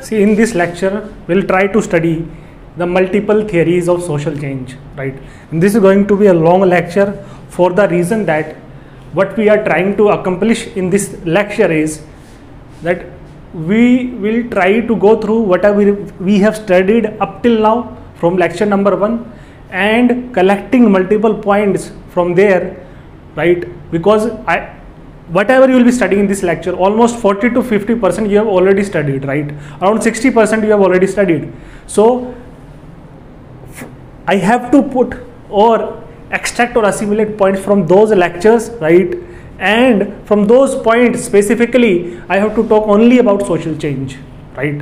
see, in this lecture, we'll try to study the multiple theories of social change, right? And this is going to be a long lecture for the reason that what we are trying to accomplish in this lecture is that we will try to go through whatever we have studied up till now from lecture number 1 and collecting multiple points from there, right? Because whatever you will be studying in this lecture, almost 40 to 50% you have already studied, right? Around 60% you have already studied. So I have to put or extract or assimilate points from those lectures, right? And from those points specifically, I have to talk only about social change, right?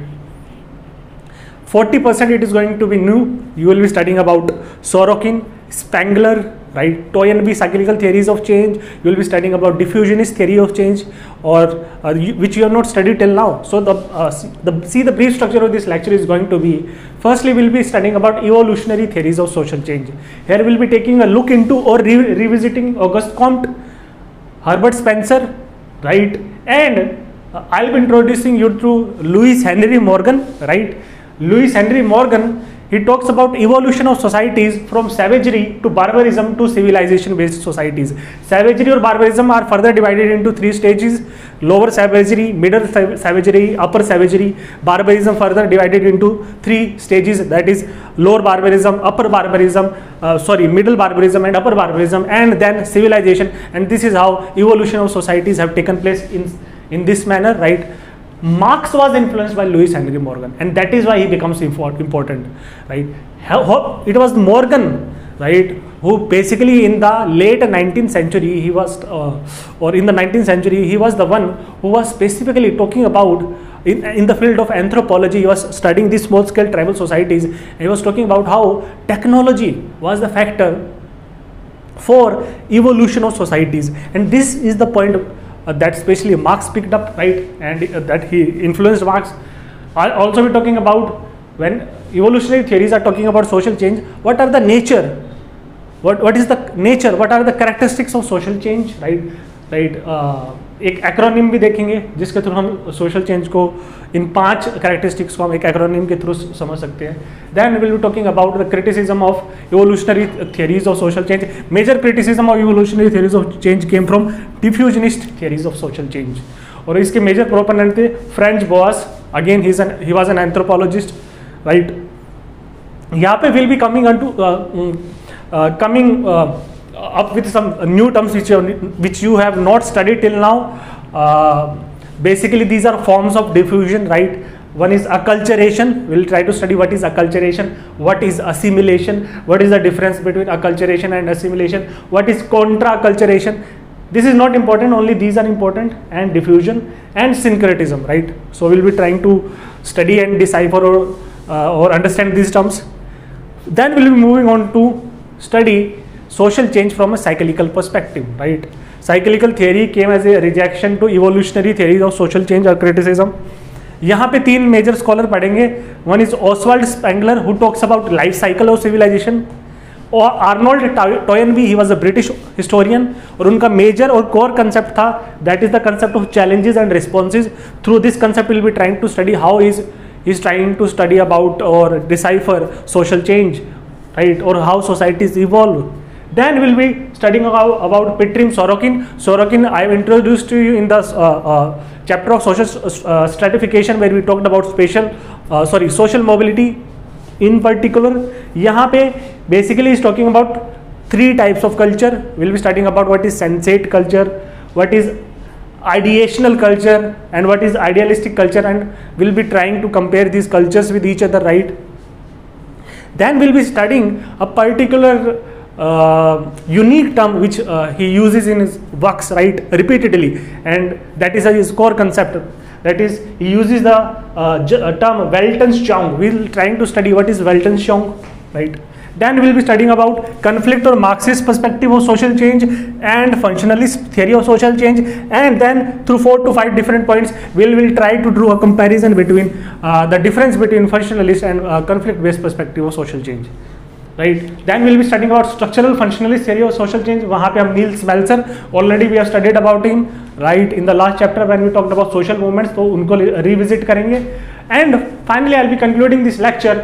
40% it is going to be new. You will be studying about Sorokin, Spengler, right? Toynbee cyclical theories of change. You will be studying about diffusionist theory of change, or which you have not studied till now. So the brief structure of this lecture is going to be: firstly, we will be studying about evolutionary theories of social change. Here we will be taking a look into or revisiting Auguste Comte, Herbert Spencer, right? And I'll be introducing you to Louis Henry Morgan, right? Louis Henry Morgan, he talks about evolution of societies from savagery to barbarism to civilization based societies. Savagery or barbarism are further divided into 3 stages: lower savagery, middle savagery, upper savagery. Barbarism further divided into 3 stages, that is lower barbarism, upper barbarism, middle barbarism and upper barbarism, and then civilization. And this is how evolution of societies have taken place in this manner, right? Marx was influenced by Louis Henry Morgan, and that is why he becomes important, right? It was Morgan, right, who basically in the late 19th century, he was, or in the 19th century, he was the one who was specifically talking about, in the field of anthropology, he was studying these small scale tribal societies, and he was talking about how technology was the factor for evolution of societies. And this is the point that especially Marx picked up, right, and that he influenced Marx. I'll also be talking about, when evolutionary theories are talking about social change, what are the nature, what is the nature, what are the characteristics of social change, right? एक acronym भी देखेंगे जिसके through हम social change को इन 5 characteristics को हम एक acronym के थ्रू समझ सकते हैं. Then will be talking about the criticism of evolutionary theories of social change. Major criticism of evolutionary theories of change came from diffusionist theories of social change, और इसके मेजर प्रोपोनेंट थे Franz Boas. Again he was an anthropologist, right. यहाँ पे will be coming up with some new terms which you have not studied till now. Basically these are forms of diffusion, right? One is acculturation. We'll try to study what is acculturation, what is assimilation, what is the difference between acculturation and assimilation, what is contra-acculturation. This is not important, only these are important, and diffusion and syncretism, right? So we'll be trying to study and decipher or understand these terms. Then we'll be moving on to study social change from a cyclical perspective, right? Cyclical theory came as a rejection to evolutionary theories of social change or criticism. यहाँ पे 3 major scholar पढ़ेंगे. One is Oswald Spengler, who talks about life cycle of civilization, और Arnold Toynbee, he was a British historian, और उनका major और core concept था, that is the concept of challenges and responses. Through this concept will be trying to study how is trying to study about or decipher social change, right, or how societies evolve. Then we'll be studying about Petrim Sorokin. Sorokin I have introduced to you in the chapter of social stratification, where we talked about social mobility in particular. यहाँ पे basically is talking about 3 types of culture. We'll be studying about what is sensate culture, what is ideational culture, and what is idealistic culture, and we'll be trying to compare these cultures with each other, right? Then we'll be studying a particular unique term which he uses in his works, right, repeatedly, and that is his core concept. That is, he uses the term Weltanschauung. We'll trying to study what is Weltanschauung, right? Then we'll be studying about conflict or Marxist perspective of social change and functionalist theory of social change, and then through 4 to 5 different points we'll try to draw a comparison between the difference between functionalist and conflict based perspective of social change, right? Then we'll be studying about structural functionalist theory of social change. वहाँ पे हम Neil Smelser, already we have studied about him, right, in the last chapter when we talked about social movements, तो उनको revisit करेंगे. And finally I'll be concluding this lecture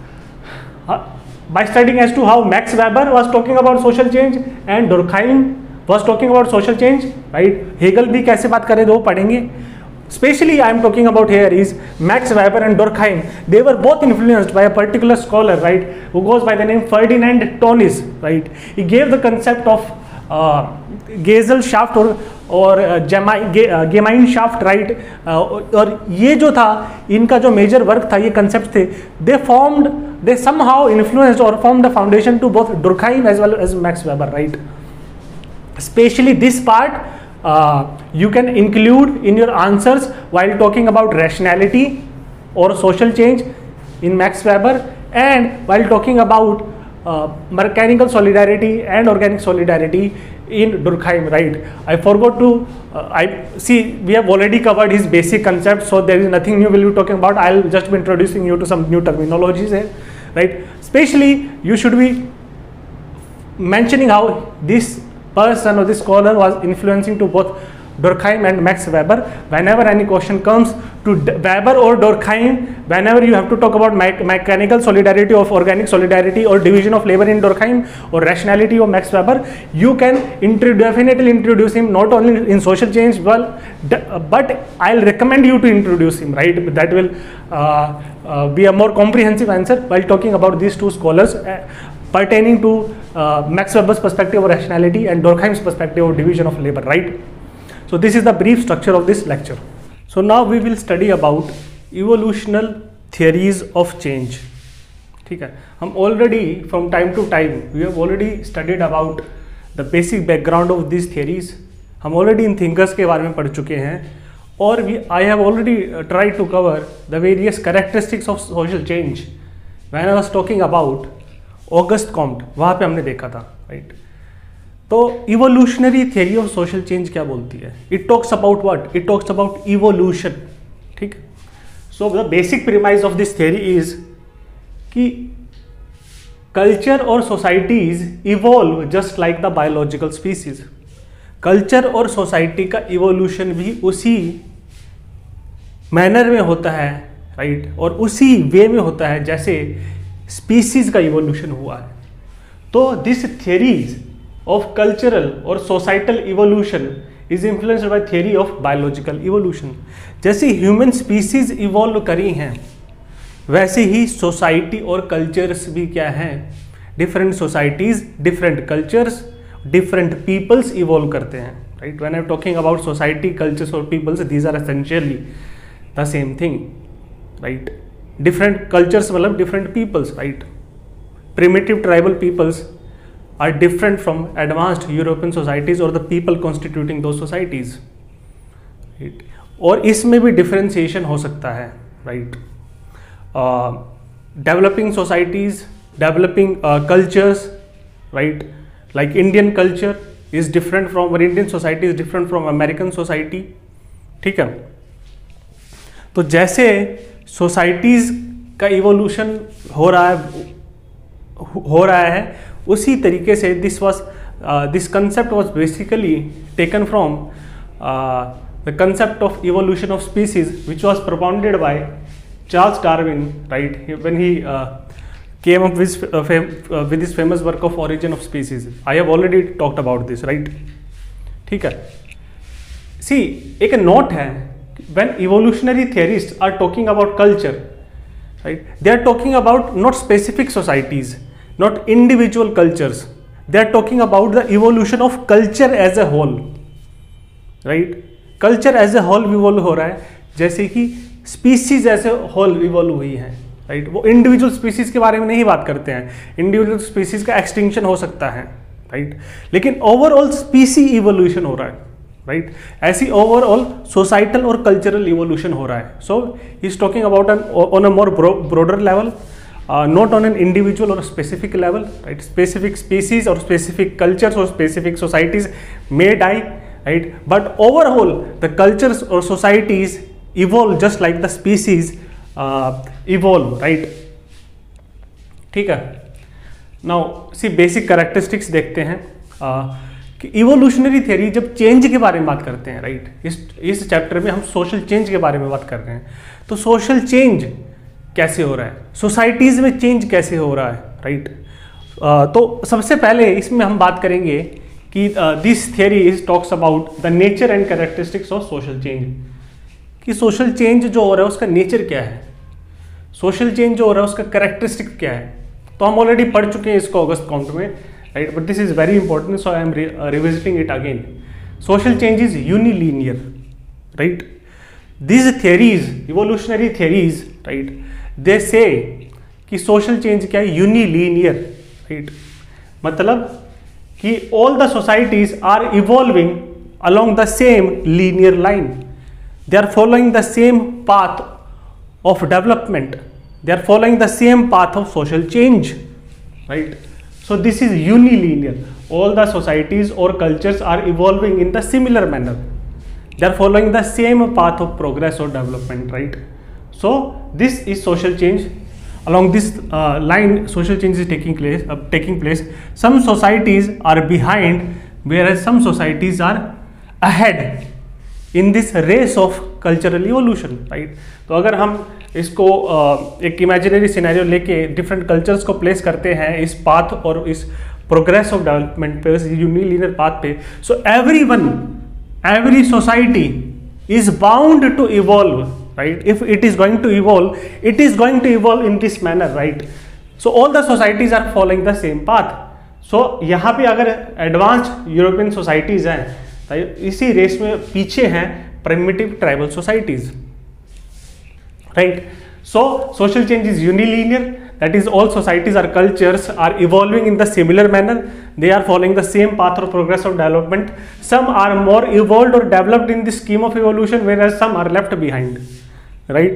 by studying as to how Max Weber was talking about social change and Durkheim was talking about social change, right? Hegel भी कैसे बात करे दो पढ़ेंगे. Especially I am talking about here is Max Weber and Durkheim. They were both influenced by a particular scholar, right, who goes by the name Ferdinand Tönnies, right? He gave the concept of Gesellschaft or Gemeinschaft, right? और ये जो था इनका जो major work था, ये concept थे, they somehow influenced or formed the foundation to both Durkheim as well as Max Weber, right? Especially this part you can include in your answers while talking about rationality or social change in Max Weber, and while talking about mechanical solidarity and organic solidarity in Durkheim, right? I forgot to we have already covered his basic concepts, so there is nothing new we'll be talking about. I'll just be introducing you to some new terminologies here, right? Especially you should be mentioning how this person or this scholar was influencing to both Durkheim and Max Weber. Whenever any question comes to Weber or Durkheim, whenever you have to talk about mechanical solidarity of organic solidarity or division of labor in Durkheim or rationality of Max Weber, you can definitely introduce him not only in social change, but I'll recommend you to introduce him, right? That will be a more comprehensive answer while talking about these two scholars pertaining to Max Weber's perspective of rationality and Durkheim's perspective of division of labor, right? So this is the brief structure of this lecture. So now we will study about evolutional theories of change. ठीक है, हम already from time to time we have already studied about the basic background of these theories. हम already इन thinkers के बारे में पढ़ चुके हैं, और I have already tried to cover the various characteristics of social change when I was talking about Auguste Comte. वहाँ पे हमने देखा था, right? तो evolutionary theory of social change क्या बोलती है? It talks about what? It talks about evolution. ठीक, so the basic premise of this theory is कि कल्चर और societies evolve just like the biological species. Culture और society का evolution भी उसी मैनर में होता है, राइट, और उसी वे में होता है जैसे स्पीसीज का इवोल्यूशन हुआ है. तो this theories of cultural or societal evolution is influenced by theory of biological evolution. जैसे ह्यूमन स्पीसीज इवॉल्व करी हैं, वैसे ही सोसाइटी और कल्चर्स भी क्या हैं? Different societies, different cultures, different peoples evolve करते हैं, right? When I am talking about society, cultures और peoples, these are essentially the same thing, right? Different cultures मतलब different peoples, right? Primitive tribal peoples are different from advanced European societies or the people constituting those societies, right? और इसमें भी differentiation हो सकता है, right? Developing societies, developing cultures, right? Like Indian culture is different from, or Indian society is different from American society. ठीक है, तो जैसे societies का evolution हो रहा है उसी तरीके से this concept was basically taken from the concept of evolution of species, which was propounded by Charles Darwin, right, when he came up with this famous work of Origin of Species. I have already talked about this, right? ठीक है, see, एक note है, when evolutionary theorists are talking about culture, right, they are talking about not specific societies, not individual cultures. They are talking about the evolution of culture as a whole, right? Culture as a whole evolve हो रहा है, जैसे कि species as a whole evolve हुई है, right? वो individual species के बारे में नहीं बात करते हैं. Individual species का extinction हो सकता है, right? लेकिन overall species evolution हो रहा है, right? ऐसी overall societal और cultural evolution हो रहा है. So he is talking about on a more broader level. Not on an individual or specific level, right? Specific species or specific cultures or specific societies may die, right? But overall, the cultures or societies evolve just like the species evolve, right? ठीक है. Now, see basic characteristics देखते हैं कि evolutionary theory जब change के बारे में बात करते हैं, राइट, इस चैप्टर में हम सोशल चेंज के बारे में बात कर रहे हैं। तो सोशल चेंज कैसे हो रहा है, सोसाइटीज में चेंज कैसे हो रहा है, राइट। तो सबसे पहले इसमें हम बात करेंगे कि this theory is talks about the nature and characteristics of social change, कि सोशल चेंज जो हो रहा है उसका नेचर क्या है, सोशल चेंज जो हो रहा है उसका कैरेक्टरिस्टिक क्या है। तो हम ऑलरेडी पढ़ चुके हैं इसको अगस्त काउंट में, right, but this is very important, so I am revisiting it again. Social change is unilinear, right. These theories, evolutionary theories, right, they say कि social change क्या है, यूनिलीनियर, right, मतलब कि all the societies are evolving along the same linear line, they are following the same path of development, they are following the same path of social change, right. So this is unilinear, all the societies or cultures are evolving in the similar manner, they are following the same path of progress or development, right. So this is social change. Along this line social change is taking place. Some societies are behind whereas some societies are ahead in this race of cultural evolution, right. तो अगर हम इसको एक imaginary scenario लेके different cultures को place करते हैं इस पाथ और इस प्रोग्रेस ऑफ डेवलपमेंट पे, इस यूनिलीनियर पाथ पे, सो every society is bound to evolve, right. If it is going to evolve, it is going to evolve in this manner, right. So all the societies are following the same path. So यहाँ पे अगर advanced European societies हैं तो इसी race में पीछे हैं primitive tribal societies, right. So social change is unilinear, that is all societies or cultures are evolving in the similar manner, they are following the same path or progress of development. Some are more evolved or developed in the scheme of evolution whereas some are left behind, right.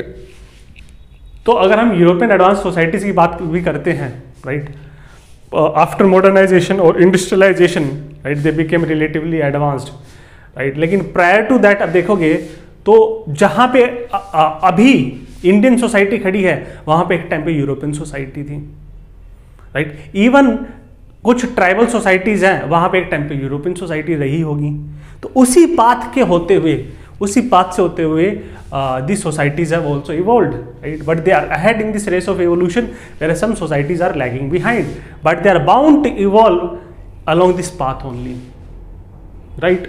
तो अगर हम European advance societies की बात भी करते हैं, right, after modernization और industrialization, right, they became relatively advanced, right. लेकिन प्रायर टू दैट अब देखोगे तो जहाँ पे अभी इंडियन सोसाइटी खड़ी है वहां पे एक टाइम पे यूरोपियन सोसाइटी थी, राइट. इवन कुछ ट्राइबल सोसाइटीज हैं वहां पे एक टाइम पे यूरोपियन सोसाइटी रही होगी. तो उसी पाथ के होते हुए, उसी पाथ से होते हुए this societies have also evolved, right, but they are ahead in this race of evolution where some societies are lagging behind, but they are bound to evolve along this path only, right.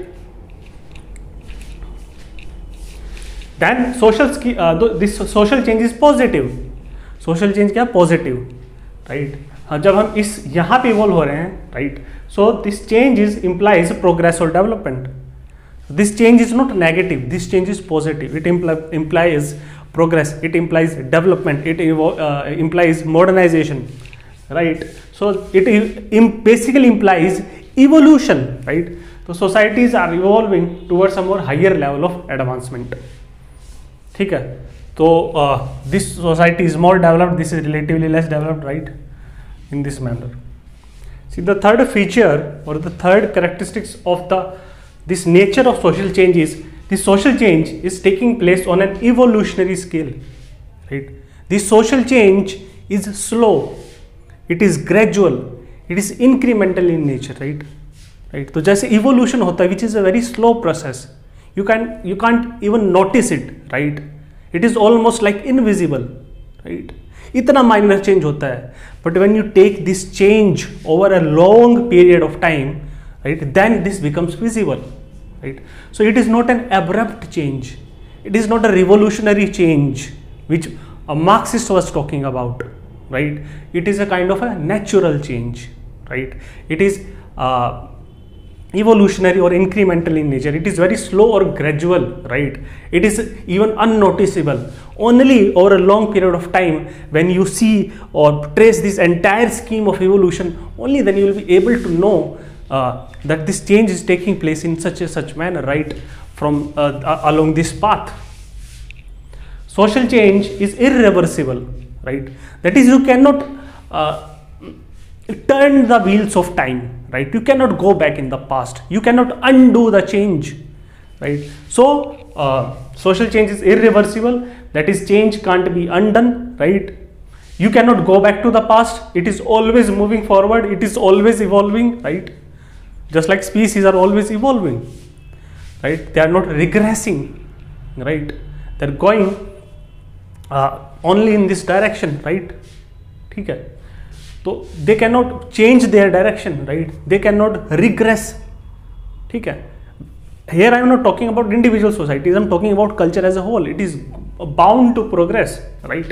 Then this social change is positive. Social change क्या positive, right. हाँ, जब हम इस यहाँ पे evolve हो रहे हैं, right, so this change is implies progress और development. This change is not negative, this change is positive. It implies progress, it implies development, it implies modernization, right. So it basically implies evolution, right. तो societies are evolving towards a more higher level of advancement, ठीक है. तो this society is more developed, this is relatively less developed, right, in this manner. See the third feature और the third characteristics of the this nature of social change is this social change is taking place on an evolutionary scale, right. This social change is slow, it is gradual, it is incremental in nature, right, right. तो जैसे evolution होता है which is a very slow process, you can't even notice it, right. It is almost like invisible, right. इतना minor change होता है, but when you take this change over a long period of time, right, then this becomes visible, right. So it is not an abrupt change, it is not a revolutionary change which a Marxist was talking about, right. It is a kind of a natural change, right. It is evolutionary or incremental in nature. It is very slow or gradual, right. It is even unnoticeable. Only over a long period of time, when you see or trace this entire scheme of evolution, only then you will be able to know that this change is taking place in such manner, right, from along this path. Social change is irreversible, right. That is, you cannot turn the wheels of time, right. You cannot go back in the past, you cannot undo the change, right. So social change is irreversible, that is, change can't be undone, right. You cannot go back to the past, it is always moving forward, it is always evolving, right. just like species are always evolving, right? They are not regressing, right? They're going only in this direction, right? ठीक है, तो they cannot change their direction, right? They cannot regress, ठीक है. Here I am not talking about individual societies, I am talking about culture as a whole. It is bound to progress, right?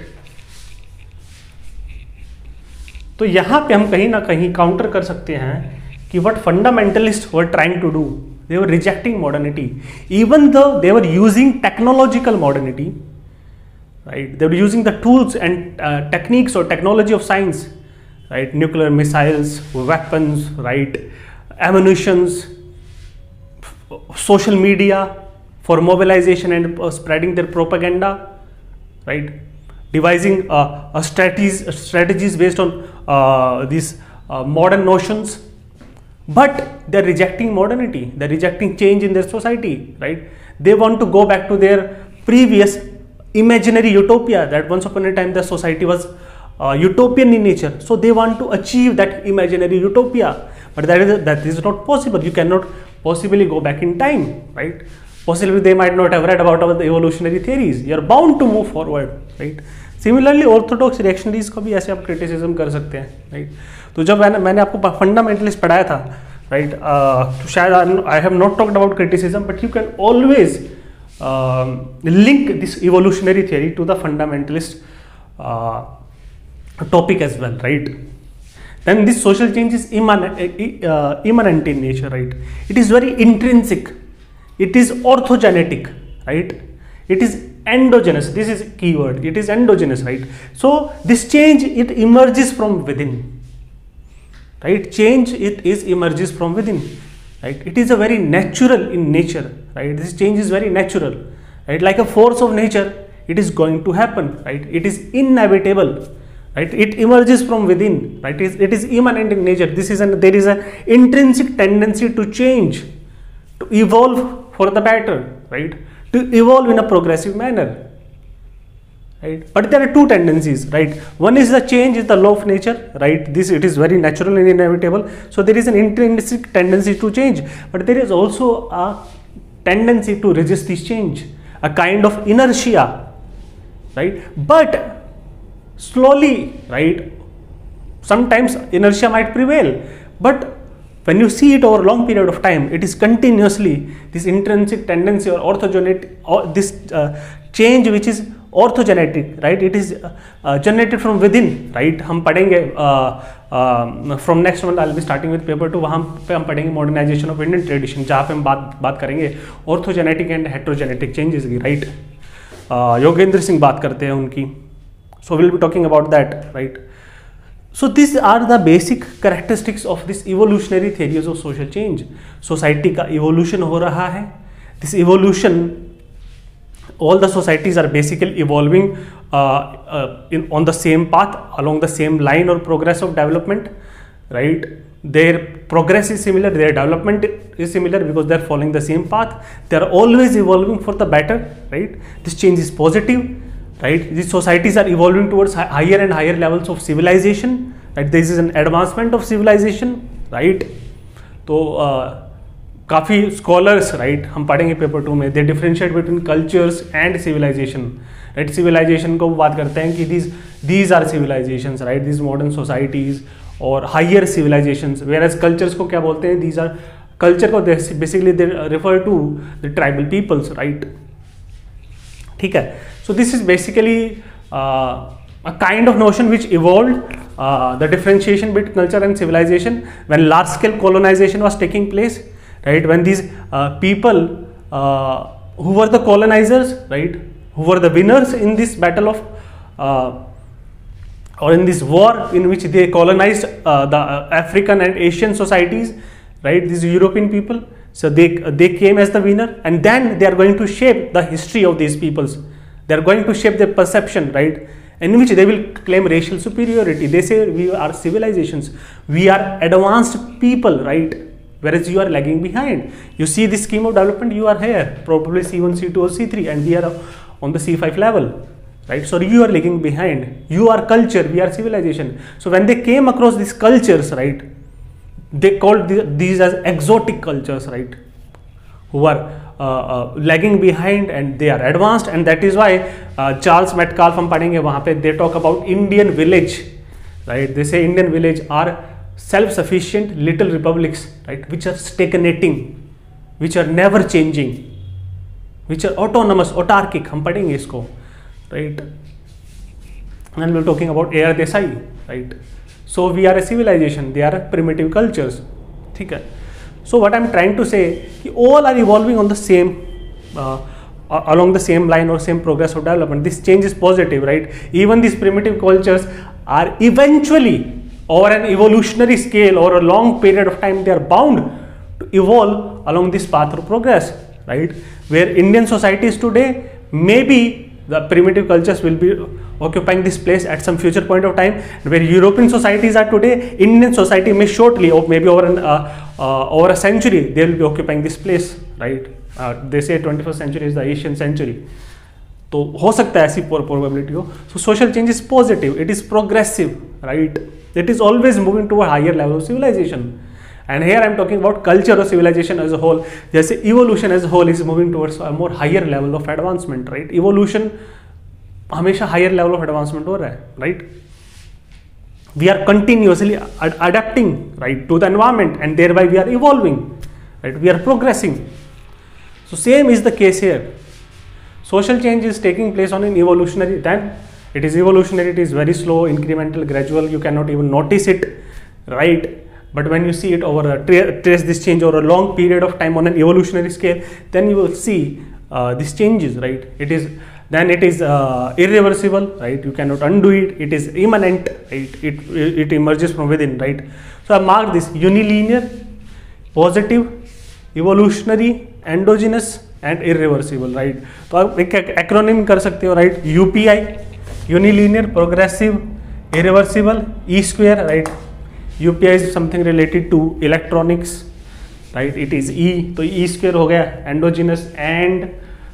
तो यहाँ पे हम कहीं ना कहीं counter कर सकते हैं कि what fundamentalists were trying to do, they were rejecting modernity, even though they were using technological modernity, right? They were using the tools and techniques or technology of science, right? Nuclear missiles, weapons, right? Ammunitions, social media for mobilization and spreading their propaganda, right? Devising strategies based on these modern notions, but they're rejecting modernity, they're rejecting change in their society, right? They want to go back to their previous imaginary utopia that once upon a time the society was utopian in nature, so they want to achieve that imaginary utopia, but that is not possible. You cannot possibly go back in time, right? Possibly they might not have read about our evolutionary theories. You are bound to move forward, right? Similarly orthodox reactionaries को भी ऐसे आप criticism कर सकते हैं, right? तो जब मैंने आपको fundamentalist पढ़ाया था, right? तो शायद I have not talked about criticism, but you can always link this evolutionary theory to the fundamentalist topic as well, right? Then this social change is immanent in nature, right? It is very intrinsic. It is orthogenetic, right? It is endogenous. This is keyword. It is endogenous, right? So this change, it emerges from within, right? Change, it is emerges from within, right? It is a very natural in nature, right? This change is very natural, right? Like a force of nature, it is going to happen, right? It is inevitable, right? It emerges from within, right? It is immanent in nature. There is an intrinsic tendency to change, to evolve for the better, right? To evolve in a progressive manner, right? But there are two tendencies, right? One is the change is the law of nature, right? It is very natural and inevitable. So there is an intrinsic tendency to change, but there is also a tendency to resist this change, a kind of inertia, right? But slowly, right? Sometimes inertia might prevail, but when you see it over a long period of time, it is continuously this intrinsic tendency or orthogenetic, or this change which is orthogenetic, right? It is generated from within, right? हम पढ़ेंगे from next month I'll be starting with paper 2, वहाँ पे हम पढ़ेंगे modernization of Indian tradition, जहाँ पे हम बात करेंगे orthogenetic and heterogenetic changes की, right? योगेंद्र सिंह बात करते हैं उनकी, so we'll be talking about that, right? So these are the basic characteristics of this evolutionary theories of social change. Society का evolution हो रहा है. This evolution, all the societies are basically evolving on the same path, along the same line or progress of development, right? Their progress is similar, their development is similar because they are following the same path. They are always evolving for the better, right? This change is positive. Right, these societies are evolving towards higher and higher levels of civilization, right? This is an advancement of civilization, right? तो काफ़ी scholars, right, हम पढ़ेंगे paper 2 में, they differentiate between cultures and civilization, right? Civilization को बात करते हैं कि these are civilizations, right? These modern societies और higher civilizations, whereas cultures को क्या बोलते हैं? These are culture को basically they refer to the tribal peoples, right? ठीक है. So this is basically a kind of notion which evolved the differentiation between culture and civilization when large scale colonization was taking place, right? When these people who were the colonizers, right, who were the winners in this battle of or in this war in which they colonized the African and Asian societies, right? These European people, so they came as the winner, and then they are going to shape the history of these peoples. They are going to shape their perception, right? In which they will claim racial superiority. They say we are civilizations, we are advanced people, right? Whereas you are lagging behind. You see this scheme of development, you are here, probably C1, C2 or C3, and we are on the C5 level, right? So you are lagging behind. You are culture, we are civilization. So when they came across these cultures, right, they called these as exotic cultures, right, who are lagging behind and they are advanced, and that is why Charles Metcalfe हम पढ़ेंगे वहाँ पे, they talk about Indian village, right, they say Indian village are self-sufficient little republics, right, which are stagnating, which are never changing, which are autonomous, autarkic, हम पढ़ेंगे इसको, right, and we're talking about A.R. Desai, right, so we are a civilization, they are primitive cultures, ठीक है. So what I'm trying to say, all are evolving on the same, along the same line or same progress of development. This change is positive, right? Even these primitive cultures are eventually, over an evolutionary scale or a long period of time, they are bound to evolve along this path of progress, right? Where Indian societies today, maybe the primitive cultures will be occupying this place at some future point of time. Where European societies are today, Indian society may shortly, or maybe over a century, they will be occupying this place, right? They say 21st century is the Asian century. तो हो सकता है ऐसी probability हो. So social change is positive, it is progressive, right? It is always moving to a higher level of civilization. And here I am talking about culture or civilization as a whole. जैसे evolution as a whole is moving towards a more higher level of advancement, right? Evolution हमेशा higher level of advancement हो रहा है, right? We are continuously adapting, right, to the environment, and thereby we are evolving, right? We are progressing. So same is the case here. Social change is taking place on an evolutionary. Then it is evolutionary. It is very slow, incremental, gradual. You cannot even notice it, right? But when you see it over trace this change over a long period of time on an evolutionary scale, then you will see these changes, right? It is irreversible, right? You cannot undo it. It is immanent, right? It emerges from within, right? So I mark this: unilinear, positive, evolutionary, endogenous and irreversible, right? तो आप एक acronym कर सकते हो, right? UPI, unilinear, progressive, irreversible, E square, right? UPI is something related to electronics, right? It is E, तो E square हो गया, endogenous and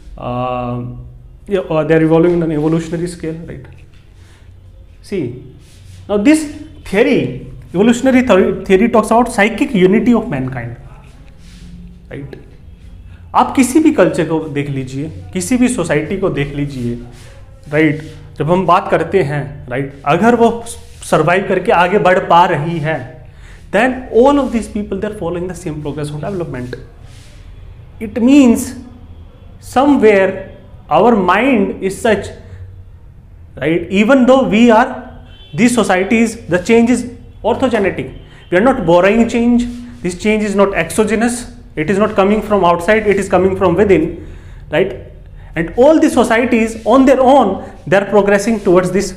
they are evolving in an evolutionary scale, right? See, now this theory, evolutionary theory talks about psychic unity of mankind, right? आप किसी भी culture को देख लीजिए, किसी भी सोसाइटी को देख लीजिए, राइट? जब हम बात करते हैं, राइट, अगर वो सर्वाइव करके आगे बढ़ पा रही है, then all of this people they are following the same progress of development. It means somewhere our mind is such, right, even though we are this societies, the change is orthogenetic. We are not borrowing change. This change is not exogenous. It is not coming from outside, it is coming from within, right? And all the societies on their own, they are progressing towards this,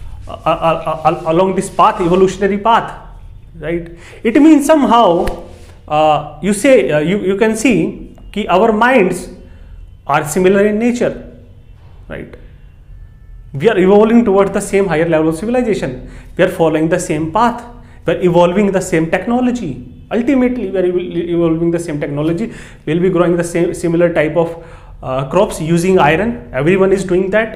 along this path, evolutionary path, right? It means somehow, you say, you can see कि our minds are similar in nature, right? We are evolving towards the same higher level of civilization. We are following the same path. We are evolving the same technology. Ultimately, we are evolving the same technology. We will be growing the same similar type of crops using iron. Everyone is doing that,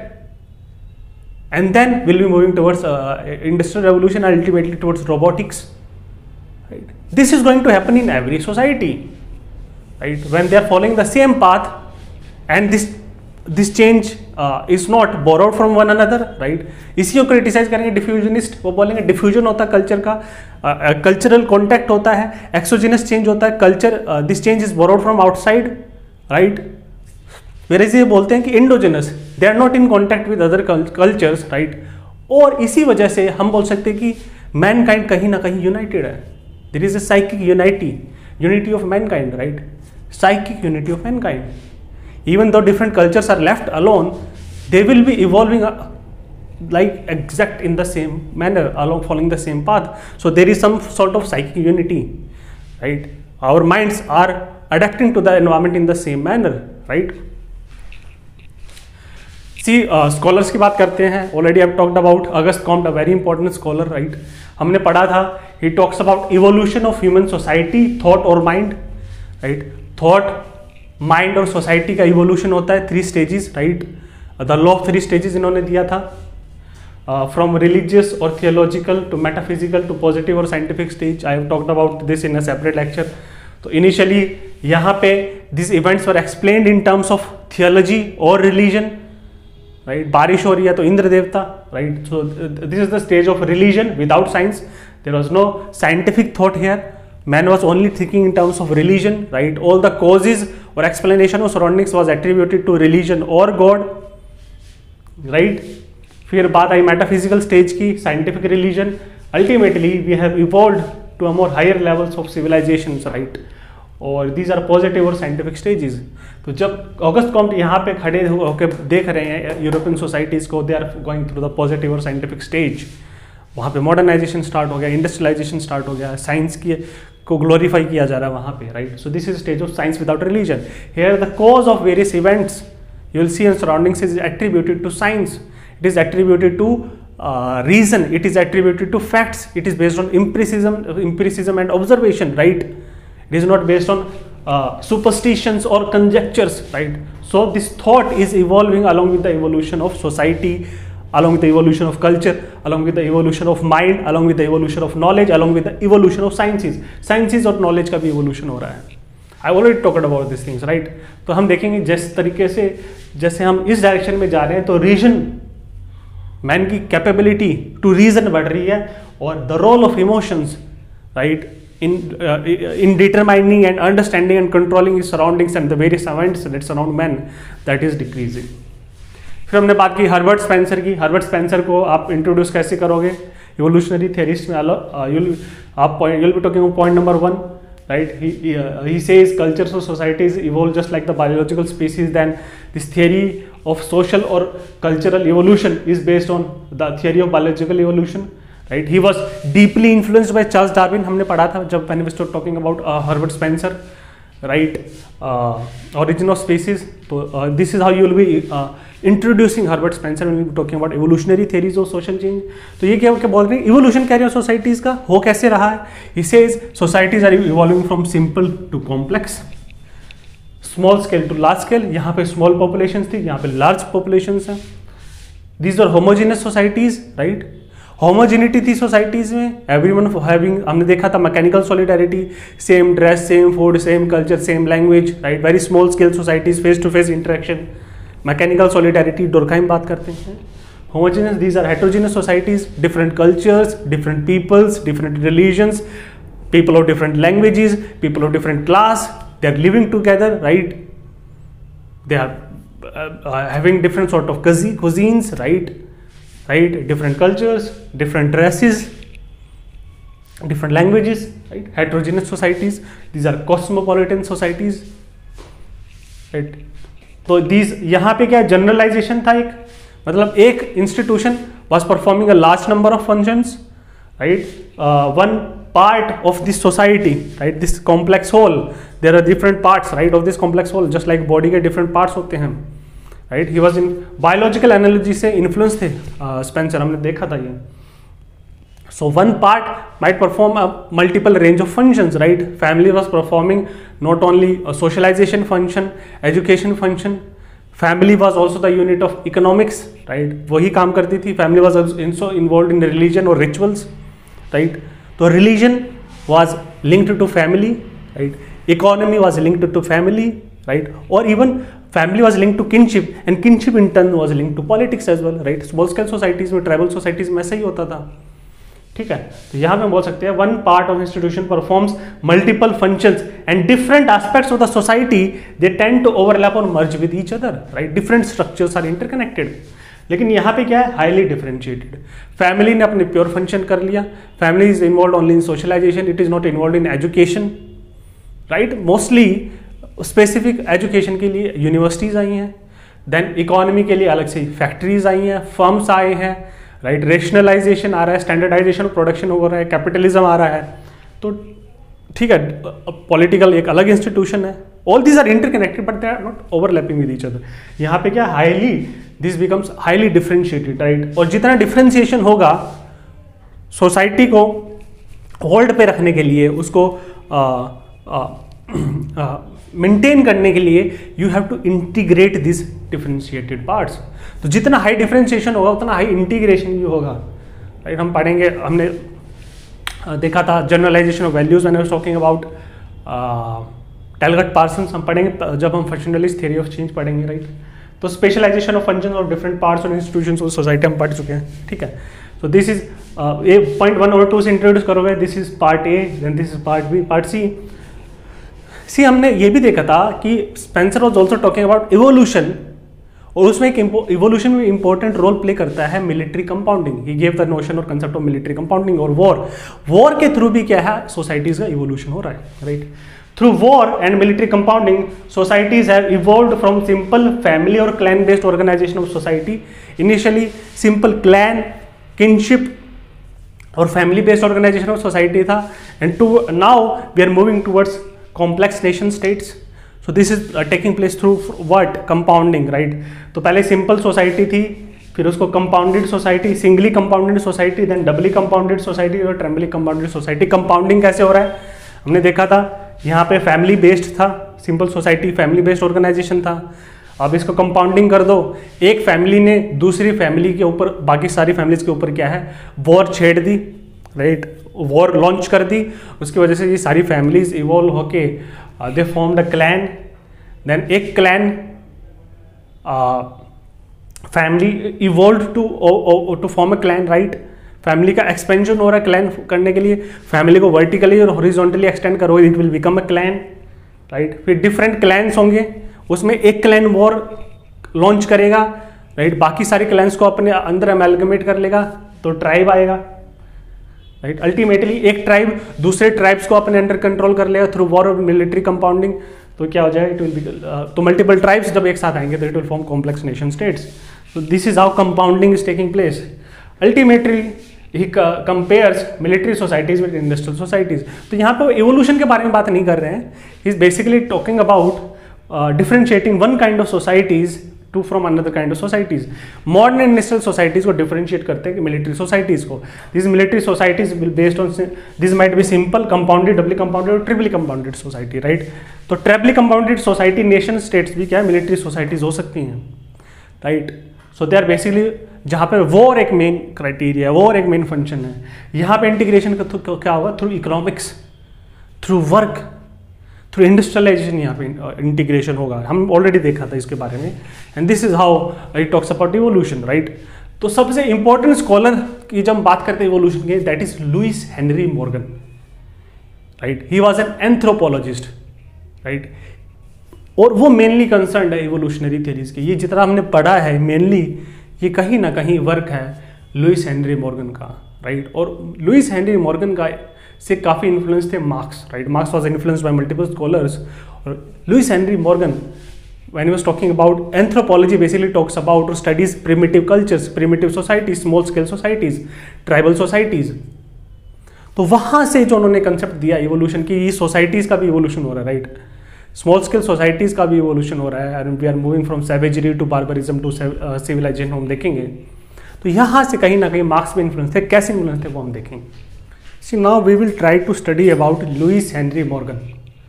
and then we will be moving towards industrial revolution, and ultimately towards robotics. Right? This is going to happen in every society, right? When they are following the same path, and this change is not borrowed from one another, right? इसी को criticise करेंगे डिफ्यूजनिस्ट, वो बोलेंगे diffusion होता है culture का, cultural contact होता है, एक्सोजिनस चेंज होता है, culture this change is borrowed from outside, right? Whereas ये बोलते हैं कि endogenous, they are not in contact with other cultures, right? और इसी वजह से हम बोल सकते हैं कि मैनकाइंड कहीं ना कहीं यूनाइटेड है. There is a psychic unity of mankind, right? Psychic unity of mankind. Even though different cultures are left alone, they will be evolving like exact in the same manner, along following the same path. So there is some sort of psychic unity, right? Our minds are adapting to the environment in the same manner, right? See, scholars की बात करते हैं. Already I've talked about Auguste Comte, a very important scholar, right? हमने पढ़ा था. He talks about evolution of human society, thought or mind, right? Thought, mind और society का evolution होता है 3 stages, right? The law of 3 stages इन्होंने दिया था, from religious or theological to metaphysical to positive or scientific stage. I have talked about this in a separate lecture. तो initially यहाँ पे these events were explained in terms of theology or religion, right? बारिश हो रही है तो इंद्र देवता, right? So this is the stage of religion without science. There was no scientific thought here. Man was only thinking in terms of religion, right? All the causes or explanation of surroundings was attributed to religion or God, right? फिर बात आई metaphysical stage की, scientific religion. Ultimately we have evolved to a more higher levels of civilization, right? और these are positive और scientific stages. तो जब August Comte यहाँ पे खड़े होकर देख रहे हैं यूरोपियन सोसाइटीज़ को, they are going through the positive और साइंटिफिक स्टेज. वहाँ पे मॉडर्नाइजेशन स्टार्ट हो गया, इंडस्ट्रियलाइजेशन स्टार्ट हो गया, साइंस की को ग्लोरीफाई किया जा रहा है वहाँ पे, right? So this is stage of science without religion. Here the cause of various events you will see in surroundings is attributed to science. It is attributed to reason. It is attributed to facts. It is based on empiricism and observation, right? It is not based on superstitions or conjectures, right? So this thought is evolving along with the evolution of society, along with the evolution of culture, along with the evolution of mind, along with the evolution of knowledge, along with the evolution of sciences. Sciences और knowledge का भी evolution हो रहा है. I already talked about these things, right? तो हम देखेंगे जिस तरीके से जैसे हम इस डायरेक्शन में जा रहे हैं तो रीजन, मैन की कैपेबिलिटी टू रीजन बढ़ रही है, और the role of emotions, right, in determining and understanding and controlling his surroundings and the various events that surround man, that is decreasing. फिर हमने बात की हर्बर्ट स्पेंसर की. हर्बर्ट स्पेंसर को आप इंट्रोड्यूस कैसे करोगे? इवोल्यूशनरी थियरिस्ट में you'll be talking about point number 1, right? He says cultures or societies evolve just like the biological species. Then this theory of social or cultural evolution is based on the theory of biological evolution, right? He was deeply influenced by Charles Darwin. हमने पढ़ा था जब when we started talking about Herbert Spencer, right? Origin of species. तो this is how you will be introducing Herbert Spencer when we be talking about evolutionary theories of social change. तो ये क्या बोल रहे हैं? Evolution क्या रहा है सोसाइटीज़ का, हो कैसे रहा है? He says societies are evolving from simple to complex, small scale to large scale. यहाँ पे स्मॉल पॉपुलेशंस थी, यहाँ पे लार्ज पॉपुलेशंस हैं. These are homogeneous societies, right? Homogeneity थी सोसाइटीज में, एवरीवन हैविंग, हमने देखा था mechanical solidarity, same dress, same food, same culture, same language, right? Very small scale societies, face to face interaction, mechanical solidarity, Durkheim बात करते हैं. Homogeneous, these are heterogeneous societies, different cultures, different peoples, different religions, people of different languages, people of different class, they are living together, right? They are having different sort of cuisines, right? Different cultures, different races, different languages, right? Heterogeneous societies. These are cosmopolitan societies, right? तो these यहाँ पे क्या generalisation था, एक मतलब एक institution was performing a large number of functions, right? One part of this society, right? This complex whole, there are different parts, right, of this complex whole, just like body के different parts होते हैं, right? He was in biological analogy से influence थे Spencer, हमने देखा था ये. So one part might perform a multiple range of functions, right? Family was performing not only a socialization function, education function. Family was also the unit of economics, right? वही काम करती थी. Family was also involved in religion or rituals, right? So religion was linked to family, right? Economy was linked to family, right? Or even family was linked to kinship, and kinship in turn was linked to politics as well, right? Small scale societies में, tribal societies में ऐसा ही होता था, ठीक है? तो यहाँ पे हम बोल सकते हैं one part of institution performs multiple functions and different aspects of the society, they tend to overlap or merge with each other, right? Different structures are interconnected. लेकिन यहाँ पे क्या है? Highly differentiated. फैमिली ने अपने प्योर फंक्शन कर लिया. Family is involve only in socialization, it is not involve in education, right? Mostly specific education के लिए यूनिवर्सिटीज आई हैं. देन इकोनॉमी के लिए अलग से फैक्ट्रीज आई हैं, फर्म्स आए हैं, राइट? रेशनलाइजेशन आ रहा है, स्टैंडर्डाइजेशन ऑफ प्रोडक्शन हो रहा है, कैपिटलिज्म आ रहा है. तो ठीक है, पॉलिटिकल एक अलग इंस्टीट्यूशन है. All these are interconnected but they are not overlapping with each other. यहाँ पे क्या highly this becomes highly differentiated, right? और जितना डिफरेंशिएशन होगा सोसाइटी को होल्ड पे रखने के लिए, उसको मेंटेन करने के लिए, you have to integrate this differentiated parts. तो जितना हाई डिफरेंशिएशन होगा उतना हाई इंटीग्रेशन भी होगा, राइट। हम पढ़ेंगे, हमने देखा था generalization of values when I was talking about Talcott Parsons, हम पढ़ेंगे जब हम फंक्शनलिस्ट थ्योरी ऑफ चेंज पढ़ेंगे, राइट। तो specialization of functions of different parts और इंस्टीट्यूशंस ऑफ सोसाइटी हम पढ़ चुके हैं, ठीक है। So this is a point 1 और 2 से इंट्रोड्यूस करोगे, this is part A, then this is part B, part C हमने ये भी देखा था कि Spencer was also talking about evolution, और उसमें एक इवोल्यूशन में इंपॉर्टेंट रोल प्ले करता है military compounding. He give the notion और कंसेप्ट ऑफ मिलिट्री कंपाउंडिंग और वॉर के थ्रू भी क्या है, सोसाइटीज का इवोल्यूशन हो रहा है, right. Through war and military compounding societies have evolved from simple family और clan based organization of society. Initially simple clan, kinship और family based organization of society था, and to now we are moving towards complex nation states. So this is taking place through what, compounding, right. तो पहले simple society थी, फिर उसको compounded society, singly compounded society, then doubly compounded society और triply compounded society. Compounding कैसे हो रहा है, हमने देखा था यहाँ पे फैमिली बेस्ड था, simple society family based organization था। अब इसको कंपाउंडिंग कर दो, एक फैमिली ने दूसरी फैमिली के ऊपर, बाकी सारी फैमिलीज के ऊपर क्या है, वॉर छेड़ दी, राइट, वॉर लॉन्च कर दी। उसकी वजह से ये सारी फैमिलीज इवॉल्व होके they form the clan, then एक clan family evolve to form a clan, right. Family का एक्सपेंशन हो रहा है क्लैन करने के लिए, फैमिली को वर्टिकली और हॉरिजॉन्टली एक्सटेंड करो, it will become a clan, right. फिर डिफरेंट क्लैन्स होंगे, उसमें एक क्लैन वॉर लॉन्च करेगा, राइट, बाकी सारे क्लैन्स को अपने अंदर अमेलगमेट कर लेगा तो ट्राइब आएगा, राइट। अल्टीमेटली एक ट्राइब दूसरे ट्राइब्स को अपने अंडर कंट्रोल कर लेगा थ्रू वॉर और मिलिट्री कंपाउंडिंग, तो क्या हो जाएगा, इट विल बी, तो मल्टीपल ट्राइब्स जब एक साथ आएंगे तो it will form complex nation states. So this is how compounding is taking place. Ultimately he compares military societies with industrial societies. तो यहाँ पे इवोल्यूशन के बारे में बात नहीं कर रहे हैं, he is basically talking about differentiating one kind of societies to from another kind of societies. Modern industrial societies को डिफरेंशिएट करते हैं मिलिट्री सोसाइटीज को। This military societies will based on, this might be simple, compounded, doubly compounded और triply compounded society, right. तो triply compounded society nation states भी क्या है, military societies हो सकती हैं, right. So they are basically, जहाँ पे वॉर एक मेन क्राइटेरिया है, वॉर एक मेन फंक्शन है, यहाँ पे इंटीग्रेशन का क्या होगा, through economics, through work, through industrialization यहाँ पे इंटीग्रेशन होगा। हम ऑलरेडी देखा था इसके बारे में, and this is how it talks about evolution, right. तो सबसे इंपॉर्टेंट स्कॉलर की जब हम बात करते हैं इवोल्यूशन के, that is Lewis Henry Morgan, right. He was an anthropologist, right, और वो मेनली कंसर्न है इवोल्यूशनरी थ्योरीज की। ये जितना हमने पढ़ा है मेनली ये कहीं ना कहीं वर्क है लुइस हेनरी मॉर्गन का, राइट। और लुइस हेनरी मॉर्गन का से काफ़ी इन्फ्लुएंस थे Marx, right. Marx was influenced by multiple scholars, और Lewis Henry Morgan when he was talking about anthropology basically talks about और studies primitive cultures, primitive societies, small scale societies, tribal societies. तो वहाँ से जो उन्होंने concept दिया evolution की, ये सोसाइटीज का भी इवोल्यूशन हो रहा है, राइट। स्मॉल स्केल सोसाइटीज का भी इवोल्यूशन हो रहा है, and we are moving from savagery to barbarism to civilization, हम देखेंगे। तो यहाँ से कहीं ना कहीं मार्क्स में इन्फ्लुएंस थे, कैसे इन्फ्लुएंस थे वो हम देखेंगे। See now we will try to study about Lewis Henry Morgan.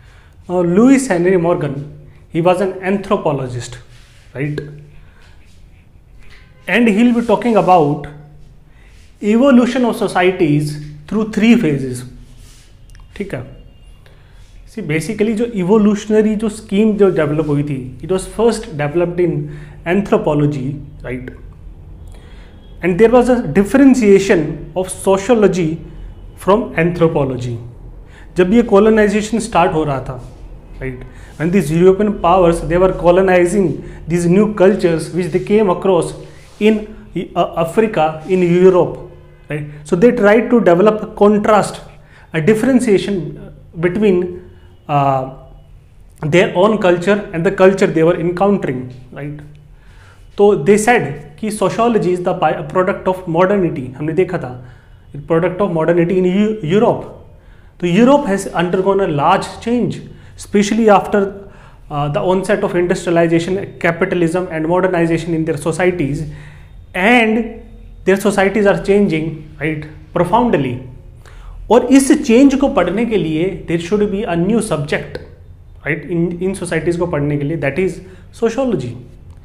Lewis Henry Morgan, he was an anthropologist, right, and he'll be talking about evolution of societies through 3 phases, ठीक है। See basically जो evolutionary जो scheme जो develop हुई थी, it was first developed in anthropology, right, and there was a differentiation of sociology from anthropology. जब ये colonisation start हो रहा था, right, when these European powers they were colonizing these new cultures which they came across in Africa, in Europe, right. So they tried to develop a contrast, a differentiation between their own culture and the culture they were encountering, right. तो they said कि sociology is the product of modernity, हमने देखा था, product of modernity in Europe. तो Europe has undergone a large change, especially after the onset of industrialization, capitalism and modernization in their societies, and their societies are changing, right, profoundly. और इस change को पढ़ने के लिए there should be a new subject, right, in societies को पढ़ने के लिए, that is sociology.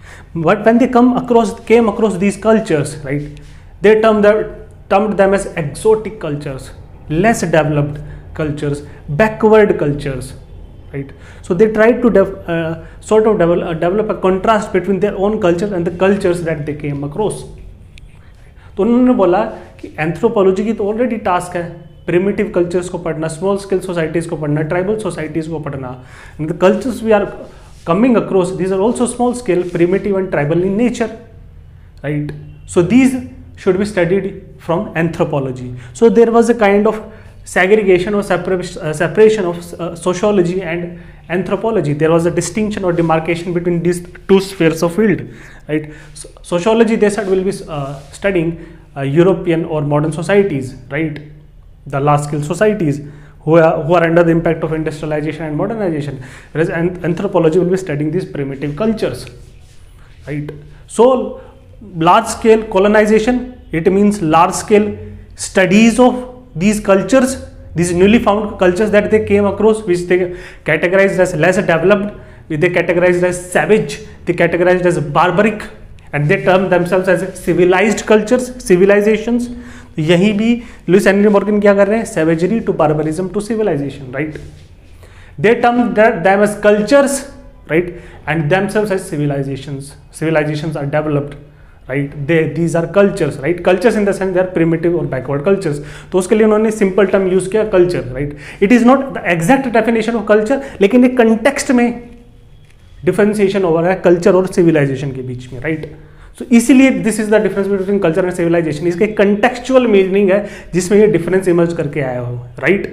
But when they came across these cultures, right, they termed them as exotic cultures, less developed cultures, backward cultures, right? So they tried to develop a contrast between their own culture and the cultures that they came across. तो उन्होंने बोला कि anthropology की तो already task है primitive cultures को पढ़ना, small scale societies को पढ़ना, ट्राइबल सोसाइटीज को पढ़ना, and the cultures we are coming across, these are also small scale, primitive and tribal in nature, right? So these should be studied from anthropology. So there was a kind of segregation or separation of sociology and anthropology. There was a distinction or demarcation between these two spheres of field, right? So sociology, they said, will be studying European or modern societies, right? The large scale societies who are under the impact of industrialization and modernization, whereas anthropology will be studying these primitive cultures, right? So large scale colonization, it means large scale studies of these cultures, these newly found cultures that they came across, which they categorized as less developed, which they categorized as savage, they categorized as barbaric, and they term themselves as civilized cultures, civilizations. यही भी Louis Henry Morgan क्या कर रहे हैं, savagery to barbarism to civilization, right? They term them as cultures, right, and themselves as civilizations. Civilizations are developed, right? These are cultures, right? Cultures in the sense they are primitive or backward cultures. तो उसके लिए उन्होंने simple term use किया culture, right? It is not the exact definition of culture, लेकिन एक context में differentiation हो रहा है culture और civilization के बीच में, right? So इसीलिए this is the difference between culture and civilization. इसका एक कंटेक्चुअल मीनिंग है जिसमें ये डिफरेंस इमर्ज करके आया हो, right?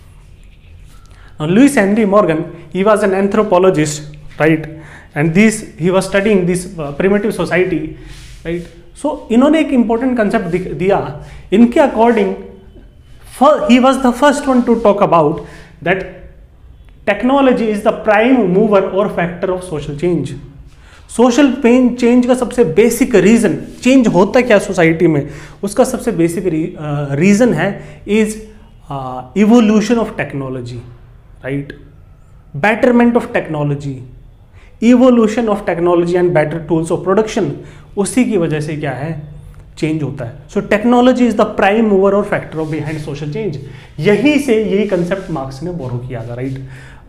Lewis Henry Morgan, he was an anthropologist, right, and this he was studying this primitive society, right? So इन्होंने एक इंपॉर्टेंट कंसेप्ट दिया. इनके according he was the first one to talk about that technology is the prime mover और factor of social change. Social change का सबसे basic reason, change होता क्या society में, उसका सबसे बेसिक रीजन है is evolution of technology, right? Betterment of technology, evolution of technology and better tools of production, उसी की वजह से क्या है, चेंज होता है. So technology is the prime mover और factor of behind social change. यही से यही कंसेप्ट मार्क्स ने बोरो किया था, right?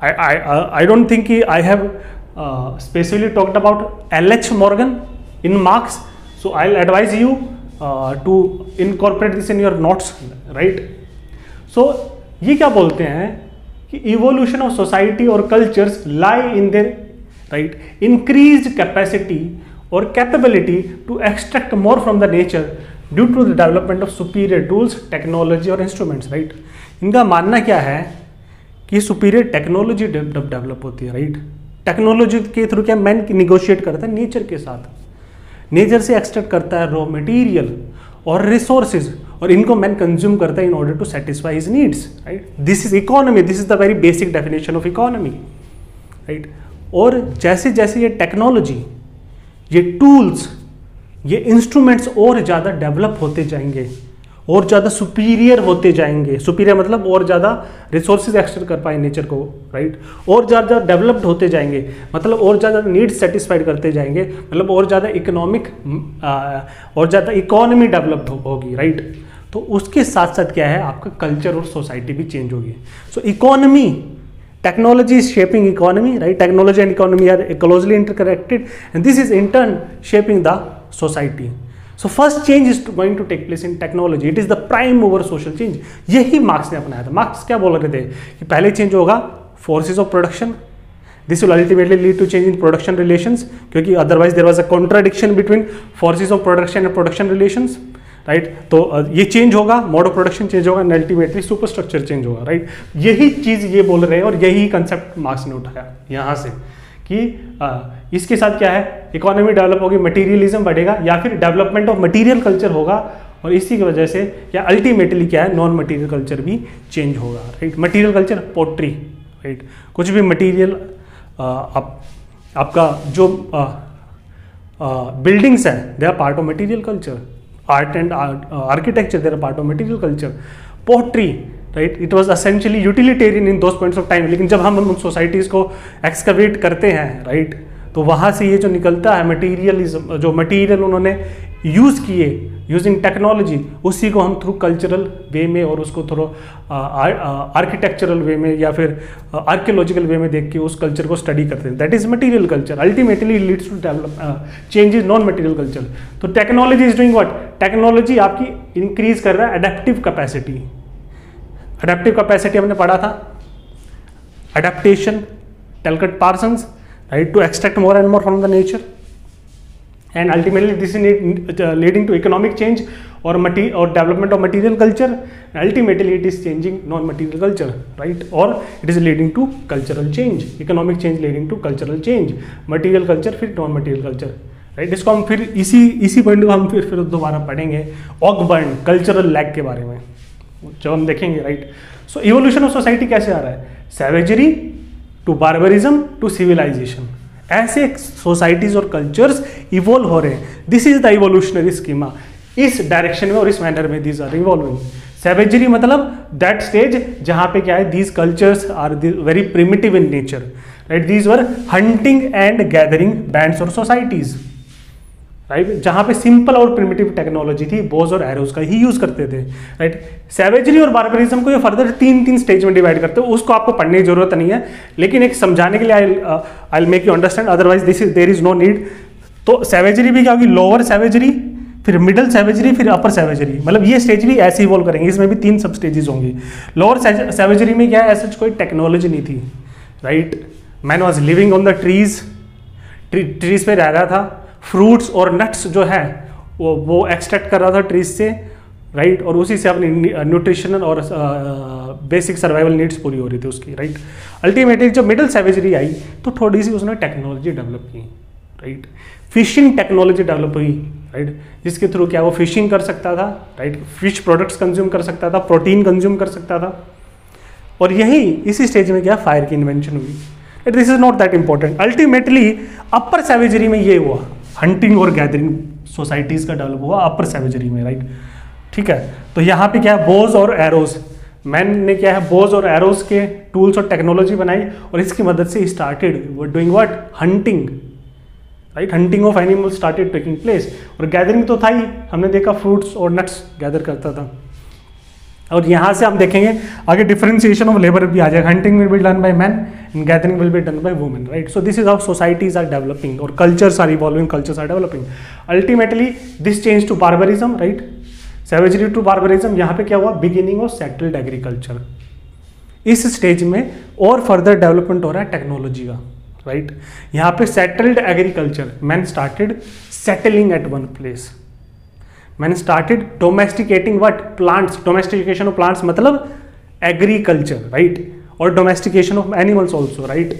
I don't think I have specifically talked about L.H. Morgan in Marx, so I'll advise you to incorporate this in your notes, right? So ये क्या बोलते हैं कि evolution of society or cultures lie in their, right, increased capacity or capability to extract more from the nature due to the development of superior tools, technology or instruments, right? इनका मानना क्या है कि superior technology develop होती है, right? Technology के through क्या man negotiate करता है नेचर के साथ, नेचर से एक्सट्रैक्ट करता है रॉ मटेरियल और रिसोर्सेज, और इनको मैन कंज्यूम करता है in order to satisfy his needs, right? This is economy, this is the very basic definition of economy, right? और जैसे जैसे ये टेक्नोलॉजी, ये टूल्स, ये इंस्ट्रूमेंट्स और ज़्यादा डेवलप होते जाएंगे और ज़्यादा सुपीरियर होते जाएंगे, सुपीरियर मतलब और ज़्यादा रिसोर्सेज एक्सट्रैक्ट कर पाए नेचर को, राइट? और ज़्यादा डेवलप्ड होते जाएंगे, मतलब और ज़्यादा नीड्स सेटिस्फाइड करते जाएंगे, मतलब और ज़्यादा इकोनॉमिक और ज़्यादा इकोनॉमी डेवलप्ड होगी, राइट? तो उसके साथ साथ क्या है, आपका कल्चर और सोसाइटी भी चेंज होगी. So economy, technology is shaping economy, right? Technology and economy are closely interconnected and this is in turn shaping the society. So first change is going to take place in technology. It is the prime mover social change. यही Marx ने अपनाया था. Marks क्या बोल रहे थे कि पहले चेंज होगा forces of production. This will ultimately lead to change in production relations, क्योंकि otherwise there was a contradiction between forces of production and production relations, right? तो ये चेंज होगा, मोड ऑफ प्रोडक्शन चेंज होगा and ultimately superstructure change होगा, right? यही चीज़ ये बोल रहे हैं और यही कंसेप्ट मार्क्स ने उठाया यहाँ से कि इसके साथ क्या है, इकोनॉमी डेवलप होगी, मटेरियलिज्म बढ़ेगा, या फिर डेवलपमेंट ऑफ मटेरियल कल्चर होगा, और इसी की वजह से क्या अल्टीमेटली क्या है, नॉन मटेरियल कल्चर भी चेंज होगा, right? Material culture, pottery, right? कुछ भी मटेरियल, आपका जो बिल्डिंग्स है, they are part of material culture. Art and architecture, they are part of material culture. Pottery, right, it was essentially utilitarian in those points of time. लेकिन जब हम उन societies को एक्सकवेट करते हैं, राइट, तो वहाँ से ये जो निकलता है मटीरियलिज्म, जो मटीरियल उन्होंने यूज़ किए यूजिंग टेक्नोलॉजी, उसी को हम थ्रू कल्चरल वे में और उसको थ्रू आर्किटेक्चरल वे में या फिर आर्कियोलॉजिकल वे में देख के उस कल्चर को स्टडी करते हैं। That is material culture. Ultimately leads to develop change is non material culture. तो technology is doing what? Technology आपकी इंक्रीज कर रहा है अडेप्टिव कैपेसिटी। अडेप्टिव कैपेसिटी हमने पढ़ा था, adaptation, Talcott Parsons, right, to extract more and more from the nature, and ultimately this is leading to economic change or development of material culture. Ultimately it is changing non-material culture, right, or it is leading to cultural change, economic change leading to cultural change, material culture फिर non-material culture, right। इसको हम फिर इसी point को हम फिर दोबारा पढ़ेंगे ऑगबर्न कल्चरल लैग के बारे में जब हम देखेंगे, right. So evolution of society कैसे आ रहा है? Savagery to barbarism to civilisation, ऐसे सोसाइटीज और कल्चर्स इवॉल्व हो रहे हैं। This is the evolutionary schema, इस डायरेक्शन में और इस मैनर में दीज आर इवॉल्विंग। सैवेजरी मतलब दैट स्टेज जहां पे क्या है, these cultures are very primitive in nature, right. These were hunting and gathering bands और सोसाइटीज, राइट, जहां पे सिंपल और प्रिमिटिव टेक्नोलॉजी थी, बोज और एरोज का ही यूज करते थे, राइट। सैवेजरी और बार्बरिज्म को ये फर्दर तीन स्टेज में डिवाइड करते हैं, उसको आपको पढ़ने की जरूरत नहीं है, लेकिन एक समझाने के लिए I make you understand, otherwise there is no need. तो सैवेजरी भी क्या होगी? लोअर सैवेजरी, फिर मिडल सैवेजरी, फिर अपर सैवेजरी, मतलब ये स्टेज भी ऐसे इवॉल्व करेंगे, इसमें भी 3 सब स्टेजेस होंगी। लोअर सैवेजरी में क्या है, ऐसा कोई टेक्नोलॉजी नहीं थी, right. Man was living on the trees पे रह रहा था, फ्रूट्स और नट्स जो है वो एक्सट्रैक्ट कर रहा था ट्रीज से, राइट, और उसी से अपनी न्यूट्रिशनल और बेसिक सर्वाइवल नीड्स पूरी हो रही थी उसकी, राइट। अल्टीमेटली जब मिडिल सैवेजरी आई तो थोड़ी सी उसने टेक्नोलॉजी डेवलप की, राइट। फिशिंग टेक्नोलॉजी डेवलप हुई, राइट, जिसके थ्रू क्या वो फिशिंग कर सकता था, राइट, फिश प्रोडक्ट्स कंज्यूम कर सकता था, प्रोटीन कंज्यूम कर सकता था। और यही इसी स्टेज में क्या फायर की इन्वेंशन हुई, right. This is not that important. Ultimately upper savagery में ये हुआ, हंटिंग और गैदरिंग सोसाइटीज का डेवलप हुआ अपर सैवेजरी में, राइट, ठीक है। तो यहाँ पे क्या है, बोज और एरोज, मैन ने क्या है बोज और एरोज के टूल्स और टेक्नोलॉजी बनाई और इसकी मदद से started doing what, hunting, right. Hunting of animals started taking place, और गैदरिंग तो था ही, हमने देखा फ्रूट्स और नट्स गैदर करता था। और यहाँ से हम देखेंगे आगे डिफरेंशिएशन ऑफ लेबर भी आ जाएगा, hunting will be done by man and gathering will be done by women, right. So this is how societies are developing और cultures are evolving, cultures are developing. Ultimately this change to barbarism, right, savagery to barbarism. यहाँ पे क्या हुआ, beginning of settled agriculture. इस stage में और further development हो रहा है टेक्नोलॉजी का, राइट। यहाँ पे settled agriculture, man started settling at one place, man started domesticating what, plants. Domestication of plants मतलब एग्रीकल्चर, राइट, और domestication of animals also, right.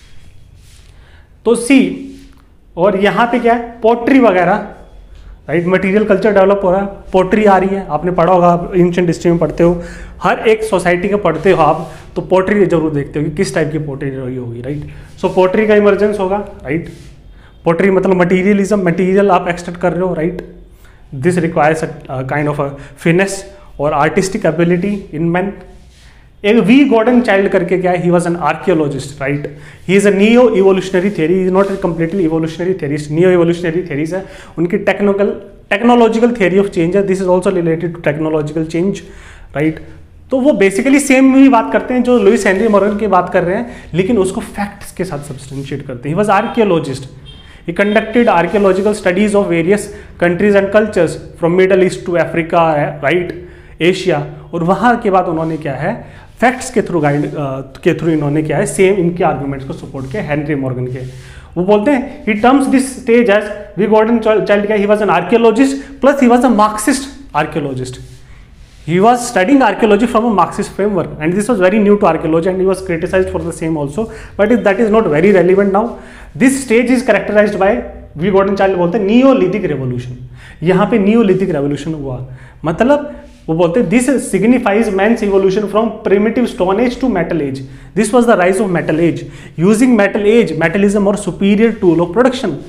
तो सी, और यहाँ पे क्या है, पोट्री वगैरह, राइट, मटेरियल कल्चर डेवलप हो रहा है, पोट्री आ रही है, आपने पढ़ा होगा, एंशिएंट हिस्ट्री में पढ़ते हो, हर एक सोसाइटी का पढ़ते हो आप, तो पोट्री जरूर देखते हो कि किस टाइप की पोट्री रही होगी, राइट। सो पोट्री का इमर्जेंस होगा, राइट। पोट्री मतलब मटीरियलिज्म, मटीरियल आप एक्सट्रैक्ट कर रहे हो, right. This requires kind of finesse और आर्टिस्टिक एबिलिटी इन मैन। एक वी गॉर्डन चाइल्ड करके क्या है, he was an archaeologist, right. He is a neo evolutionary theory, is not a completely evolutionary theorist, neo evolutionary theories है उनकी। Technological theory of change है, this is also related to technological change, right. तो वो basically same ही बात करते हैं जो Louis Henry Morgan की बात कर रहे हैं, लेकिन उसको फैक्ट्स के साथ सब्सटेंशिएट करते हैं। He was archaeologist, he conducted archaeological studies of various countries and cultures from Middle East to Africa, right, Asia। और वहाँ के बाद उन्होंने क्या है, फैक्ट्स के थ्रू इन्होंने क्या है, सेम इनके आर्गुमेंट्स को सपोर्ट किया हेनरी मॉर्गन के। वो बोलते हैं he terms this stage as V Gordon Childe क्या, he was an archaeologist plus he was a Marxist archaeologist। He was studying archaeology from a Marxist framework and this was very new to archaeology and he was criticized for the same also, but that is not very relevant now। This stage is characterized by, V Gordon Childe बोलते हैं, Neolithic revolution. यहाँ पे Neolithic revolution हुआ, मतलब वो बोलते हैं this signifies man's evolution from primitive stone age to metal age. This was the rise of metal age, using metal age, metallism और superior tool of production,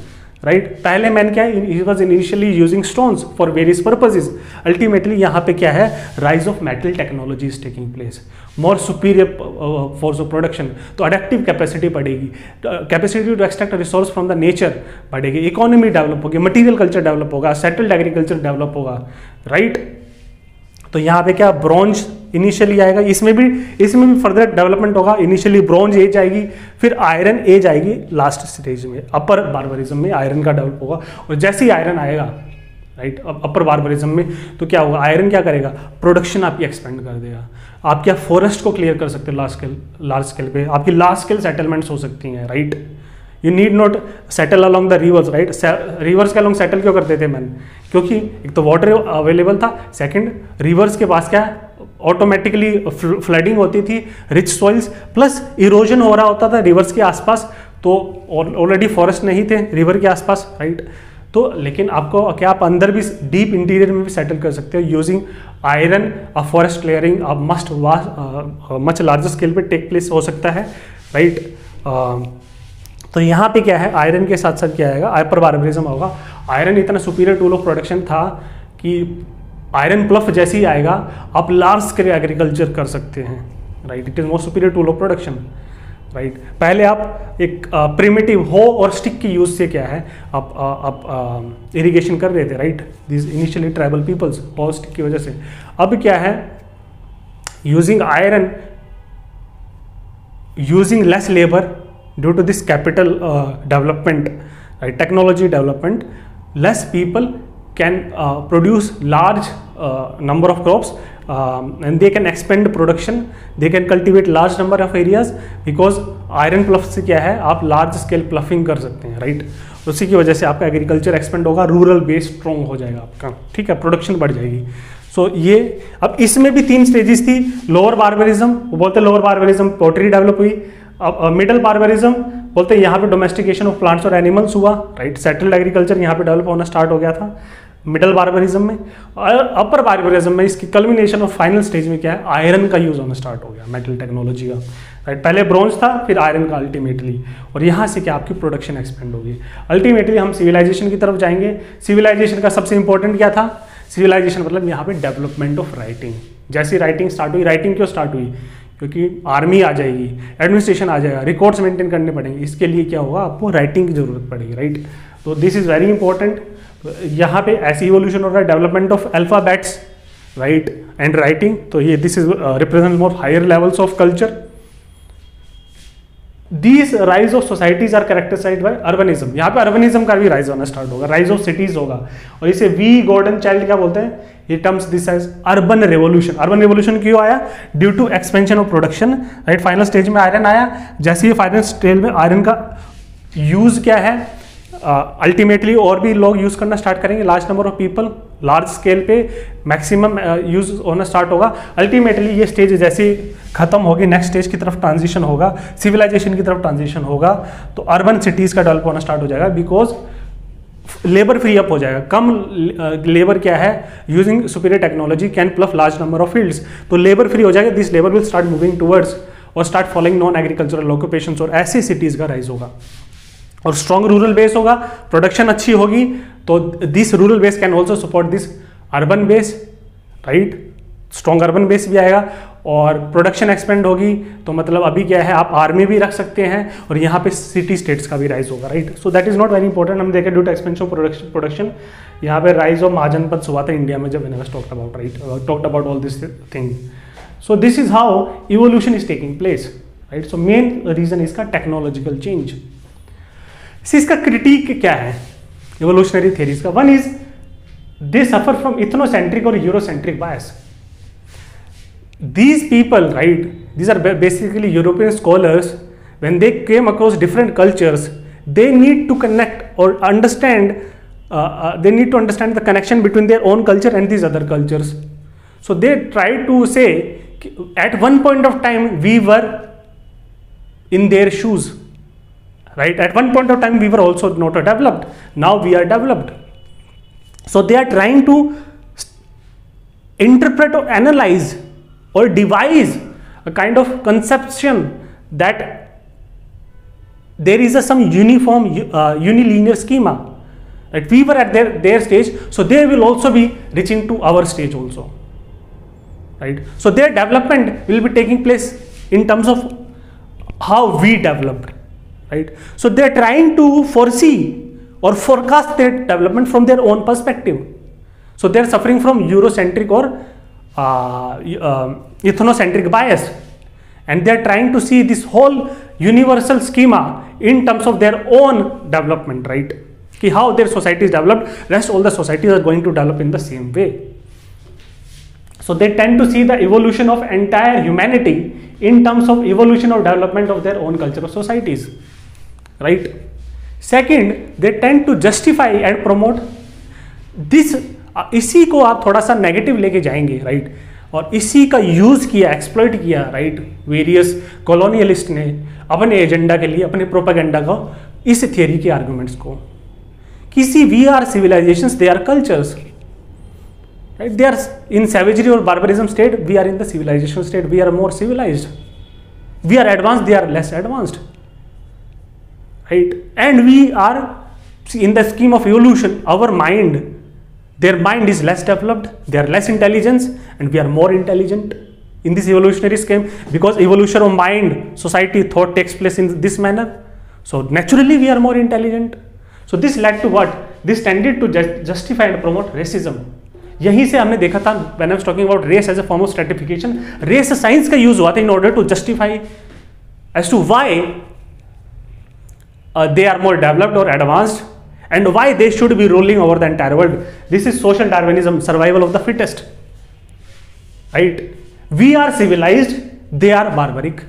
right. पहले man क्या है, he was initially using stones for various purposes. Ultimately यहाँ पे क्या है, rise of metal technology is taking place, more superior force of production, तो adaptive capacity बढ़ेगी, capacity to extract resource from the nature बढ़ेगी, economy develop होगी, material culture develop होगा, settled agriculture develop होगा, राइट। तो यहाँ पे क्या ब्रॉन्ज इनिशियली आएगा, इसमें भी फर्दर डेवलपमेंट होगा। इनिशियली ब्रॉन्ज एज आएगी, फिर आयरन एज आएगी लास्ट स्टेज में, अपर बार्बरिज्म में आयरन का डेवलप होगा। और जैसे ही आयरन आएगा, राइट, अपर बार्बरिज्म में, तो क्या होगा, आयरन क्या करेगा, प्रोडक्शन आपकी एक्सपेंड कर देगा। आप क्या फॉरेस्ट को क्लियर कर सकते हो लार्ज स्केल पे, आपकी लार्ज स्केल सेटलमेंट्स हो सकती हैं, right. You need not settle along the rivers, right. Rivers के अलॉन्ग सेटल क्यों करते थे मैन, क्योंकि एक तो वाटर अवेलेबल था, सेकंड रिवर्स के पास क्या है, ऑटोमेटिकली फ्लडिंग होती थी, रिच सॉइल्स, प्लस इरोजन हो रहा होता था रिवर्स के आसपास, तो ऑलरेडी फॉरेस्ट नहीं थे रिवर के आसपास, राइट। तो लेकिन आपको क्या, आप अंदर भी डीप इंटीरियर में भी सेटल कर सकते हो using iron. A forest clearing much larger scale पे टेक प्लेस हो सकता है, राइट। तो यहाँ पे क्या है, आयरन के साथ साथ क्या आएगा, अपर बार्बरिज्म होगा। आयरन इतना सुपीरियर टूल ऑफ प्रोडक्शन था कि आयरन प्लफ जैसे ही आएगा आप लार्ज स्केल एग्रीकल्चर कर सकते हैं, right. It is more superior tool of production, right. पहले आप एक प्रिमिटिव हो और स्टिक की यूज से क्या है, आप इरिगेशन कर रहे थे, right. This initially tribal peoples hoe stick की वजह से। अब क्या है, using iron, using less labour due to this capital development, right, technology development, less people can produce large number of crops and they can expand production, they can cultivate large number of areas because iron pluff से क्या है, आप large scale pluffing कर सकते हैं, right. उसी की वजह से आपका एग्रीकल्चर एक्सपेंड होगा, रूरल बेस स्ट्रॉन्ग हो जाएगा आपका, ठीक है, प्रोडक्शन बढ़ जाएगी। सो ये अब इसमें भी 3 स्टेजेस थी। लोअर बार्बरिज्म, वो बोलते हैं लोअर बार्बरिज्म पोट्री डेवलप हुई। अब मिडल बार्बरिज्म बोलते हैं यहाँ पे डोमेस्टिकेशन ऑफ प्लांट्स और एनिमल्स हुआ, राइट। सेटल्ड एग्रीकल्चर यहाँ पे डेवलप होना स्टार्ट हो गया था मिडल बार्बरिज्म में। अपर बार्बरिज्म में इसकी कल्मिनेशन ऑफ फाइनल स्टेज में क्या है, आयरन का यूज होना स्टार्ट हो गया, मेटल टेक्नोलॉजी का, राइट। पहले ब्रॉन्ज था, फिर आयरन का अल्टीमेटली, और यहाँ से क्या आपकी प्रोडक्शन एक्सपेंड होगी। अल्टीमेटली हम सिविलाइजेशन की तरफ जाएंगे। सिविलाइजेशन का सबसे इंपॉर्टेंट क्या था, सिविलाइजेशन मतलब यहाँ पे डेवलपमेंट ऑफ राइटिंग। जैसी राइटिंग स्टार्ट हुई, राइटिंग क्यों स्टार्ट हुई, क्योंकि आर्मी आ जाएगी, एडमिनिस्ट्रेशन आ जाएगा, रिकॉर्ड्स मेंटेन करने पड़ेंगे, इसके लिए क्या होगा, आपको राइटिंग की जरूरत पड़ेगी, राइट। तो दिस इज वेरी इंपॉर्टेंट। यहाँ पे ऐसी इवोल्यूशन हो रहा है, development of alphabets, right, and writing. तो ये this is represent more higher levels of culture. These rise of societies are characterized by urbanism। यहाँ पे अर्बनिज्म का भी राइज होना स्टार्ट होगा, राइज ऑफ सिटीज होगा, और इसे वी गॉर्डन चाइल्ड क्या बोलते हैं, ये terms this age urban revolution. Urban revolution क्यों आया, due to expansion of production, right. Final stage में आयरन आया, जैसे ही फाइनल स्टेज में आयरन का यूज क्या है, अल्टीमेटली और भी लोग यूज करना स्टार्ट करेंगे, large number of people, large scale पे मैक्सिमम यूज होना स्टार्ट होगा। अल्टीमेटली ये स्टेज जैसे खत्म होगी, नेक्स्ट स्टेज की तरफ ट्रांजिशन होगा, सिविलाइजेशन की तरफ ट्रांजिशन होगा, तो अर्बन सिटीज का डेवलप होना स्टार्ट हो जाएगा, बिकॉज लेबर फ्री अप हो जाएगा। कम लेबर क्या है, using superior technology can plough large number of fields, तो लेबर फ्री हो जाएगा, this labour will start moving towards और start following non agricultural occupations, और ऐसे सिटीज का राइज होगा। और स्ट्रॉन्ग रूरल बेस होगा, प्रोडक्शन अच्छी होगी, तो this rural base can also support this urban base, right. Strong urban base भी आएगा और प्रोडक्शन एक्सपेंड होगी, तो मतलब अभी क्या है, आप आर्मी भी रख सकते हैं, और यहाँ पे सिटी स्टेट्स का भी राइज होगा, right. So that is not very important. हम देखें due to expansion of production, यहाँ पे राइज ऑफ महाजनपद हुआ था इंडिया में, जब मैंने talked about, right, talked about all this thing. So this is how evolution is taking place, right. So main reason इसका टेक्नोलॉजिकल चेंज। इसका क्रिटिक क्या है इवोल्यूशनरी थ्योरीज का, one is they suffer from ethnocentric और Eurocentric bias. These people, right, these are basically European scholars, when they came across different cultures, they need to connect or understand, they need to understand the connection between their own culture and these other cultures. So they try to say, at one point of time we were in their shoes, right? At one point of time we were also not developed, now we are developed. So they are trying to interpret or analyze or devise a kind of conception that there is some uniform unilinear schema, right? We were at their stage, so they will also be reaching to our stage also, right? So their development will be taking place in terms of how we developed, right? So they are trying to foresee or forecast their development from their own perspective. So they are suffering from Eurocentric or ethnocentric bias, and they are trying to see this whole universal schema in terms of their own development, right? Ki how their society is developed, rest all the societies are going to develop in the same way. So they tend to see the evolution of entire humanity in terms of evolution or development of their own cultural societies, right? Second, they tend to justify and promote this. इसी को आप थोड़ा सा negative लेके जाएंगे, right? और इसी का यूज किया, एक्सप्लॉइट किया, राइट? वेरियस कॉलोनियलिस्ट ने अपने एजेंडा के लिए, अपने प्रोपेगेंडा को, इस थियरी के आर्गुमेंट्स को, किसी we are civilisations, they are cultures, right? They are in savagery or barbarism state, we are in the civilization state, we are more civilized, we are advanced, they are less advanced, right? And we are in the scheme of evolution, our mind, their mind is less developed, they are less intelligence, and we are more intelligent in this evolutionary scheme, because evolution of mind, society, thought takes place in this manner, so naturally we are more intelligent. So this led to what? This tended to justify and promote racism. यहीं से हमने देखा था, when I was talking about race as a form of stratification, race science का use हुआ था in order to justify as to why they are more developed or advanced and why they should be ruling over the entire world. This is social Darwinism, survival of the fittest, right? We are civilized, they are barbaric,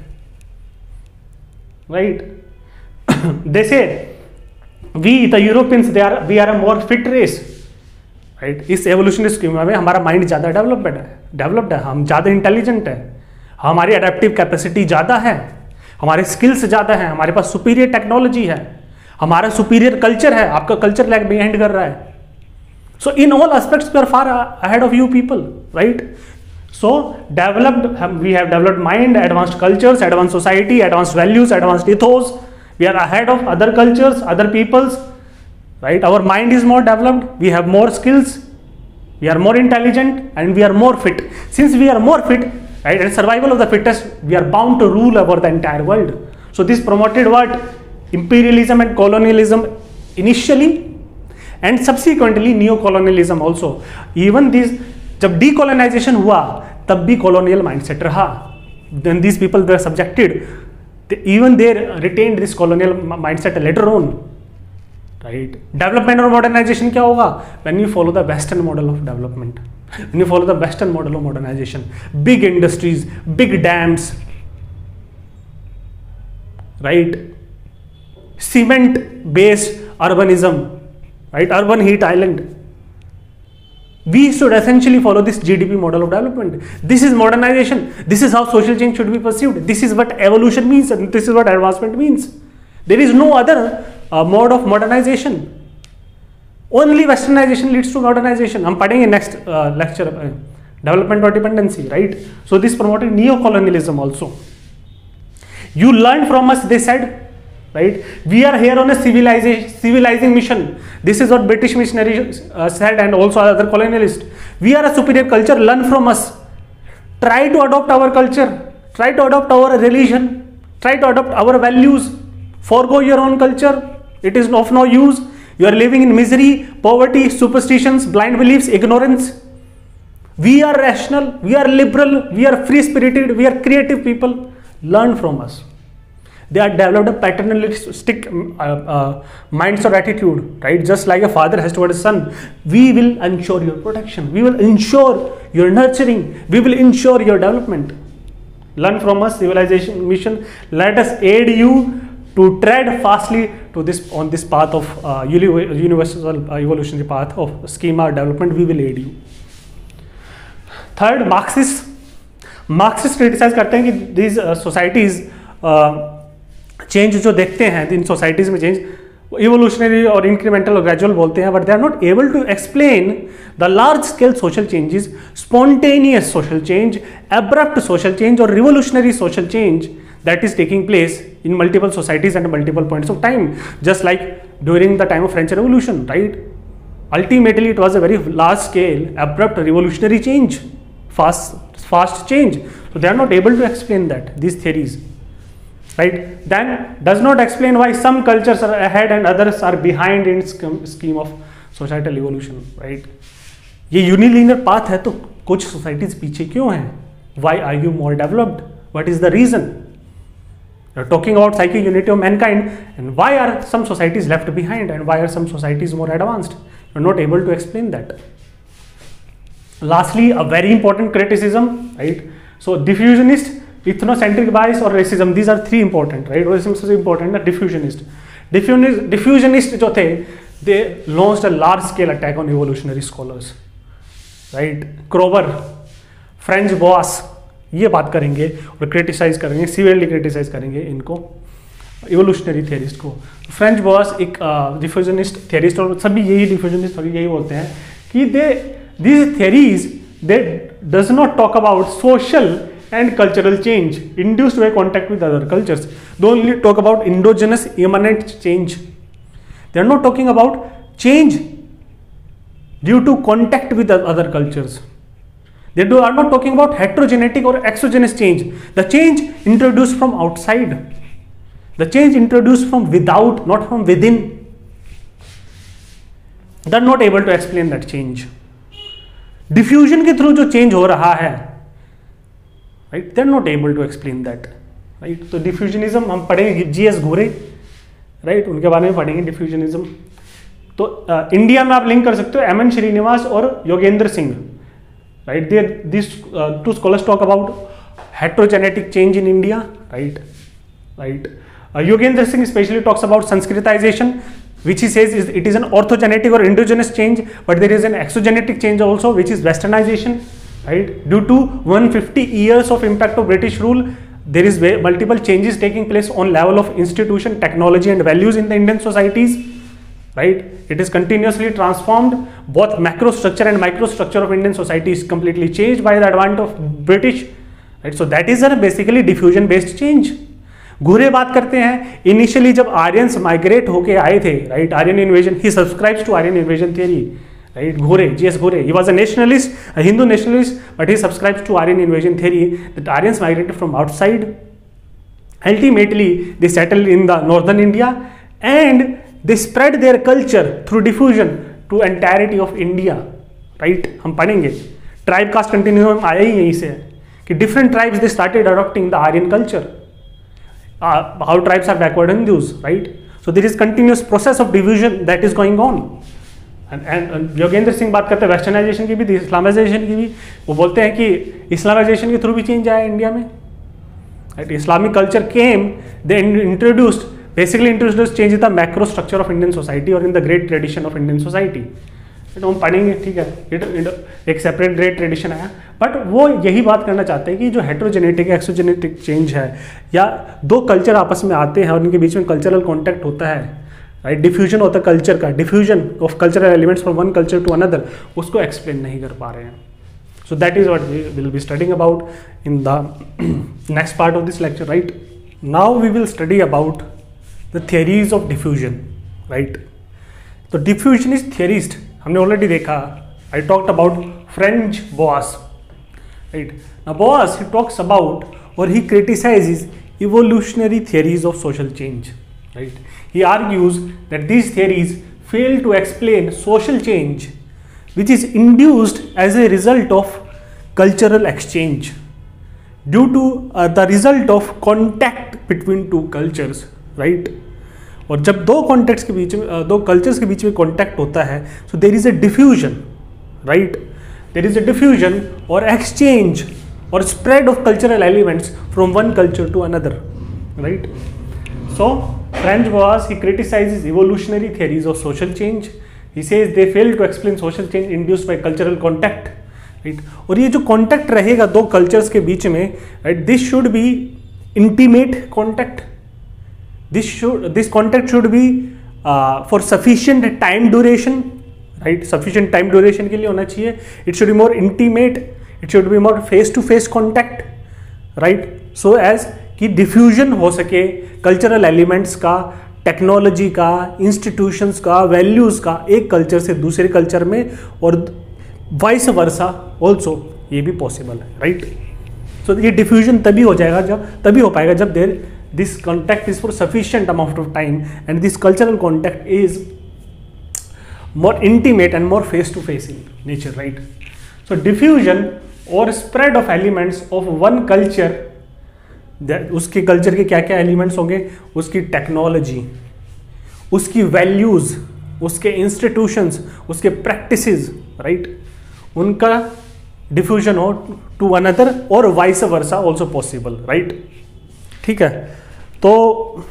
right? They say we the Europeans, we are a more fit race, right? इस evolutionary schema में हमारा mind ज़्यादा developed है, हम ज़्यादा intelligent है, हमारी adaptive capacity ज़्यादा है, हमारे स्किल्स ज़्यादा हैं, हमारे पास सुपीरियर टेक्नोलॉजी है, हमारा सुपीरियर कल्चर है, आपका कल्चर लैग बिहाइंड कर रहा है. So in all aspects we are far ahead of you people, right? So developed, we have developed mind, advanced cultures, advance society, advanced values, advanced ethos. We are ahead of other cultures, other peoples, right? Our mind is more developed, we have more skills, we are more intelligent, and we are more fit. Since we are more fit, right, and survival of the fittest, we are bound to rule over the entire world. So this promoted what? Imperialism and colonialism initially, and subsequently neo-colonialism also. Even this, जब decolonization हुआ, तब भी colonial mindset रहा. Then these people were subjected. Even they retained this colonial mindset later on, right? Development or modernization क्या होगा? When you follow the Western model of development, when you follow the Western model of modernization, big industries, big dams, right? Cement-based urbanism, right? Urban heat island. We should essentially follow this GDP model of development. This is modernization. This is how social change should be perceived. This is what evolution means, and this is what advancement means. There is no other mode of modernization. Only westernization leads to modernization. हम पढ़ेंगे next lecture, development or dependency, right? So this promoted neo-colonialism also. You learn from us, they said, right? We are here on a civilizing mission. This is what British missionaries said, and also other colonialists. We are a superior culture, learn from us. Try to adopt our culture, try to adopt our religion, try to adopt our values. Forgo your own culture, it is of no use. You are living in misery, poverty, superstitions, blind beliefs, ignorance. We are rational, we are liberal, we are free spirited, we are creative people. Learn from us. They are developed a paternalistic mindset or attitude, right? Just like a father has towards his son. We will ensure your protection, we will ensure your nurturing, we will ensure your development. Learn from us, civilization mission. Let us aid you to tread fastly to this on this path of universal evolutionary path of schema development. We will aid you. Third, Marxists criticize करते हैं कि these societies change जो देखते हैं इन societies में, change evolutionary और incremental और ग्रेजुअल बोलते हैं, but they are not able to explain the large scale social changes, spontaneous social change, abrupt social change और revolutionary social change that is taking place in multiple societies and multiple points of time, just like during the time of French Revolution, right? Ultimately, it was a very large scale, abrupt, revolutionary change, fast change. So they are not able to explain that, these theories, right? Then does not explain why some cultures are ahead and others are behind in scheme of societal evolution, right? ये यूनिलीनियर path है तो कुछ societies पीछे क्यों हैं? Why are you more developed? What is the reason? You're talking about psychic unity of mankind, and why are some societies left behind and why are some societies more advanced? You're not able to explain that. Lastly, a very important criticism, right? So diffusionist, ethnocentric bias or racism, these are three important, right? Racism is important, diffusionist. Diffusionist जो थे, they launched a large scale attack on evolutionary scholars, right? Kroeber, Franz Boas, ये बात करेंगे और criticise करेंगे, severely criticise करेंगे इनको, evolutionary theorist को. फ्रेंच बॉस एक डिफ्यूजनिस्ट थियरिस्ट, और सभी यही डिफ्यूजनिस्ट और यही बोलते हैं कि these theories they does not talk about social and cultural change induced by contact with other cultures. They only talk about endogenous immanent change. They are not talking about change due to contact with other cultures. They are not talking about heterogenetic or exogenous change. The change introduced from outside. The change introduced from without, not from within. They are not able to explain that change. Diffusion के through जो change हो रहा है, right? They are not able to explain that, right? तो diffusionism हम पढ़ेंगे, GS घोरे, right? उनके बारे में पढ़ेंगे diffusionism. तो इंडिया में आप लिंक कर सकते हो एमएन श्रीनिवास और Yogendra Singh, right? These two scholars talk about heterogenetic change in India, right? Yogendra Singh especially talks about Sanskritization, which he says it is an orthogenetic or endogenous change, but there is an exogenetic change also, which is westernization, right? Due to 150 years of impact of British rule, there is multiple changes taking place on level of institution, technology and values in the Indian societies, right? It is continuously transformed. Both macro structure and microstructure of Indian society is completely changed by the advent of British, right? So that is a basically diffusion based change. घूरे बात करते हैं, initially जब Aryans migrate होके आए थे, राइट? Aryan invasion, he subscribes to Aryan invasion theory, right? Ghurye, G S Ghurye, he was a nationalist, a Hindu nationalist, but he subscribes to Aryan invasion theory that Aryans migrated from outside. Ultimately they settled in the northern India and they spread their culture through diffusion to entirety of India, right? हम पढ़ेंगे tribe cast continuum आया ही यहीं से कि different tribes they started adopting the Aryan culture. How tribes are backward in use, right? So there is continuous process of division that is going on. And Yogendra Singh बात करते हैं westernisation की भी, Islamisation की भी. वो बोलते हैं कि इस्लामाइजेशन के थ्रू भी चेंज आया इंडिया में, right? Islamic culture came, they basically introduced change in the macro structure of Indian society or in the great tradition of Indian society. तो हम पढ़ेंगे, ठीक है, एक सेपरेट ग्रेट ट्रेडिशन आया, बट वो यही बात करना चाहते हैं कि जो हेट्रोजेनेटिक एक्सोजेनेटिक चेंज है, या दो कल्चर आपस में आते हैं और उनके बीच में कल्चरल कॉन्टैक्ट होता है, राइट? डिफ्यूजन होता है कल्चर का, diffusion of cultural elements from one culture to another, उसको एक्सप्लेन नहीं कर पा रहे हैं. So that is what we will be studying about in the next part of this lecture, right? Now we will study about the theories of diffusion, right? तो diffusionist theorist हमने already देखा. I talked about Franz Boas, right? Now Boas he talks about और he criticizes evolutionary theories of social change, right? He argues that these theories fail to explain social change which is induced as a result of cultural exchange due to the result of contact between two cultures, right? और जब दो contacts के बीच में, दो cultures के बीच में कॉन्टैक्ट होता है, so there is a diffusion, right? There is a diffusion और एक्सचेंज और spread of cultural elements from one culture to another, right? So Franz Boas he criticizes evolutionary theories of social change. He says they fail to explain social change induced by cultural contact, right? और ये जो contact रहेगा दो cultures के बीच में, right, this should be intimate contact. This contact should be for sufficient time duration, right? Sufficient time duration के लिए होना चाहिए. It should be more intimate. It should be more face-to-face contact, right? So as कि diffusion हो सके cultural elements का technology का, institutions का, वैल्यूज़ का एक कल्चर से दूसरे कल्चर में, और वाइस वर्सा ऑल्सो, ये भी पॉसिबल है, राइट। सो ये डिफ्यूजन तभी हो पाएगा जब there this contact is for sufficient amount of time and this cultural contact is more intimate and more face to face in nature, right. So diffusion और spread of elements of one culture, उसके culture के क्या क्या elements होंगे, उसकी technology, उसकी values, उसके institutions, उसके प्रैक्टिसेस, राइट, उनका डिफ्यूजन हो टू अनदर और vice versa also possible, right. ठीक है, तो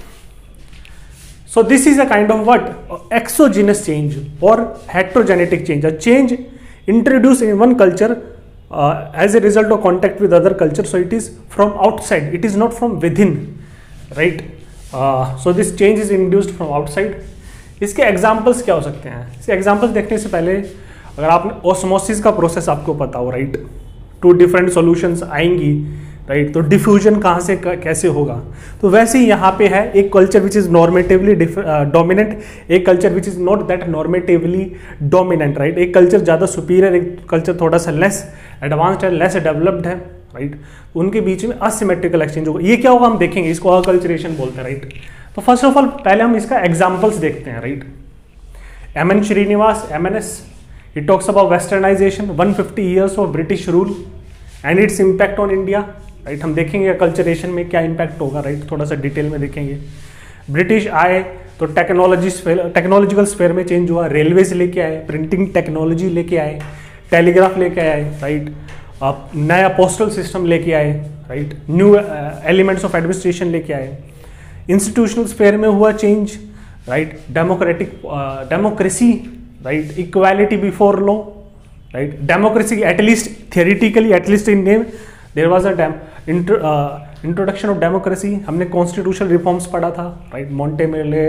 so this is a kind of what exogenous change और heterogenetic change, a change introduce in one culture as a result of contact with other culture, so it is from outside, it is not from within, right. So this change is induced from outside. इसके examples क्या हो सकते हैं? इसके examples देखने से पहले अगर आपने ऑस्मोसिस का प्रोसेस आपको पता हो, राइट, टू डिफरेंट सॉल्यूशंस आएंगी, राइट, तो डिफ्यूजन कहाँ से कैसे होगा, तो वैसे ही यहाँ पे है एक culture which is normatively dominant, एक culture which is not that normatively dominant, right. एक कल्चर ज़्यादा सुपीरियर, एक कल्चर थोड़ा सा लेस एडवांस्ड है, लेस डेवलप्ड है, राइट। उनके बीच में असिमेट्रिकल एक्सचेंज होगा। ये क्या होगा हम देखेंगे, इसको अकल्चरेशन बोलते हैं, राइट। तो फर्स्ट ऑफ ऑल पहले हम इसका एग्जाम्पल्स देखते हैं, right. M N. Srinivas, MNS, he talks about westernization, 150 years of British rule and its impact on India, right. हम देखेंगे कल्चरेशन में क्या इम्पैक्ट होगा, राइट, थोड़ा सा डिटेल में देखेंगे। ब्रिटिश आए तो टेक्नोलॉजिकल स्फेयर में चेंज हुआ, रेलवेज लेके आए, प्रिंटिंग टेक्नोलॉजी लेके आए, टेलीग्राफ लेके आए, राइट, नया पोस्टल सिस्टम लेके आए, right, new elements of administration लेके आए। इंस्टीट्यूशनल स्फेयर में हुआ change, right, democracy, right, equality before law, right, democracy at least theoretically, at least in name there was a introduction of democracy. हमने कॉन्स्टिट्यूशनल रिफॉर्म्स पढ़ा था, right, मोंटेमेले,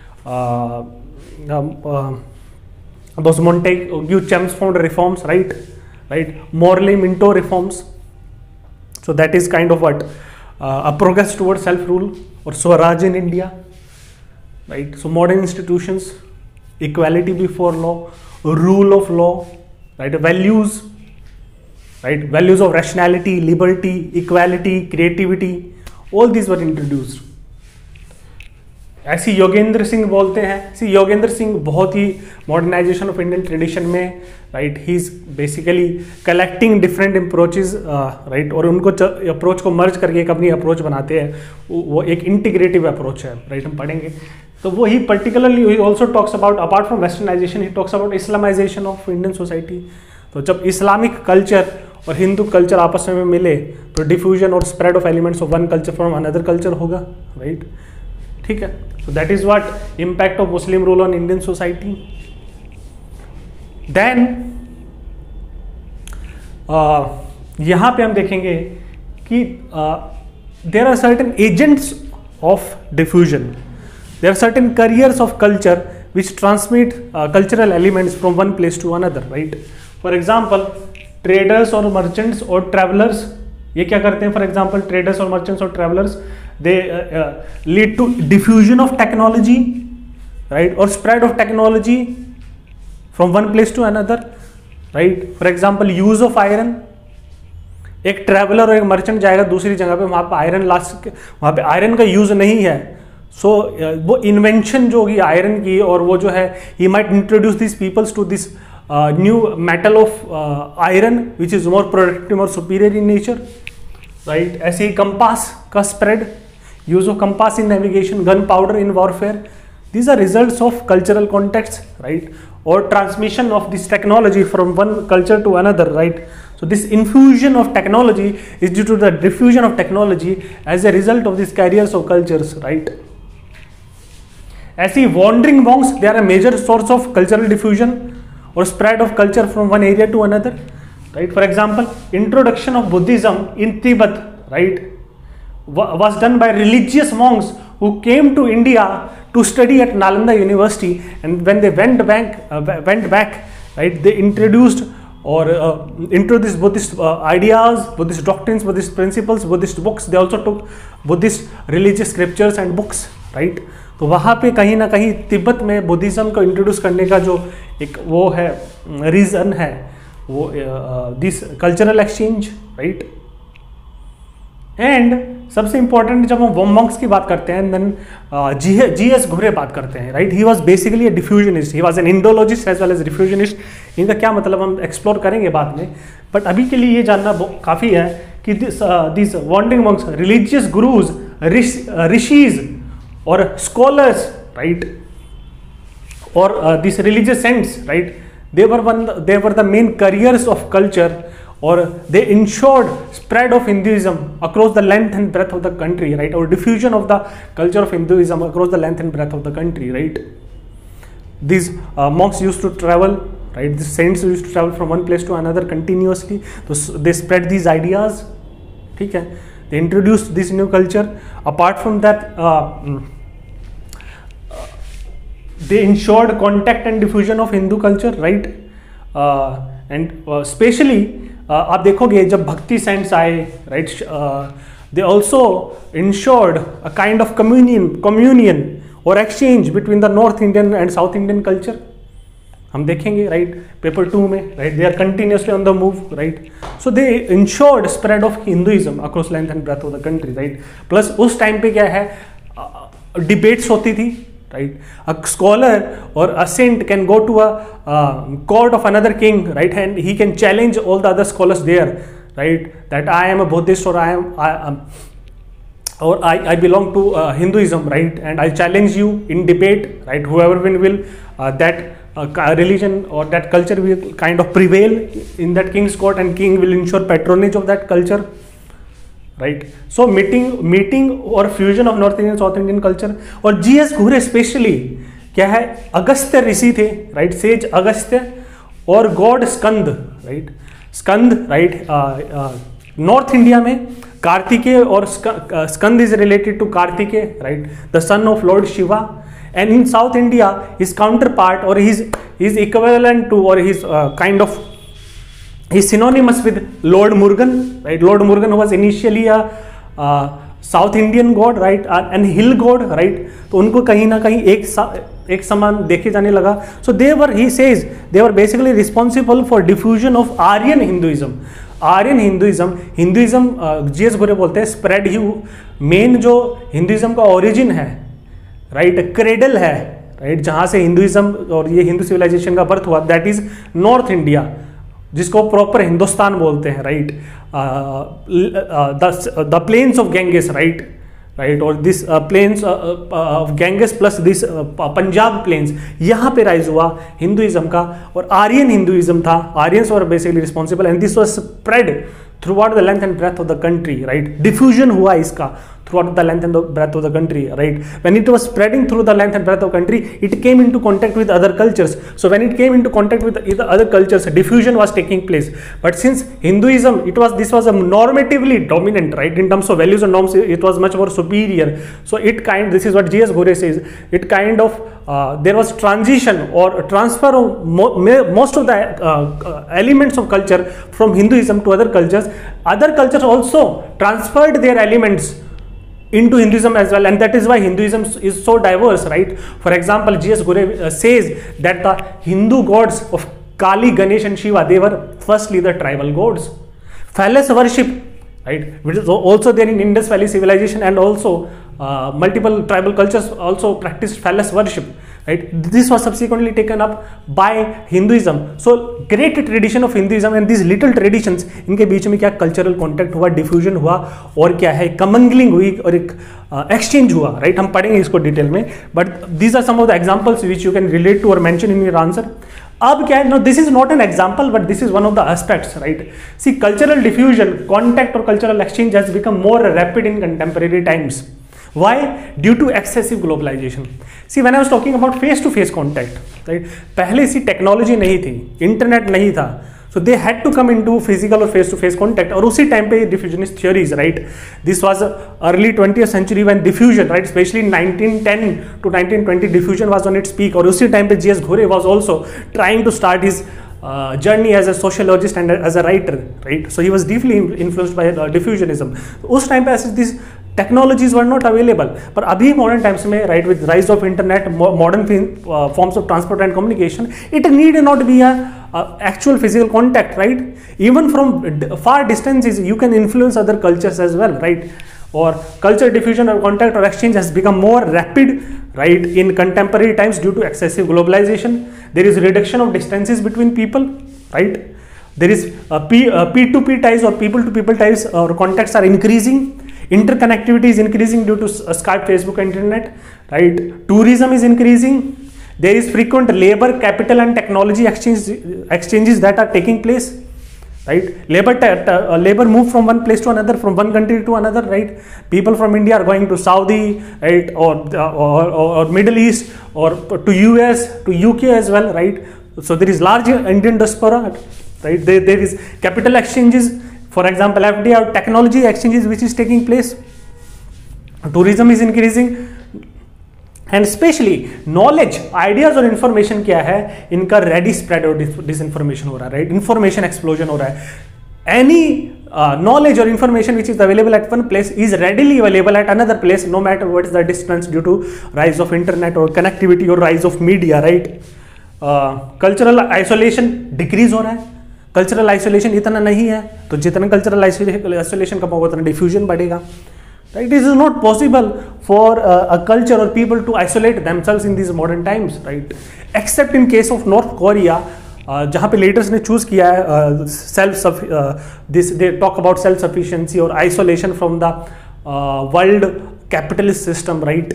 those Montague Chelmsford reforms, right, Morley Minto reforms. So that is kind of what a progress towards self-rule or Swaraj in India, right. So modern institutions, equality before law, rule of law, right, values, right, values of rationality, liberty, equality, creativity, all these were introduced. ऐसी योगेंद्र सिंह बोलते हैं, योगेंद्र सिंह बहुत ही modernization of Indian tradition में, right, he is basically collecting different approaches, right, और उनको approach को मर्ज करके एक अपनी अप्रोच बनाते हैं, वो एक इंटीग्रेटिव अप्रोच है, राइट, हम पढ़ेंगे। तो वो he particularly he also talks about, apart from westernization, he talks about Islamization of Indian society. तो जब इस्लामिक कल्चर और हिंदू कल्चर आपस में मिले तो डिफ्यूजन और spread of elements of one culture from another culture होगा, राइट, ठीक है। So that is what impact of Muslim rule on Indian society. Then यहाँ पे हम देखेंगे कि there are certain agents of diffusion. There are certain carriers of culture which transmit cultural elements from one place to another, right? For example, traders or merchants or travelers, ये क्या करते हैं? For example, traders or merchants or travelers, they lead to diffusion of technology, right, or spread of technology from one place to another, right. For example, use of iron, एक traveller और एक merchant जाएगा दूसरी जगह पे, वहाँ पे वहाँ पे आयरन का यूज नहीं है, सो वो इन्वेंशन जो होगी आयरन की, और वो जो है he might introduce this peoples to this new metal of iron which is more productive और सुपीरियर इन नेचर, राइट। ऐसे ही कंपास का spread, use of compass in navigation, gunpowder in warfare, these are results of cultural contexts, right, or transmission of this technology from one culture to another, right. So this infusion of technology is due to the diffusion of technology as a result of these carriers of cultures, right. ऐसी wandering monks, they are a major source of cultural diffusion or spread of culture from one area to another, right. For example, introduction of Buddhism in Tibet, right, was done by religious monks who came to India to study at Nalanda University, and when they went back, right, they introduced or introduced Buddhist ideas, Buddhist doctrines, Buddhist principles, Buddhist books. They also took Buddhist religious scriptures and books, right. तो वहाँ पे कहीं ना कहीं तिब्बत में Buddhism को introduce करने का जो एक वो है रीज़न है वो this cultural exchange, right. And सबसे इंपॉर्टेंट जब हम मॉन्क्स की बात करते हैं देन जी.एस. घुरे बात करते हैं, right. He was basically a diffusionist, he was an Indologist as well as diffusionist. इनका क्या मतलब हम एक्सप्लोर करेंगे बाद में, बट अभी के लिए ये जानना काफ़ी है कि this wandering monks, religious gurus, rishis और स्कॉलर्स, राइट, और this religious saints, right, they were the main carriers of culture, or they ensured spread of Hinduism across the length and breadth of the country, right, or diffusion of the culture of Hinduism across the length and breadth of the country, right. These monks used to travel, right, the saints used to travel from one place to another continuously, so they spread these ideas, ठीक है, they introduced this new culture. Apart from that they ensured contact and diffusion of Hindu culture, right, and especially आप देखोगे जब bhakti saints आए, right, they also ensured a kind of communion or exchange between the North Indian and South Indian culture. हम देखेंगे, right, paper 2 में, right, they are continuously on the move, right, so they ensured spread of Hinduism across length and breadth of the country, right. Plus उस time पे क्या है, debates होती थी, right, a scholar or a saint can go to a court of another king, right, and he can challenge all the other scholars there, right, that I am a Buddhist or I belong to Hinduism, right, and I challenge you in debate, right, whoever will that religion or that culture will kind of prevail in that king's court, and king will ensure patronage of that culture, right. So meeting और fusion of north Indian south Indian culture. और G S. Ghurye specially क्या है, अगस्त्य ऋषि थे, right, sage Agastya, और god Skanda, right, Skanda, right, north India में कार्तिकेय, और Skanda is related to Kartikeya, right, the son of lord Shiva. And in south India his counterpart और his equivalent to और his kind of he's synonymous with Lord Murugan, right. Lord Murugan was initially a South Indian god, right, and hill god, right. तो उनको कहीं ना कहीं एक समान देखे जाने लगा. So he says they were basically responsible for diffusion of Aryan Hinduism. Aryan Hinduism G S. Ghurye बोलते हैं स्प्रेड ही. मेन जो हिंदुइज्म का ओरिजिन है, राइट, क्रेडल है, राइट, जहाँ से हिंदुइज्म और ये हिंदू सिविलाइजेशन का बर्थ हुआ, दैट इज नॉर्थ इंडिया, जिसको प्रॉपर हिंदुस्तान बोलते हैं, right. The plains of Ganges, right, और this plains of Ganges plus this Punjab plains, यहाँ पे राइज हुआ हिंदुइज्म का. और आर्यन हिंदुइज्म था, Aryans were basically responsible, and this was spread throughout the length and breadth of the country, right. Diffusion हुआ इसका throughout the length and the breadth of the country, right. When it was spreading through the length and breadth of country, it came into contact with other cultures. So when it came into contact with the other cultures, diffusion was taking place. But since Hinduism, this was a normatively dominant, right, in terms of values and norms, it was much more superior. So this is what G.S. Ghore says, it kind of there was transition or transfer of most of the elements of culture from Hinduism to other cultures. Other cultures also transferred their elements into Hinduism as well, and that is why Hinduism is so diverse, right. For example, G.S. Ghore says that the Hindu gods of Kali, Ganesh and Shiva, they were firstly the tribal gods. Phallus worship, right, which is also there in Indus Valley civilization, and also multiple tribal cultures also practiced phallus worship, right. This was subsequently taken up by Hinduism. So great tradition of Hinduism and these little traditions, इनके बीच में क्या cultural contact हुआ, diffusion हुआ, और क्या है कमंगलिंग हुई, और एक एक्सचेंज हुआ, राइट. हम पढ़ेंगे इसको डिटेल में, but these are some of the examples which you can relate to और मेंशन इन योर आंसर. अब क्या है, no this is not an example, but this is one of the aspects, right. See cultural diffusion, contact और cultural exchange has become more rapid in contemporary times. Why? Due to excessive globalization. See, when I was talking about face-to-face contact, right? पहले सी technology नहीं थी, internet नहीं था, so they had to come into physical or face-to-face contact. और उसी time पे diffusionist theories, right? This was early 20th century when diffusion, right? Especially 1910 to 1920, diffusion was on its peak. और उसी time पे G.S. Ghore was also trying to start his journey as a sociologist and as a writer, right? So he was deeply influenced by diffusionism. उस time पे ऐसे this technologies were not available. पर अभी modern times में, right, with rise of internet, modern forms of transport and communication, it need not be a actual physical contact, right? Even from far distances you can influence other cultures as well, right? Or culture diffusion or contact or exchange has become more rapid, right, in contemporary times due to excessive globalization. There is reduction of distances between people, right? There is P2P ties or people to people ties or contacts are increasing. Interconnectivity is increasing due to Skype, Facebook, internet, right? Tourism is increasing. There is frequent labor, capital and technology exchanges that are taking place, right? Labor move from one place to another, from one country to another, right? People from India are going to Saudi, right, or Middle East, or to US, to UK as well, right? So there is large Indian diaspora, right? There is capital exchanges, for example FDI, technology exchanges which is taking place. Tourism is increasing. And specially knowledge, ideas और information क्या है, इनका ready spread और disinformation हो रहा है, right? Information explosion हो रहा है. Any knowledge or information which is available at one place is readily available at another place, no matter what is the distance, due to rise of internet or connectivity or rise of media, right? Cultural isolation decrease हो रहा है. Cultural isolation इतना नहीं है, तो जितना cultural isolation कम होगा उतना डिफ्यूजन बढ़ेगा. Right? It is not possible for a culture or people to isolate themselves in these modern times, right? Except in case of North Korea, जहाँ पे leaders ने choose किया है they talk about self sufficiency or isolation from the world capitalist system, right?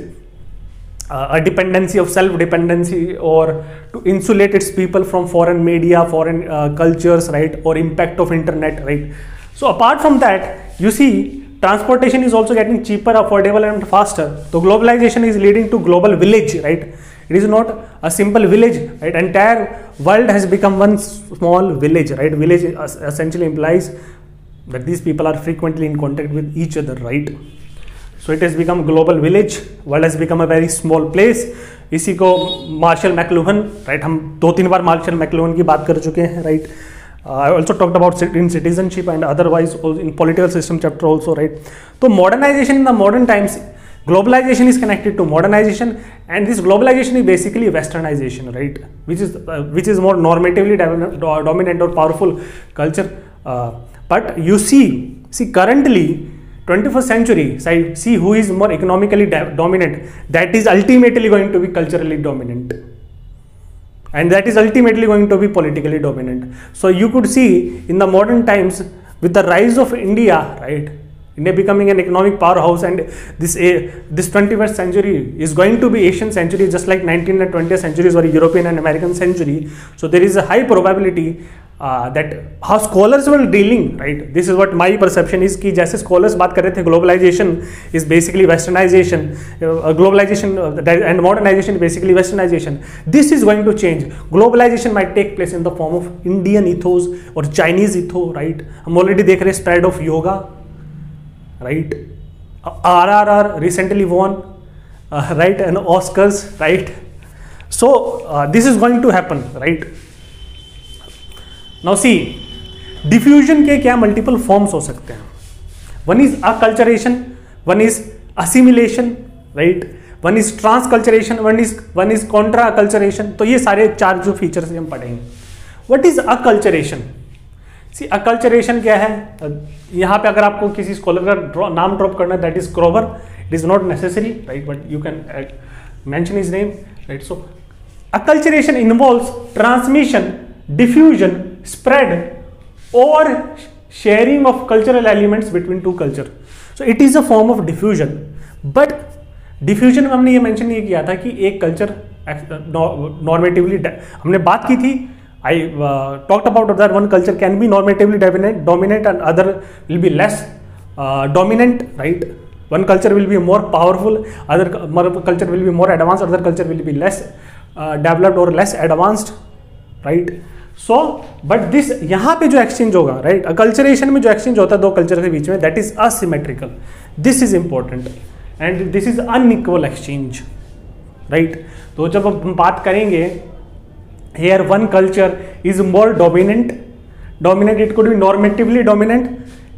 A dependency of self dependency, or to insulate its people from foreign media, foreign cultures, right? Or impact of internet, right? So apart from that, you see, transportation is also getting cheaper, affordable and faster. So globalization is leading to global village, right? It is not a simple village, right? Entire world has become one small village, right? Village essentially implies that these people are frequently in contact with each other, right? So it has become global village. World has become a very small place. इसी को martial मैकलुहन, right? हम 2-3 बार martial मैकलुहन की बात कर चुके हैं, right? I also talked about in citizenship and otherwise in political system chapter also, right? So modernization in the modern times, globalization is connected to modernization, and this globalization is basically westernization, right? Which is more normatively dominant or powerful culture. But you see currently 21st century, see who is more economically dominant. That is ultimately going to be culturally dominant. And that is ultimately going to be politically dominant. So you could see in the modern times, with the rise of India, right, India becoming an economic powerhouse, and this 21st century is going to be Asian century, just like 19th and 20th centuries were European and American century. So there is a high probability that how scholars were dealing, right? This is what my perception is, कि जैसे scholars बात कर रहे थे, globalization is basically westernization, globalization and modernization basically westernization. This is going to change. Globalization might take place in the form of Indian ethos or Chinese ethos, right? हम already देख रहे हैं spread of yoga, right? RRR recently won, right, and Oscars, right? So this is going to happen, right? Now see, diffusion के क्या multiple forms हो सकते हैं. One is acculturation, one is assimilation, right? One is transculturation, one is contra-acculturation. तो ये सारे 4 जो features हम पढ़ेंगे. What is acculturation? See, acculturation क्या है? यहाँ पे अगर आपको किसी स्कॉलर का नाम ड्रॉप करना है, that is Grover. It is not necessary, right? But you can mention his name, right? So acculturation involves transmission, diffusion, spread or sharing of cultural elements between two cultures. So it is a form of diffusion. But diffusion में हमने ये mention नहीं किया था कि एक culture normatively, हमने बात की थी, I talked about that one culture can be normatively dominant and other will be less dominant, right? One culture will be more powerful, other culture will be more advanced, other culture will be less developed or less advanced, right? So but this यहाँ पे जो exchange होगा, right, acculturation में जो exchange होता है दो culture के बीच में, that is asymmetrical. This is important and this is unequal exchange, right. तो जब हम बात करेंगे here one culture is more dominant, it could be normatively dominant,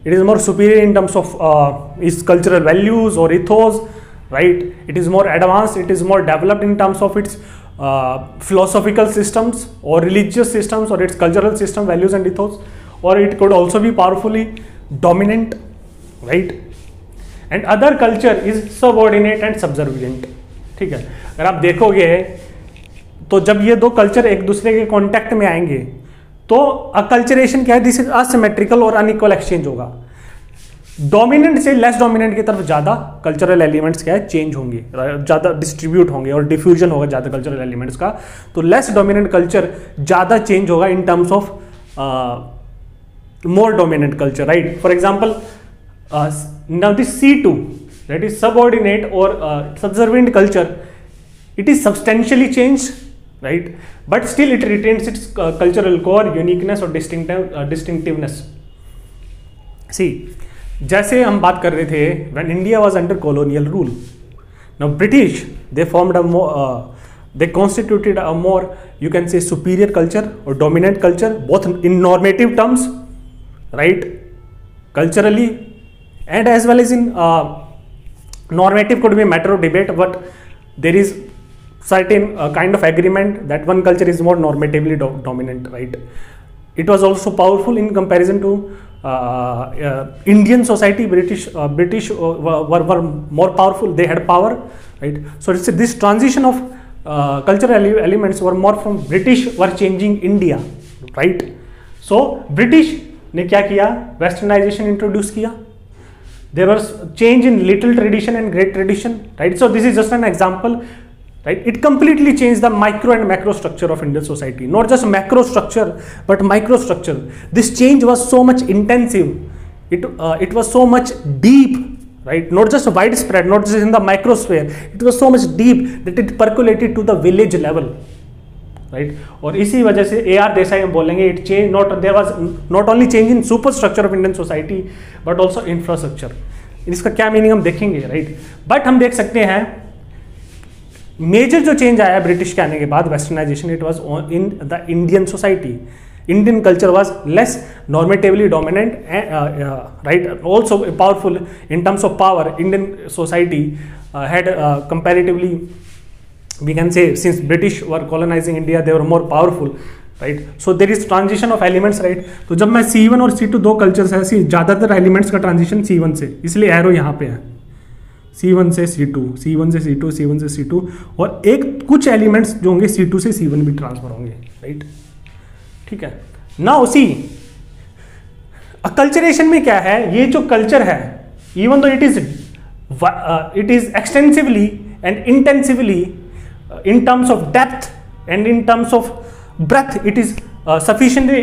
it is more superior in terms of its cultural values or ethos, right? It is more advanced, it is more developed in terms of its philosophical systems or religious systems or its cultural system, values and ethos, or it could also be powerfully dominant, right? And other culture is subordinate and subservient. ठीक है, अगर आप देखोगे तो जब ये दो culture एक दूसरे के कॉन्टेक्ट में आएंगे तो अकल्चरेशन क्या है, दिस इज असिमेट्रिकल और अनइक्वल एक्सचेंज होगा। डोमिनेंट से लेस डोमिनेंट की तरफ ज़्यादा कल्चरल एलिमेंट्स क्या है, चेंज होंगे, ज़्यादा डिस्ट्रीब्यूट होंगे और डिफ्यूजन होगा ज़्यादा कल्चरल एलिमेंट्स का। तो लेस डोमिनेंट कल्चर ज़्यादा चेंज होगा in terms of more dominant culture, right? For example now this C2, that is subordinate or subservient culture, it is substantially changed, right? But still it retains its cultural core, uniqueness or distinctiveness. See, जैसे हम बात कर रहे थे when India was under colonial rule, now British they formed a more they constituted a more, you can say, superior culture or dominant culture, both in normative terms, right, culturally, and as well as in normative could be a matter of debate, but there is certain kind of agreement that one culture is more normatively dominant, right? It was also powerful in comparison to Indian society. British were more powerful, they had power, right? So it's this transition of cultural elements were more from British were changing India, right? So British ने क्या किया, westernization introduce किया. There was change in little tradition and great tradition, right? So this is just an example, right? It completely changed the micro and macro structure of Indian society, not just macro structure but micro structure. This change was so much intensive, it was so much deep, right? Not just widespread, not just in the microsphere, it was so much deep that it percolated to the village level, right? और इसी वजह से A.R. Desai हम बोलेंगे it changed, there was not only change in superstructure of Indian society but also infrastructure. इसका क्या meaning हम देखेंगे, राइट? बट हम देख सकते हैं मेजर जो चेंज आया ब्रिटिश के आने के बाद, westernization, it was in the Indian society. Indian culture was less normatively dominant, right? Also powerful in terms of power. Indian society had comparatively, we can say, since British were colonizing India, they were more powerful, right? So there is transition of elements, right? तो जब मैं C1 और C2 दो cultures है, ज़्यादातर elements का transition C1 से, इसलिए एरो यहाँ पे है, C1 से C2, C1 से C2, C1 से C2, और एक कुछ एलिमेंट्स जो होंगे C2 से C1 भी ट्रांसफर होंगे, राइट? ठीक है. नाउ सी अकल्चरेशन में क्या है, ये जो कल्चर है, even though it is extensively and intensively in terms of depth and in terms of breadth, it is sufficiently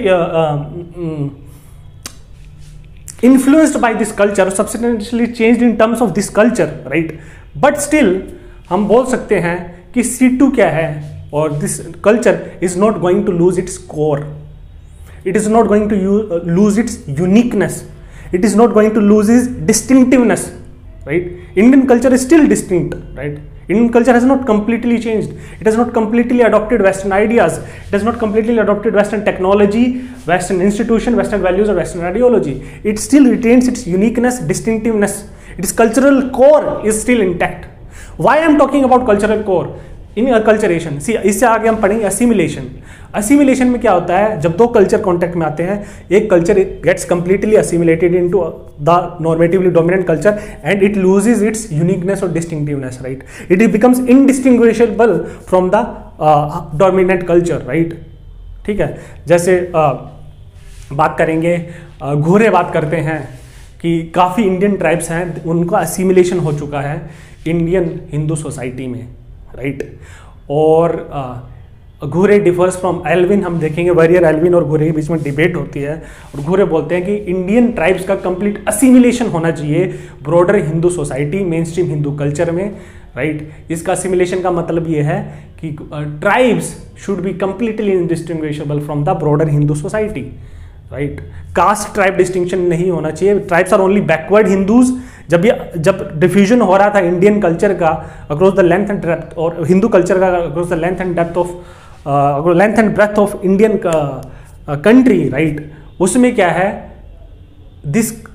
influenced by this culture, substantially changed in terms of this culture, right? But still हम बोल सकते हैं कि C2 क्या है, और this culture is not going to lose its core, it is not going to lose its uniqueness, it is not going to lose its distinctiveness, right? Indian culture is still distinct, right? Indian culture has not completely changed. It has not completely adopted Western ideas. It has not completely adopted Western technology, Western institution, Western values, or Western ideology. It still retains its uniqueness, distinctiveness. Its cultural core is still intact. Why I am talking about cultural core in acculturation? See, इससे आगे हम पढ़ेंगे assimilation. Assimilation में क्या होता है, जब दो कल्चर कॉन्टेक्ट में आते हैं, एक culture gets completely assimilated into the normatively dominant culture and it loses its uniqueness or distinctiveness, right? It becomes indistinguishable from the dominant culture, right? ठीक है. जैसे बात करेंगे, घूरे बात करते हैं कि काफ़ी इंडियन ट्राइब्स हैं, उनका असिमिलेशन हो चुका है इंडियन हिंदू सोसाइटी में, राइट? और घूरे डिफर्स फ्रॉम एल्विन, हम देखेंगे वरियर एल्विन और घूरे के बीच में डिबेट होती है, और घूरे बोलते हैं कि इंडियन ट्राइब्स का कंप्लीट असिमिलेशन होना चाहिए broader Hindu society, mainstream Hindu culture में, राइट? इसका असिमिलेशन का मतलब ये है कि tribes should be completely indistinguishable from the broader Hindu society, right? Caste tribe distinction नहीं होना चाहिए. Tribes are only backward Hindus. जब डिफ्यूजन हो रहा था इंडियन कल्चर का across the length and depth, और हिंदू कल्चर का across the length and depth of length and breadth of Indian country, right? उसमें क्या है, this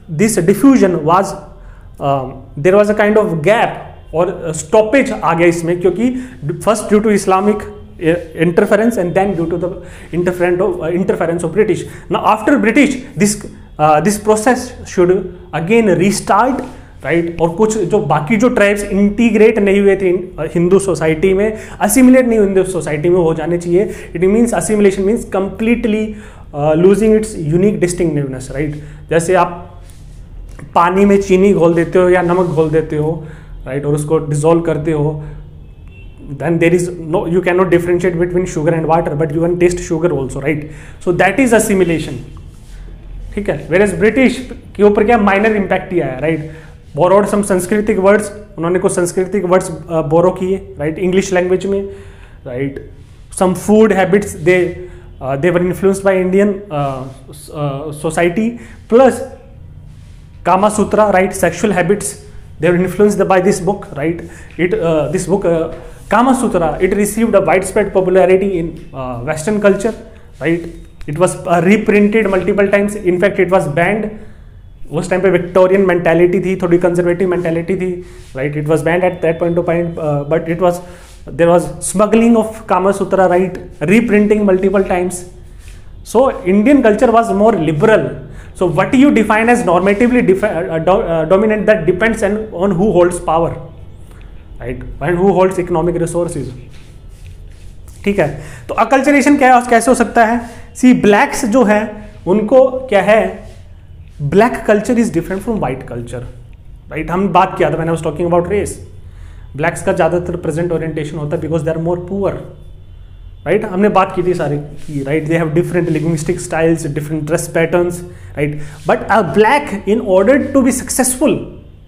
this diffusion was there was a kind of gap और stoppage आ गया इसमें, क्योंकि first due to Islamic interference and then due to the interference of British. Now after British, this process should again restart, right? और कुछ जो बाकी जो ट्राइब्स इंटीग्रेट नहीं हुए थे हिंदू सोसाइटी में, असिमिलेट नहीं हुए हिंदू सोसाइटी में, हो जाने चाहिए. It means assimilation means completely losing its unique distinctiveness, right? जैसे आप पानी में चीनी घोल देते हो या नमक घोल देते हो, राइट, और उसको डिसॉल्व करते हो, then there is no, you cannot differentiate between sugar and water, but you can taste sugar also, right? So that is assimilation, ठीक है. whereas ब्रिटिश के ऊपर क्या माइनर इम्पैक्ट ही आया, राइट? बोरोड सम संस्कृतिक वर्ड्स, उन्होंने कुछ संस्कृतिक वर्ड्स बोरो किए, राइट, इंग्लिश लैंग्वेज में, right. Some food habits they were influenced by Indian society, plus Kama Sutra, right, sexual habits, they were influenced by this book, right? This book Kama Sutra, it received a widespread popularity in Western culture, right? It was reprinted multiple times. In fact, it was banned. उस time पे Victorian mentality थी, थोड़ी conservative mentality थी, right? It was banned at that point of time, but it was there was smuggling of Kama Sutra, right, reprinting multiple times. So Indian culture was more liberal. So what you define as normatively dominant, that depends on who holds power, right, and who holds economic resources. ठीक है. तो acculturation क्या है, कैसे हो सकता है? सी blacks जो है उनको क्या है, black culture is different from white culture, right? हम बात किया था, मैंने was talking about race. Blacks का ज्यादातर प्रेजेंट ओरिएंटेशन होता है because they are more poor, right? हमने बात की थी सारी की, right? They have different linguistic styles, different dress patterns, right? But a black, in order to be successful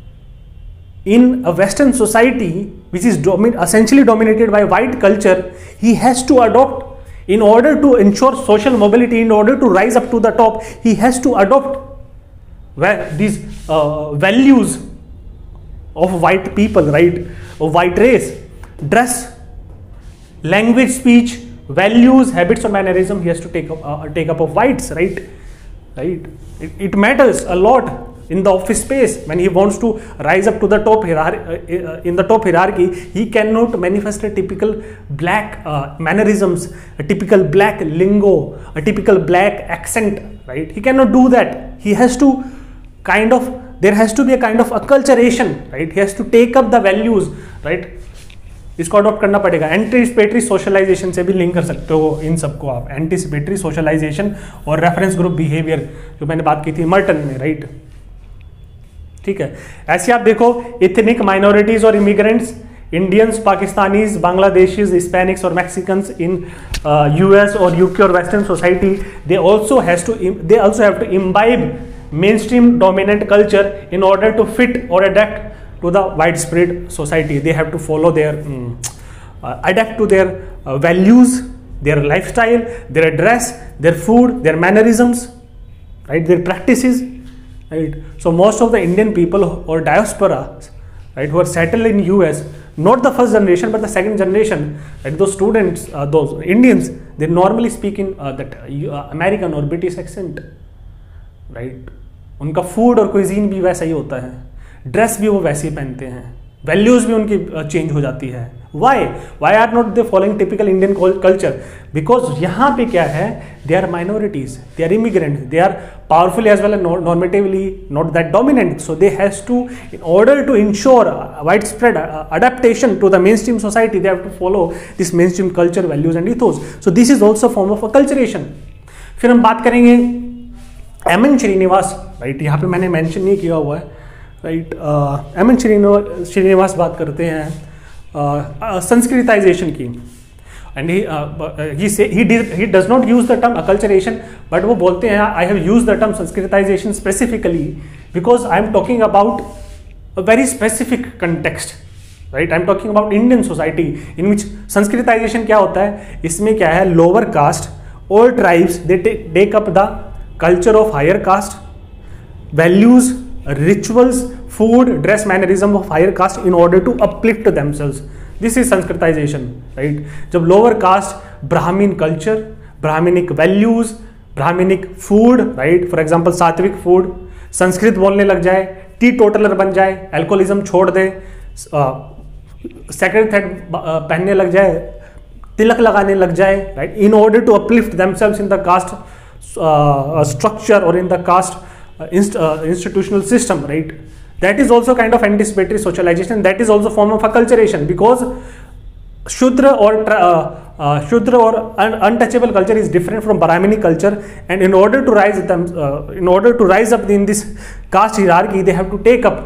in a Western society which is essentially dominated by white culture, he has to adopt, in order to ensure social mobility, in order to rise up to the top, he has to adopt these values of white people, right, of white race. Dress, language, speech, values, habits or mannerism, he has to take up of whites, right? It matters a lot in the office space. When he wants to rise up to the top in the top hierarchy, he cannot manifest a typical black mannerisms, a typical black lingo, a typical black accent, right? He cannot do that. He has to there has to be a kind of acculturation, right? He has to take up the values, right? इसको adopt करना पड़ेगा. Anticipatory socialisation से भी link कर सकते हो इन सबको आप, एंटीसिपेटरी सोशलाइजेशन और रेफरेंस ग्रुप बिहेवियर जो मैंने बात की थी मर्टन में, राइट? ठीक है. ऐसे आप देखो इथनिक माइनॉरिटीज और immigrants, Indians, Pakistanis, Bangladeshis, Hispanics और मैक्सिकन्स इन यूएस और यूके और western society, they also have to imbibe mainstream dominant culture in order to fit or adapt to the widespread society. They have to follow their adapt to their values, their lifestyle, their dress, their food, their mannerisms, right, their practices, right? So most of the Indian people or diaspora, right, who are settled in US, not the first generation but the second generation, right, those students, those Indians, they normally speak in that American or British accent, right? उनका food और cuisine भी वैसा ही होता है, dress भी वो वैसे ही पहनते हैं, वैल्यूज भी उनकी चेंज हो जाती है. Why are not they following typical Indian culture? Because यहाँ पे क्या है, they are minorities, they are immigrant, they are powerful as well normatively not that dominant. So they has to, in order to ensure widespread adaptation to the mainstream society, they have to follow this mainstream culture, values and ethos. So this is also form of acculturation. फिर हम बात करेंगे M.N.. Srinivas, right? यहाँ पे मैंने mention नहीं किया हुआ है, राइट? एम.एन. श्रीनिवास बात करते हैं संस्कृताइजेशन की, and he does not use the term acculturation, but वो बोलते हैं I have use the term Sanskritization specifically because I am talking about a very specific context, right? I am talking about Indian society in which Sanskritization क्या होता है, इसमें क्या है, lower caste और tribes they take up the culture of higher caste, values, rituals, food, dress, mannerism of higher caste in order to uplift themselves. This is Sanskritization, right? जब lower caste, Brahmin culture, Brahminic values, Brahminic food, right? For example, Sattvic food, Sanskrit बोलने लग जाए, T toddler बन जाए, alcoholism छोड़ दे, sacred thread पहनने लग जाए, तिलक लगाने लग जाए, right, in order to uplift themselves in the caste structure or in the caste institutional system, right? That is also kind of anticipatory socialization. That is also form of acculturation, because Shudra or untouchable culture is different from Brahminic culture, and in order to rise up in this caste hierarchy, they have to take up.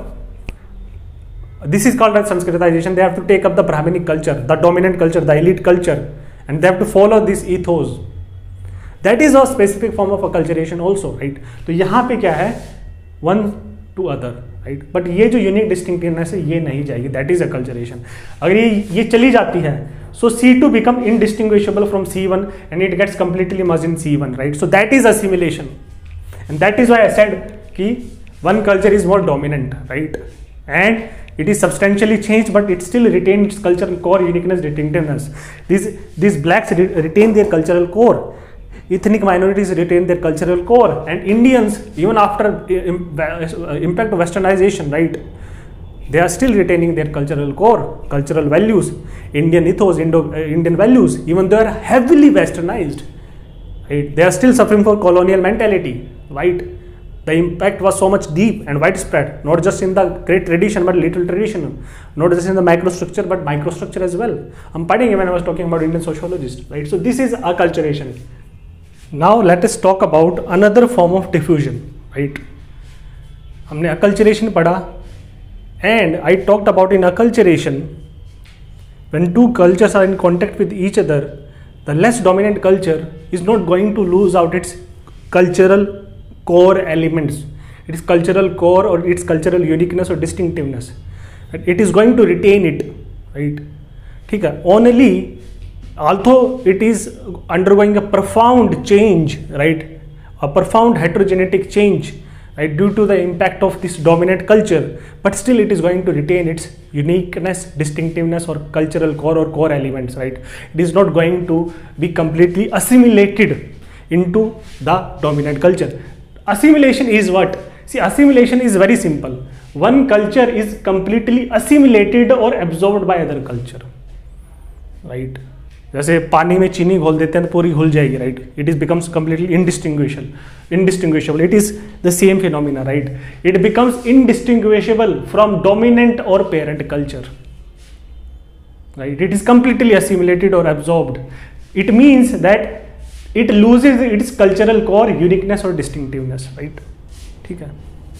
This is called as Sanskritization. They have to take up the Brahminic culture, the dominant culture, the elite culture, and they have to follow this ethos. That is a specific form of acculturation also, right? तो यहाँ पे क्या है, one to other, right? But ये जो unique distinctiveness है, ये नहीं जाएगी. That is acculturation. अगर ये चली जाती है, so C2 become indistinguishable from C1 and it gets completely merged in C1, right? So that is assimilation, and that is why I said कि one culture is more dominant, right? And it is substantially changed, but it still retains its cultural core, uniqueness, distinctiveness. These blacks retain their cultural core. Ethnic minorities retain their cultural core, and Indians, even after impact of westernization, right, they are still retaining their cultural core, cultural values, Indian ethos, Indian values, even though they are heavily westernized, right? They are still suffering from colonial mentality, right? The impact was so much deep and widespread, not just in the great tradition but little tradition, not just in the microstructure but microstructure as well. I'm pardon when I was talking about Indian sociologists, right? So this is acculturation. Now let us talk about another form of diffusion, right? हमने acculturation पढ़ा, and I talked about in acculturation, when two cultures are in contact with each other, the less dominant culture is not going to lose out its cultural core elements, its cultural core or its cultural uniqueness or distinctiveness. It is going to retain it, right? ठीक है, only although it is undergoing a profound change, right, a profound heterogenetic change, right, due to the impact of this dominant culture, but still it is going to retain its uniqueness, distinctiveness or cultural core or core elements, right? It is not going to be completely assimilated into the dominant culture. Assimilation is what? See, assimilation is very simple. One culture is completely assimilated or absorbed by other culture, right? जैसे पानी में चीनी घोल देते हैं तो पूरी घुल जाएगी, right? It is becomes completely indistinguishable. It is the same phenomena, right? It becomes indistinguishable from dominant और parent culture, right? It is completely assimilated और absorbed. It means that it loses its cultural core, uniqueness और distinctiveness, right? ठीक है.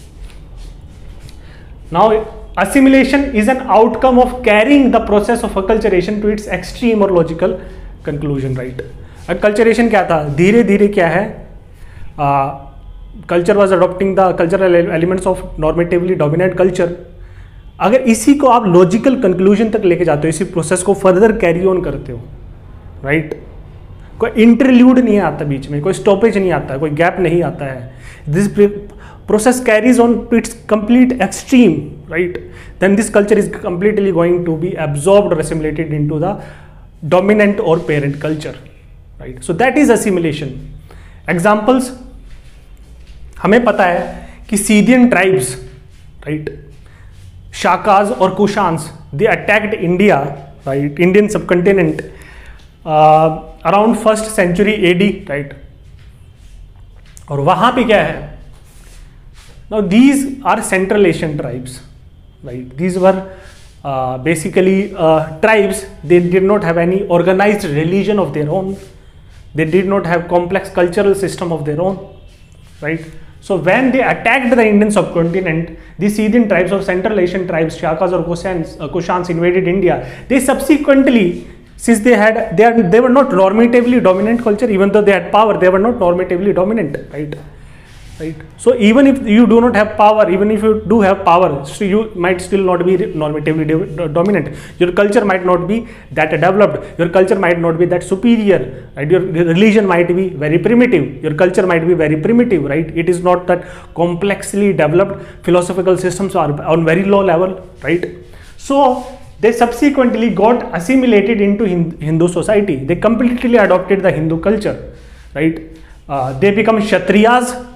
Now, assimilation is an outcome of carrying the process of acculturation to its extreme or logical conclusion, right? Acculturation क्या था? धीरे धीरे क्या है? Culture was adopting the cultural elements of normatively dominant culture. अगर इसी को आप logical conclusion तक लेके जाते हो, इसी प्रोसेस को further carry on करते हो, right? कोई इंटरल्यूड नहीं आता बीच में, कोई स्टॉपेज नहीं आता है, कोई गैप नहीं आता है. This process carries on to its complete extreme, right? Then this culture is completely going to be absorbed or assimilated into the dominant or parent culture, right? So that is assimilation. Examples, हमें पता है कि Scythian tribes, right, Shakas और Kushans, they attacked India, right, Indian subcontinent around 1st century AD, right? और वहाँ पे क्या है? Now these are Central Asian tribes, right? These were basically tribes. They did not have any organized religion of their own. They did not have complex cultural system of their own, right? So when they attacked the Indian subcontinent, these Scythian tribes or Central Asian tribes, Shakas or Kushans invaded India. They subsequently, since they were not normatively dominant culture, even though they had power, they were not normatively dominant, right? Right. So even if you do not have power, even if you do have power, so you might still not be normatively dominant. Your culture might not be that developed. Your culture might not be that superior, right? Your religion might be very primitive. Your culture might be very primitive, right? It is not that complexly developed. Philosophical systems are on very low level, right? So they subsequently got assimilated into Hindu society. They completely adopted the Hindu culture, right? They become Kshatriyas,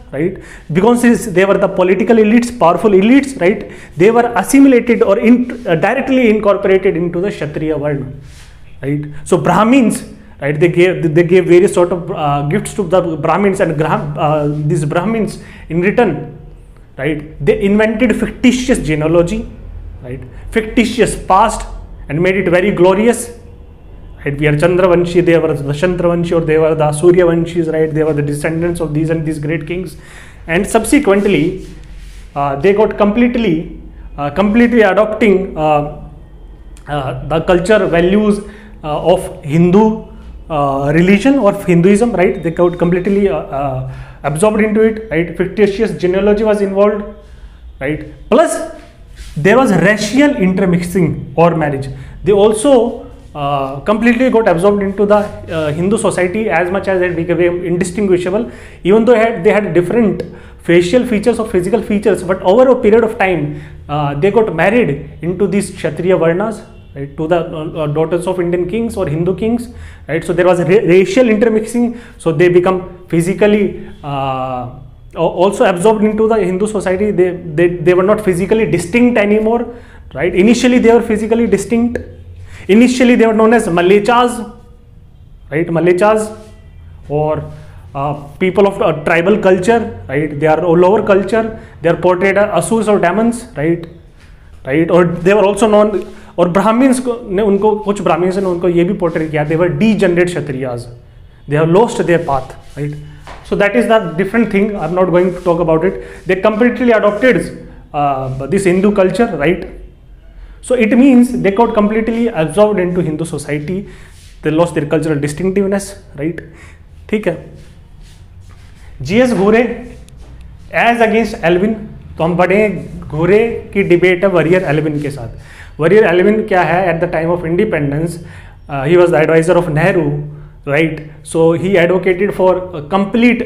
right? Because they were the political elites, powerful elites, right? They were assimilated or directly incorporated into the Kshatriya Varna, right? So Brahmins, right? They gave various sort of gifts to the Brahmins, and these Brahmins in return, right? They invented fictitious genealogy, right? Fictitious past, and made it very glorious. Right? We are Chandravanshi, they were the Chandravanshi, or they were the Suryavanshis, right? They were the descendants of these and these great kings, and subsequently they got completely adopting the culture values of Hindu religion or Hinduism, right? They got completely absorbed into it, right? Fictitious genealogy was involved, right? Plus there was racial intermixing or marriage. They also completely got absorbed into the Hindu society, as much as they became indistinguishable, even though they had different facial features or physical features, but over a period of time they got married into these Kshatriya Varnas, right, to the daughters of Indian kings or Hindu kings, right? So there was racial intermixing, so they become physically also absorbed into the Hindu society. They were not physically distinct anymore, right? Initially they were physically distinct. Initially they were known as Malechas, right? Malechas, or people of tribal culture, right? They are lower culture. They are portrayed as asurs or demons, right? Or they were also known, और Brahmins ने उनको, कुछ Brahmins ने उनको ये भी portray किया, they were degenerate Kshatriyas. They have lost their path, right? So that is the different thing. I'm not going to talk about it. They completely adopted this Hindu culture, right? So it means they got completely absorbed into Hindu society. They lost their cultural distinctiveness, right? ठीक है. G.S. Ghore as against Alvin. तो हम बढ़े घोरे की debate है warrior Alvin के साथ. वरियर एल्विन क्या है? At the time of independence he was the advisor of Nehru, right? So he advocated for complete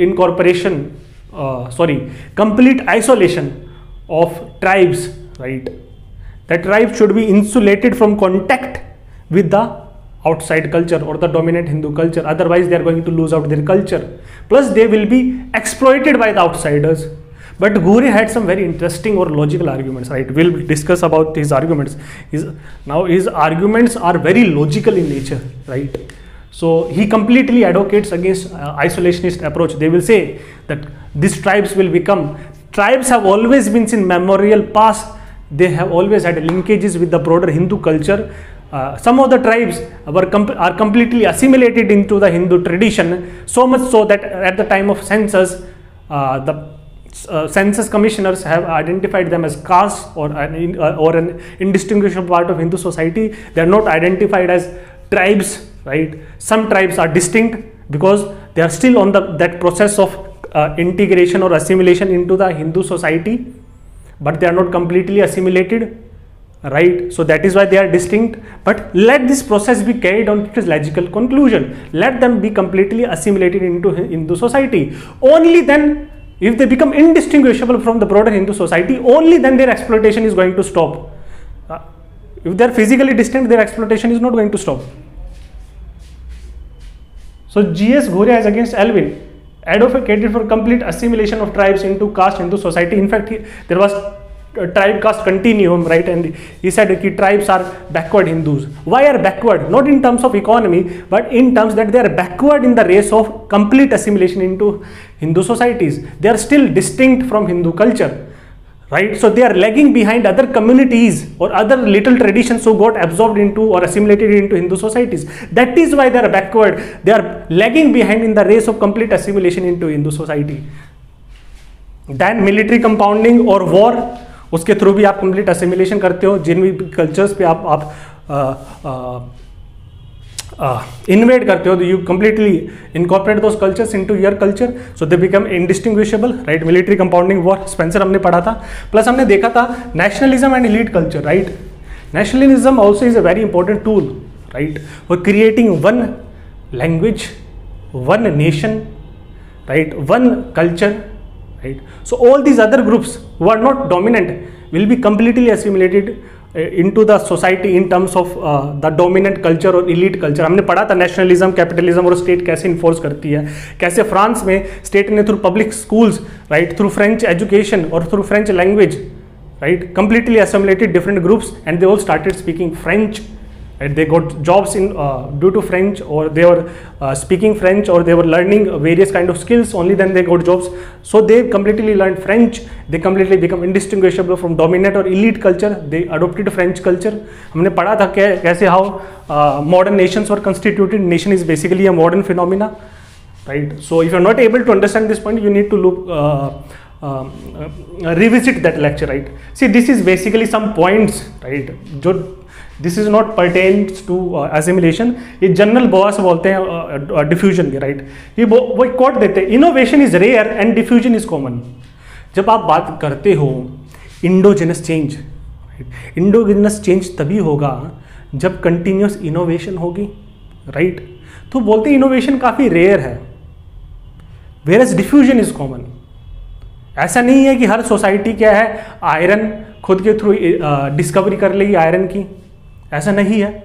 complete isolation of tribes, right? That tribes should be insulated from contact with the outside culture or the dominant Hindu culture, otherwise they are going to lose out their culture, plus they will be exploited by the outsiders. But Ghore had some very interesting or logical arguments, right? We'll discuss about his arguments. His arguments are very logical in nature, right? So he completely advocates against isolationist approach. They will say that these tribes will become, tribes have always been in memorial past, they have always had linkages with the broader Hindu culture. Some of the tribes are completely assimilated into the Hindu tradition, so much so that at the time of census, the census commissioners have identified them as castes or an indistinguishable part of Hindu society. They are not identified as tribes, right? Some tribes are distinct because they are still on that process of integration or assimilation into the Hindu society, but they are not completely assimilated, right? So that is why they are distinct. But let this process be carried on to its logical conclusion. Let them be completely assimilated into Hindu society. Only then, if they become indistinguishable from the broader Hindu society, only then their exploitation is going to stop. If they are physically distinct, their exploitation is not going to stop. So G.S. Ghore as against Alvin advocated for complete assimilation of tribes into caste Hindu society. In fact, there was a tribe caste continuum, right? And he said that tribes are backward Hindus. Why are backward? Not in terms of economy, but in terms that they are backward in the race of complete assimilation into Hindu societies. They are still distinct from Hindu culture, right? So they are lagging behind other communities or other little traditions who got absorbed into or assimilated into Hindu societies. That is why they are backward. They are lagging behind in the race of complete assimilation into Hindu society. Then military compounding or war, उसके through भी आप complete assimilation करते हो. जिन भी cultures पे आप invade करते हो, you completely incorporate those cultures into your culture, so they become indistinguishable, right? Military compounding war, Spencer हमने पढ़ा था. प्लस हमने देखा था nationalism and elite culture, right? Nationalism also is a very important tool, right, for creating one language, one nation, right, one culture, right? So all these other groups who are not dominant will be completely assimilated into the society in terms of the dominant culture और elite culture. हमने पढ़ा था nationalism, capitalism और state कैसे enforce करती है, कैसे France में स्टेट ने through public schools, right, through French education और through French language, right, completely assimilated different groups and they all started speaking French, right? They got jobs in due to French, or they were speaking French, or they were learning various kind of skills, only then they got jobs. So they completely learned French, they completely become indistinguishable from dominant or elite culture, they adopted French culture. हमने पढ़ा था कैसे how modern nations were constituted. Nation is basically a modern phenomena, right? So if you are not able to understand this point, you need to look revisit that lecture, right? See, this is basically some points, right? जो this is not pertains to assimilation. ये general Boas बोलते हैं diffusion के, right? ये वो quote देते हैं, innovation is rare and diffusion is common. जब आप बात करते हो इंडोजिनस चेंज, इंडोजिनस चेंज तभी होगा जब कंटिन्यूस इनोवेशन होगी, राइट? तो बोलते हैं इनोवेशन काफ़ी रेयर है, whereas diffusion is common. ऐसा नहीं है कि हर सोसाइटी क्या है आयरन खुद के थ्रू डिस्कवरी कर लेगी आयरन की, ऐसा नहीं है,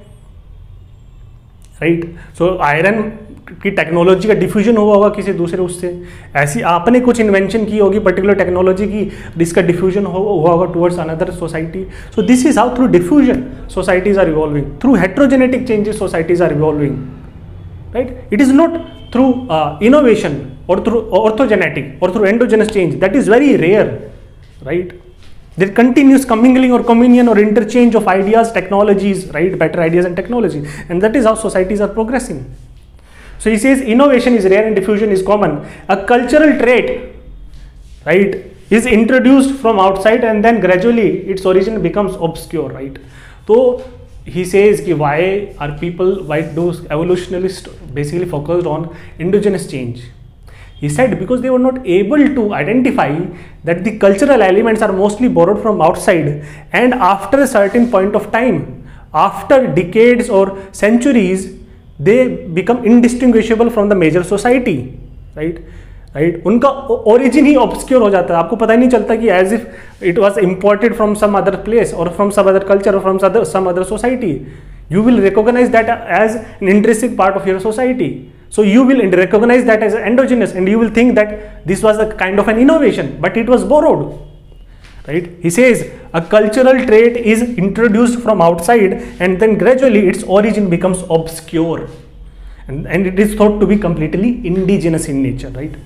राइट? सो आयरन की टेक्नोलॉजी का डिफ्यूजन हुआ होगा किसी दूसरे उससे, ऐसी आपने कुछ इन्वेंशन की होगी पर्टिकुलर टेक्नोलॉजी की, जिसका डिफ्यूजन हुआ होगा towards another society. So this is how through diffusion societies are evolving, through heterogenetic changes societies are evolving, right? It is not through innovation or through orthogenetic or through endogenous change. That is very rare, right? There continuous commingling or communion or interchange of ideas, technologies, right? Better ideas and technology, and that is how societies are progressing. So he says innovation is rare and diffusion is common. A cultural trait, right, is introduced from outside and then gradually its origin becomes obscure, right? So he says ki why do evolutionists basically focused on endogenous change? He said because they were not able to identify that the cultural elements are mostly borrowed from outside, and after a certain point of time, after decades or centuries, they become indistinguishable from the major society, right? उनका origin ही obscure हो जाता है, आपको पता ही नहीं चलता कि as if it was imported from some other place और फ्रॉम सम अदर कल्चर और from some other society. You will recognize that as an intrinsic part of your society. So you will recognize that as endogenous, and you will think that this was a kind of an innovation, but it was borrowed, right? He says a cultural trait is introduced from outside and then gradually its origin becomes obscure, and it is thought to be completely indigenous in nature, right?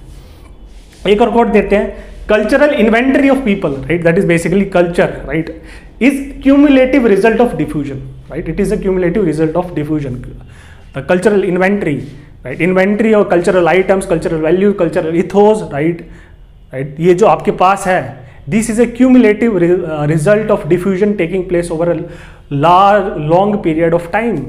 एक और coat देते हैं, cultural inventory of people, right? That is basically culture, right? Is cumulative result of diffusion, right? It is a cumulative result of diffusion. The cultural inventory, right? Inventory of cultural items, cultural values, cultural ethos, right? ये जो आपके पास है, this is a cumulative result of diffusion taking place over a long period of time,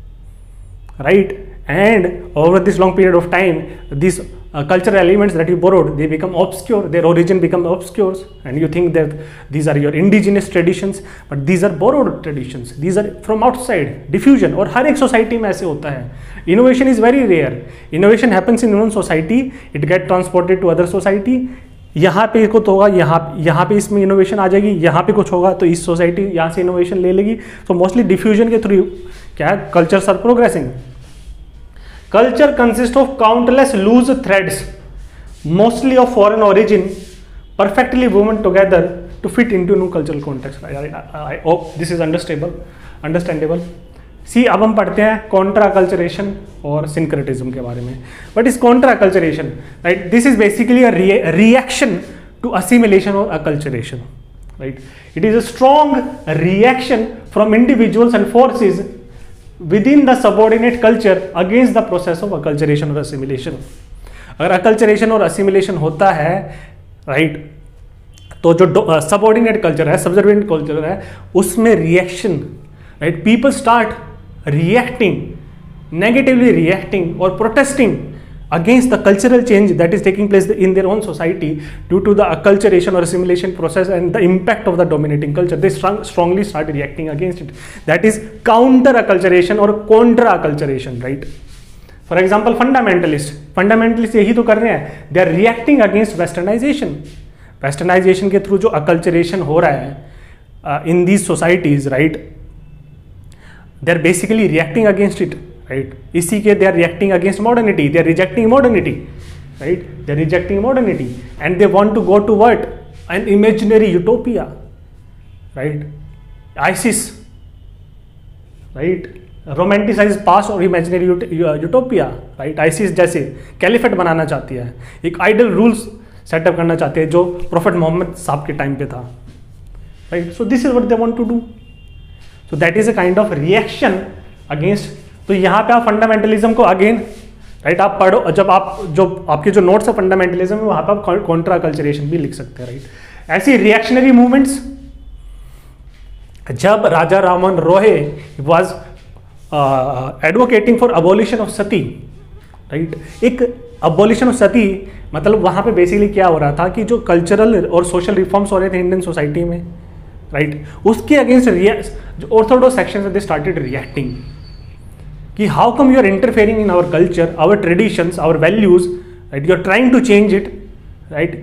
right? And over this long period of time, these cultural elements that you borrowed, they become obscure, their origin become obscure, and you think that these are your indigenous traditions, but these are borrowed traditions, these are from outside, diffusion. और हर एक society में ऐसे होता है. Innovation is very rare. Innovation happens in one society, it get transported to other society. यहाँ पे कुछ होगा, यहाँ पे इसमें इनोवेशन आ जाएगी, यहाँ पे कुछ होगा तो इस सोसाइटी यहाँ से इनोवेशन ले लेगी. तो मोस्टली डिफ्यूजन के थ्रू क्या है, cultures are progressing. Culture consists of countless loose threads, mostly of foreign origin, perfectly woven together to fit into new cultural context. I hope this is understandable. See, अब हम पढ़ते हैं Contra culturation और syncretism के बारे में. But इस contra acculturation, right, this is basically a reaction to assimilation और acculturation, right? It is a strong reaction from individuals and forces within the subordinate culture against the process of acculturation or assimilation. अगर acculturation और assimilation होता है, right, तो जो subordinate culture है, subservient culture है, उसमें reaction, right, people start reacting, negatively reacting or protesting against the cultural change that is taking place in their own society due to the acculturation or assimilation process and the impact of the dominating culture. They strongly start reacting against it. That is counter acculturation or contra acculturation, right? For example, fundamentalists यही तो कर रहे हैं. They are reacting against westernization. Westernization के through जो acculturation हो रहा है, in these societies, right, they are basically reacting against it, right? इसी के they are reacting against modernity, they are rejecting modernity, right? They are rejecting modernity and they want to go to what? An imaginary utopia, right? ISIS, right? Romanticize past और imaginary utopia, right? ISIS जैसे caliphate बनाना चाहती है, एक idol rules setup करना चाहते हैं जो प्रोफेट मोहम्मद साहब के टाइम पे था, right? So this is what they want to do, so that is a kind of reaction against. तो यहाँ पे आप फंडामेंटलिज्म को अगेन, राइट, आप पढ़ो, जब आप जो आपके जो नोट्स है फंडामेंटलिज्म में, वहाँ पे आप कॉन्ट्रा कल्चरेशन भी लिख सकते हैं, राइट? ऐसी रिएक्शनरी मूवमेंट्स, जब Raja Raman Roy was advocating for abolition of sati, right? एक अबॉलिशन ऑफ सती मतलब वहाँ पे बेसिकली क्या हो रहा था कि जो कल्चरल और सोशल रिफॉर्म्स हो रहे थे इंडियन सोसाइटी में, राइट, उसके अगेंस्ट जो orthodox sections they started reacting कि how come you are interfering in our culture, our traditions, our values, right? You are trying to change it, right?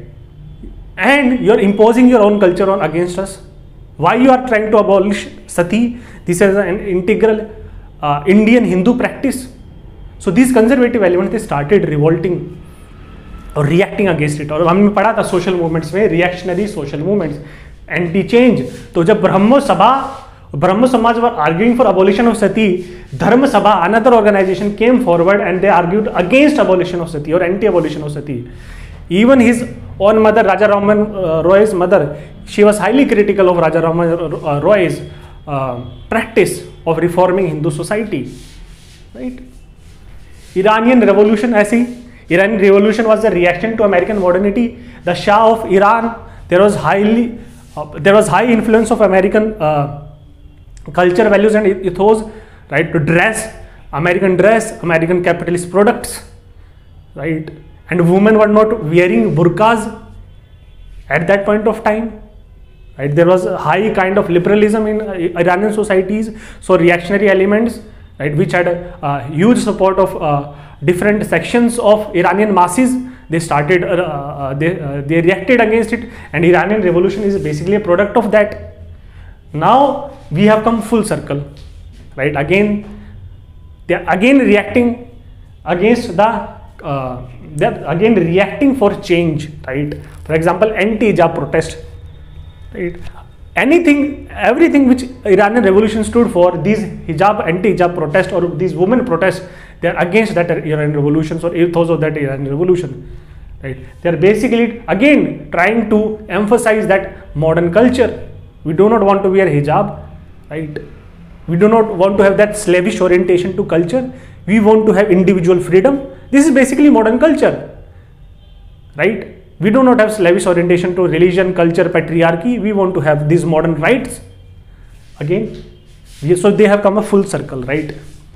And you are imposing your own culture on against us. Why you are trying to abolish sati? This is an integral Indian Hindu practice. So these conservative elements they started revolting और reacting against it. और हमने पढ़ा था social movements में reactionary social movements, anti change. तो जब ब्रह्मो समाज were arguing for abolition of sati, Dharma Sabha, another organization, came forward and they argued against abolition of sati or anti-abolition of sati. Even his own mother, Raja Raman Roy's mother, she was highly critical of Raja Raman Roy's practice of reforming Hindu society, right? Iranian Revolution, ऐसी Iranian Revolution was a reaction to American modernity. The Shah of Iran, there was high influence of American culture, values and ethos, right? To dress, American capitalist products, right? And women were not wearing burqas at that point of time, right? There was a high kind of liberalism in Iranian societies, so reactionary elements, right, which had a huge support of different sections of Iranian masses, they started they reacted against it, and Iranian revolution is basically a product of that. Now we have come full circle, right? Again they are again reacting against the they're again reacting for change, right? For example, anti-hijab protest, right? Everything which Iranian revolution stood for, these anti-hijab protest or these women protests, they are against that Iranian revolution or ethos of that Iranian revolution, right? They are basically again trying to emphasize that modern culture. We do not want to wear hijab, right? We do not want to have that slavish orientation to culture. We want to have individual freedom. This is basically modern culture, right? We do not have slavish orientation to religion, culture, patriarchy. We want to have these modern rights. Again, so they have come a full circle, right?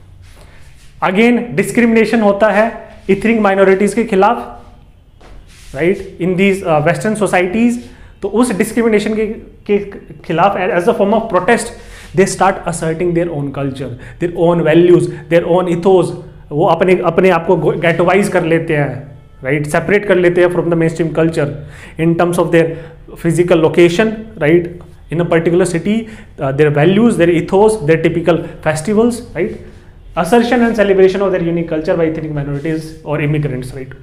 Again, discrimination होता है ethnic minorities के खिलाफ, right? In these Western societies, तो उस discrimination के खिलाफ as a form of protest, they start asserting their own culture, their own values, their own ethos. वो अपने आप को गेटोवाइज कर लेते हैं, राइट? सेपरेट कर लेते हैं from the mainstream culture in terms of their physical location, right? In a particular city, their values, their ethos, their typical festivals, right? Assertion and celebration of their unique culture by ethnic minorities और immigrants, right?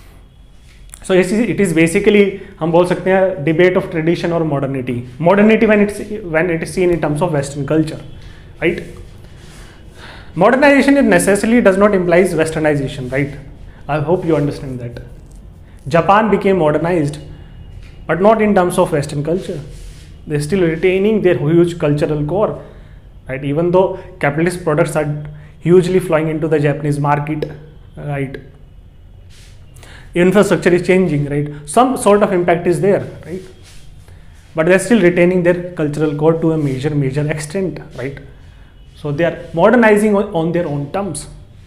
So it is basically हम बोल सकते हैं debate of tradition और modernity when it is seen in terms of western culture, right? Modernization necessarily does not imply westernization, right? I hope you understand that. Japan became modernized, but not in terms of Western culture. They're still retaining their huge cultural core, right? Even though capitalist products are hugely flowing into the Japanese market, right? Infrastructure is changing, right? Some sort of impact is there, right? But they're still retaining their cultural core to a major extent, right? So they are modernizing on their own terms.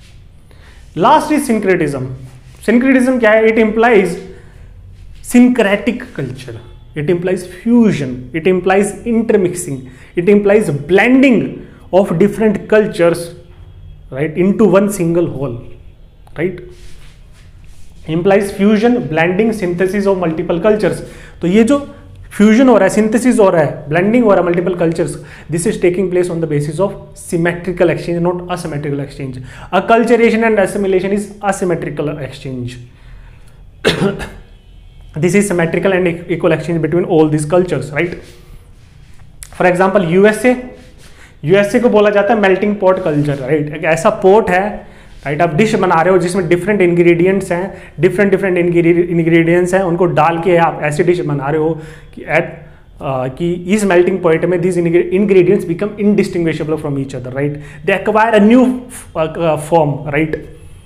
Last is syncretism. Syncretism क्या है? It implies syncretic culture. It implies fusion. It implies intermixing. It implies blending of different cultures, right, into one single whole, right? Implies fusion, blending, synthesis of multiple cultures. तो ये जो fusion हो रहा है, synthesis हो रहा है, blending हो रहा है multiple cultures, this is taking place on the basis of symmetrical exchange, not asymmetrical exchange. Acculturation and assimilation is asymmetrical exchange. This is symmetrical and equal exchange between all these cultures, right? For example, USA को बोला जाता है melting pot culture, right? एक ऐसा port है, right? आप dish बना रहे हो जिसमें डिफरेंट इंग्रेडिएंट्स हैं, डिफरेंट इंग्रेडिएंट्स हैं, उनको डाल के आप ऐसी डिश बना रहे हो कि इस मेल्टिंग पॉइंट में these ingredients become indistinguishable from each other, right? They acquire a new form, right?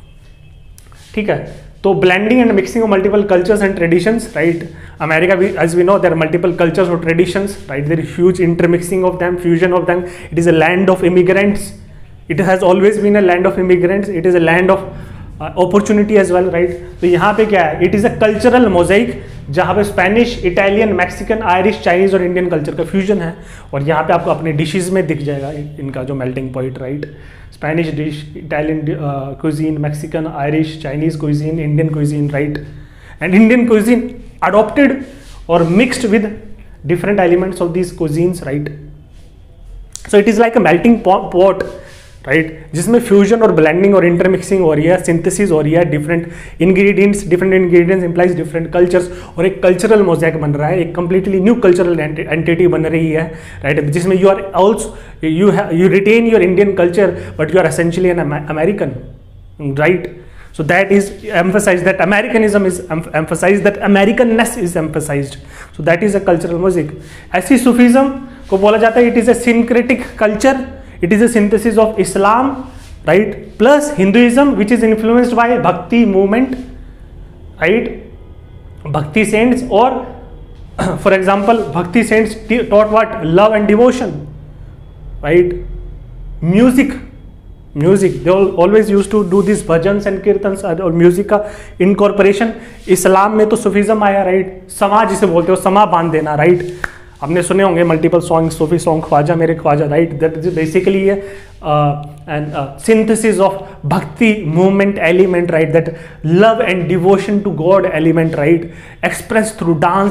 ठीक है. तो blending and mixing of multiple cultures and traditions, right? America, as we know, there are multiple cultures or traditions, right? There is huge intermixing of them, fusion of them. It is a land of immigrants. It has always been a land of immigrants. It is a land of opportunity as well, right? तो यहाँ पे क्या है? It is a cultural mosaic, जहाँ पे Spanish, Italian, Mexican, Irish, Chinese और Indian culture का fusion है. और यहाँ पे आपको अपने डिशेज में दिख जाएगा इनका जो melting point, right? Spanish dish, Italian cuisine, Mexican, Irish, Chinese cuisine, Indian cuisine, right? And Indian cuisine adopted or mixed with different elements of these cuisines, right? So it is like a melting pot, right? जिसमें fusion और blending और intermixing हो रही है, synthesis हो रही है, different ingredients implies different cultures, और एक कल्चरल मोज़ेक बन रहा है, एक कंप्लीटली न्यू कल्चरल एंटिटी बन रही है, राइट? जिसमें you are also you retain your Indian culture but you are essentially an American, right? So that is emphasized, that Americanism is emphasized, that Americanness is emphasized. So that is a cultural mosaic. ऐसी Sufism को बोला जाता है, it is a syncretic culture. It is a synthesis of Islam, right, plus Hinduism, which is influenced by Bhakti movement, right? Bhakti saints, or for example, Bhakti saints taught what? Love and devotion, right? Music. They always used to do these bhajans and kirtans और music का incorporation. इस्लाम में तो Sufism आया, right? समा जिसे बोलते हो, समा बांध देना, राइट? आपने सुने होंगे मल्टीपल सॉन्ग, सूफी सॉन्ग, ख्वाजा मेरे ख्वाजा, right? That is basically and synthesis of bhakti movement element, right? That love and devotion to God element, right? Express through dance,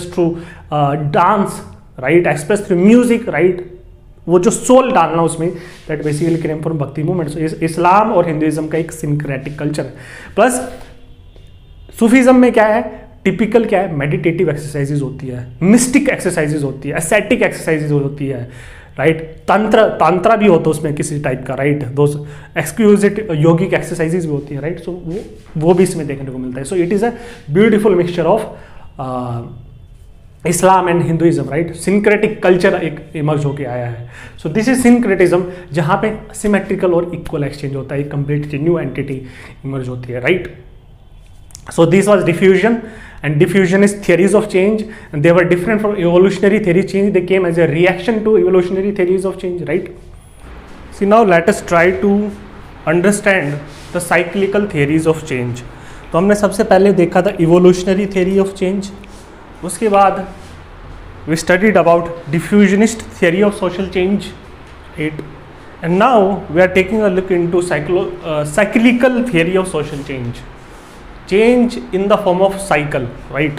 right? Express through music, right? वो जो सोल डालना उसमें, that basically came from bhakti movement. So इस्लाम और Hinduism का एक syncretic culture है. Plus Sufism में क्या है? टिपिकल क्या है? मेडिटेटिव एक्सरसाइजेज होती है, मिस्टिक एक्सरसाइजेज होती है, एस्थेटिक एक्सरसाइजेज होती है, राइट? तंत्र भी होता है उसमें किसी टाइप का, राइट? दोस एक्सक्यूजिट योगिक एक्सरसाइजेज भी होती है, राइट? सो वो भी इसमें देखने को मिलता है. So it is a beautiful mixture of Islam and Hinduism, right? Syncretic culture एक इमर्ज होके आया है. सो दिस इज सिंक्रेटिज्म, जहाँ पे सिमेट्रिकल और इक्वल एक्सचेंज होता है, एक कंप्लीट न्यू एंटिटी इमर्ज होती है, right? So this was diffusion, and diffusion is theories of change, and they were different from evolutionary theory change. They came as a reaction to evolutionary theories of change, right? See, now let us try to understand the cyclical theories of change. तो हमने सबसे पहले देखा था evolutionary theory of change, उसके बाद we studied about diffusionist theory of social change, right? And now we are taking a look into cyclical theory of social change. Change in the form of cycle, right?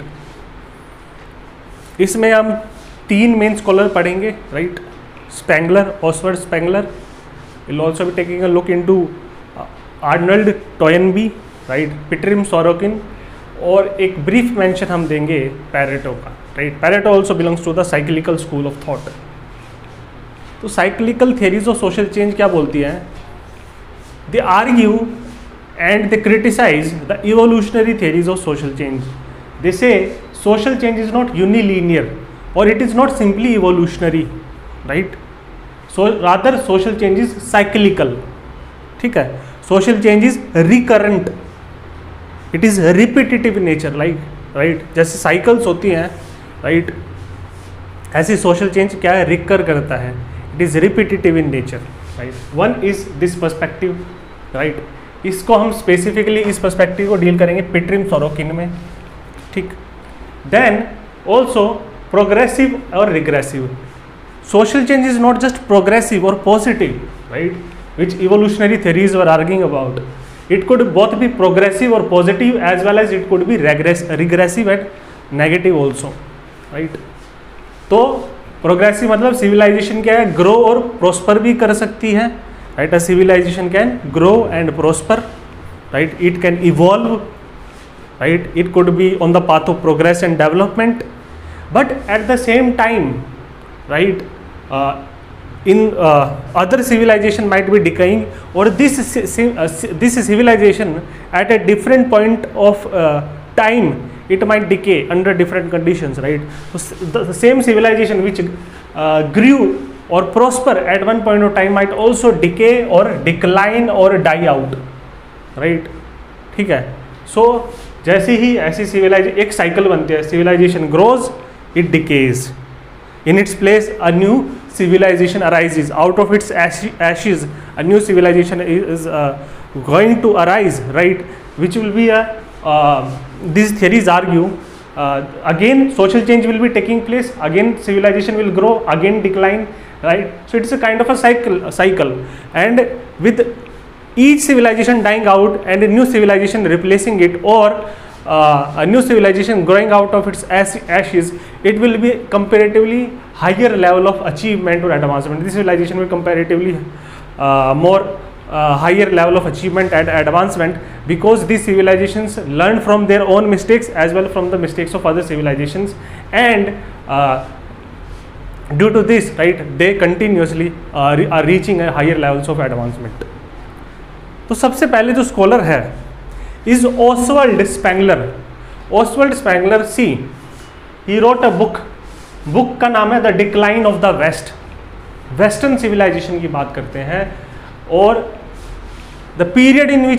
इसमें हम 3 main scholar पढ़ेंगे, राइट? Spengler, Oswald Spengler. Will also be taking a look into Arnold Toynbee, right? Pitirim Sorokin, और एक brief mention हम देंगे Pareto का, right? Pareto also belongs to the cyclical school of thought. तो cyclical theories of social change क्या बोलती हैं? They argue and they criticize the evolutionary theories of social change. They say social change is not unilinear, or it is not simply evolutionary, right? So rather social change is cyclical, ठीक है? Social change is recurrent, it is repetitive in nature, like, right? जैसे cycles होती हैं, right? ऐसी social change क्या है? recur करता है, it is repetitive in nature, right? One is this perspective, right? इसको हम स्पेसिफिकली इस पर्सपेक्टिव को डील करेंगे पिटरिम सोरोकिन में, ठीक? देन ऑल्सो प्रोग्रेसिव और regressive. Social change is not just progressive और positive, right? Which evolutionary theories were arguing about. It could both be progressive और positive, as well as it could be regressive and negative also, right? तो progressive मतलब civilization क्या है, grow और prosper भी कर सकती है, right. A civilization can grow and prosper, right, it can evolve, right, it could be on the path of progress and development, but at the same time, right, in other civilization might be decaying, or this civilization at a different point of time it might decay under different conditions, right. So the same civilization which grew or prosper at one point of time might also decay or decline or die out, right, ठीक है। so जैसे ही ऐसी civilization एक cycle बनती है, civilization grows, it decays, in its place a new civilization arises, out of its ashes a new civilization is going to arise, right, which will be a these theories argue again social change will be taking place, again civilization will grow, again decline, right. So it's a kind of a cycle, and with each civilization dying out and a new civilization replacing it, or a new civilization growing out of its ashes, it will be comparatively higher level of achievement or advancement. This civilization will comparatively more higher level of achievement and advancement, because these civilizations learn from their own mistakes as well from the mistakes of other civilizations, and due to this, right, they continuously are reaching a higher levels of advancement. तो सबसे पहले जो scholar है is Oswald Spengler. Oswald Spengler, see, he wrote a book. Book का नाम है the decline of the West. Western civilization की बात करते हैं, और the period in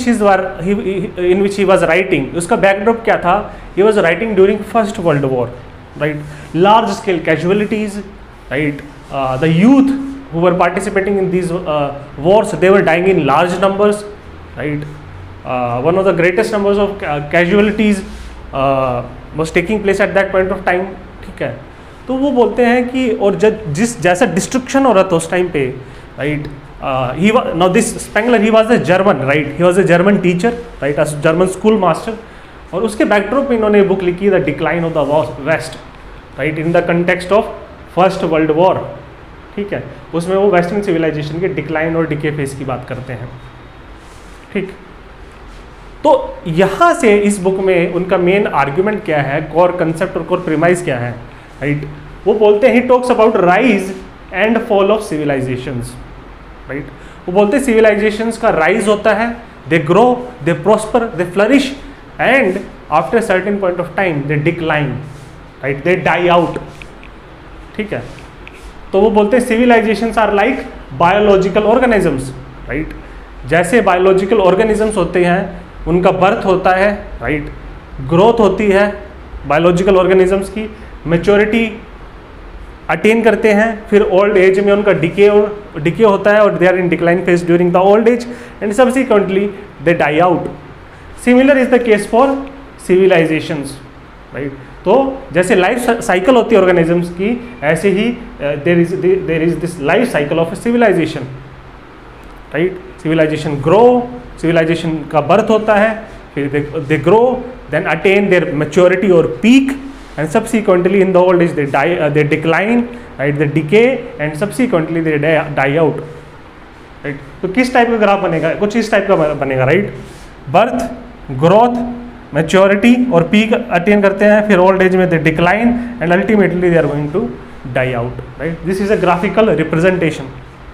which he was writing, उसका बैकड्रॉप क्या था, he was writing during First World War, right, large scale casualties, right, the youth who were participating in these wars they were dying in large numbers, right, one of the greatest numbers of casualties was taking place at that point of time, ठीक है। तो वो बोलते हैं कि और जिस जैसा डिस्ट्रक्शन हो रहा था उस टाइम पे, right, he was now this Spengler, he was a German, right, he was a German teacher, right, a German school master, और उसके बैकड्रॉप में इन्होंने बुक लिखी the decline of the West, right, in the context of First World War, ठीक है। उसमें वो western civilization के डिक्लाइन और डिके फेज की बात करते हैं, ठीक। तो यहाँ से इस बुक में उनका मेन आर्ग्यूमेंट क्या है, कोर कंसेप्ट और कोर प्रीमाइज क्या है, राइट, वो बोलते हैं, he talks about rise and fall of civilizations, right. वो बोलते हैं सिविलाइजेशंस का राइज होता है, they grow, they prosper, they flourish, and after certain point of time they decline, right, they die out, ठीक है। तो वो बोलते हैं civilizations are like biological organisms, right, जैसे बायोलॉजिकल ऑर्गेनिजम्स होते हैं उनका बर्थ होता है, राइट, ग्रोथ होती है बायोलॉजिकल ऑर्गेनिजम्स की, मेच्योरिटी अटेन करते हैं, फिर ओल्ड एज में उनका डिके होता है और they are in decline phase during the old age, and subsequently they die out. Similar is the case for civilizations, right. तो जैसे लाइफ साइकिल होती है ऑर्गेनिजम्स की, ऐसे ही there is this life cycle of civilization, right. Civilization grow, civilization का birth होता है, फिर they grow, then attain their maturity और peak, and subsequently in the old age they decline, right, they decay, and subsequently they die out, right। तो किस type का graph बनेगा, कुछ इस टाइप का बनेगा, राइट, बर्थ, ग्रोथ, मैच्योरिटी और पीक अटेन करते हैं, फिर ओल्ड एज में they decline, and ultimately they are going to die out, right. This is a graphical representation.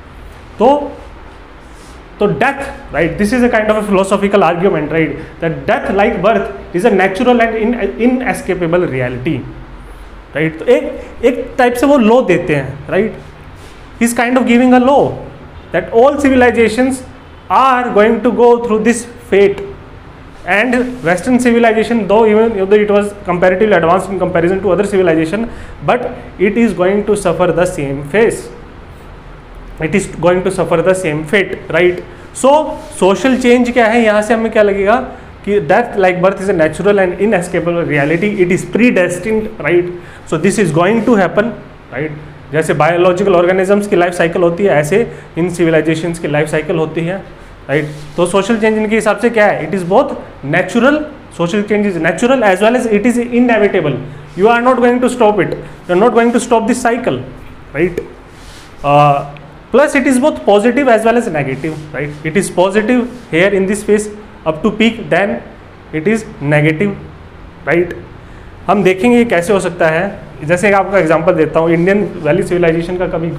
तो death, right, this is a kind of a philosophical argument, right, that death like birth is a natural and inescapable reality, right. तो एक type से वो law देते हैं, right, he is kind of giving a law that all civilizations are going to go through this fate, and western civilization though even it was comparatively advanced in comparison to other civilization, but it is going to suffer the same face, it is going to suffer the same fate, right. So social change क्या है, यहाँ से हमें क्या लगेगा कि death like birth is a natural and inescapable reality, it is predestined, right. So this is going to happen, right. जैसे biological organisms की लाइफ साइकिल होती है, ऐसे इन सिविलाइजेशंस की लाइफ साइकिल होती है, राइट। तो सोशल चेंज इनके हिसाब से क्या है, it is both natural, social change is natural as well as it is inevitable, you are not going to stop it, you are not going to stop this cycle, right? Plus it is both positive as well as negative, right? It is positive here in this phase up to peak, then it is negative, right? हम देखेंगे ये कैसे हो सकता है. जैसे आपका example देता हूँ, इंडियन वैली सिविलाइजेशन का कभी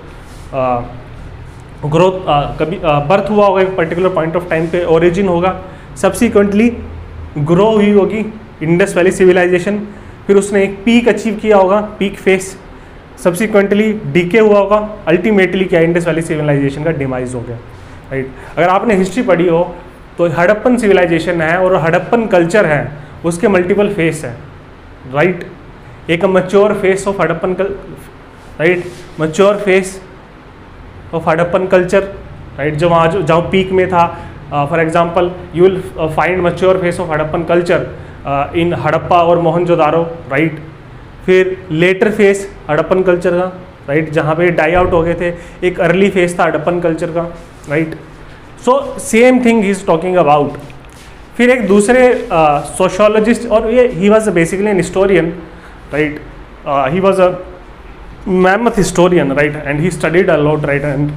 ग्रोथ कभी बर्थ हुआ होगा एक पर्टिकुलर पॉइंट ऑफ टाइम पे, ओरिजिन होगा, सब्सिक्वेंटली ग्रो हुई होगी इंडस वैली सिविलाइजेशन, फिर उसने एक पीक अचीव किया होगा, पीक फेस, सब्सिक्वेंटली डीके हुआ होगा, अल्टीमेटली क्या इंडस वैली सिविलाइजेशन का डिमाइज हो गया, राइट? अगर आपने हिस्ट्री पढ़ी हो तो हड़प्पन सिविलाइजेशन है और हड़प्पन कल्चर है, उसके मल्टीपल फेस है, राइट? एक mature phase of Harappan right, mature phase of Harappan culture, right, जो वहाँ जहाँ पीक में था. For example you will find mature phase of Harappan culture in Harappa और मोहनजोदारो, राइट? फिर लेटर फेस हड़प्पन कल्चर का, राइट, जहाँ पे डाई आउट हो गए थे. एक अर्ली फेस था हड़प्पन कल्चर का, right? So same thing he is talking about. फिर एक दूसरे सोशियोलॉजिस्ट, और ये he was basically an historian, right? He was a mammoth historian, right, and he studied a lot, right, and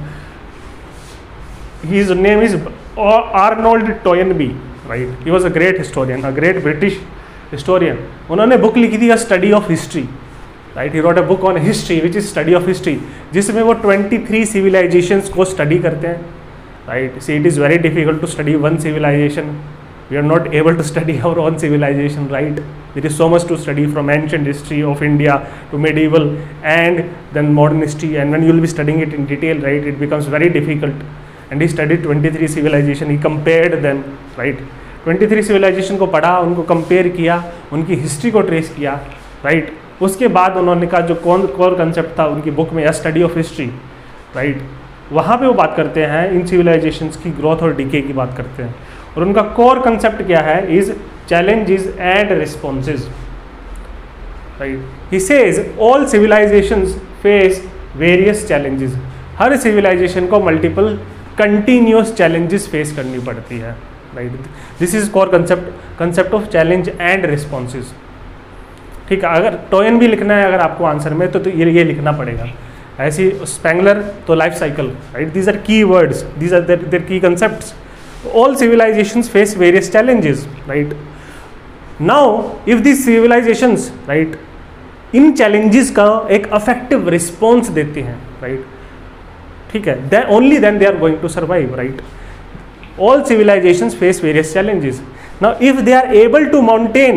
his name is Arnold Toynbee, right? He was a great historian, a great British historian. उन्होंने book लिखी थी, a study of history, right? He wrote a book on history, which is study of history, जिसमें वो 23 civilizations को study करते हैं, right? See, it is very difficult to study one civilization. We are not able to study our own civilization, right? There is so much to study, from ancient history of India to medieval and then modern history, and when you will be studying it in detail, right, it becomes very difficult. And he studied 23 civilization, he compared them, right? 23 civilization को पढ़ा, उनको compare किया, उनकी history को trace किया, right? उसके बाद उन्होंने कहा जो core concept था उनकी book में, या study of history, right? वहाँ पे वो बात करते हैं इन civilizations की growth और decay की बात करते हैं, और उनका कोर कंसेप्ट क्या है, is challenges and responses, right? He says all civilizations face various challenges. हर civilization को multiple continuous challenges face करनी पड़ती है, right? This is core concept of challenge and responses. ठीक है, अगर टोयन भी लिखना है अगर आपको आंसर में तो ये लिखना पड़ेगा. ऐसी स्पेंगलर तो life cycle, right? These are key words, these are their key concepts. All civilizations face various challenges, right? Now, if these civilizations, right, इन challenges का एक effective response देते हैं, right? ठीक है, then only then they are going to survive, right? All civilizations face various challenges. Now, if they are able to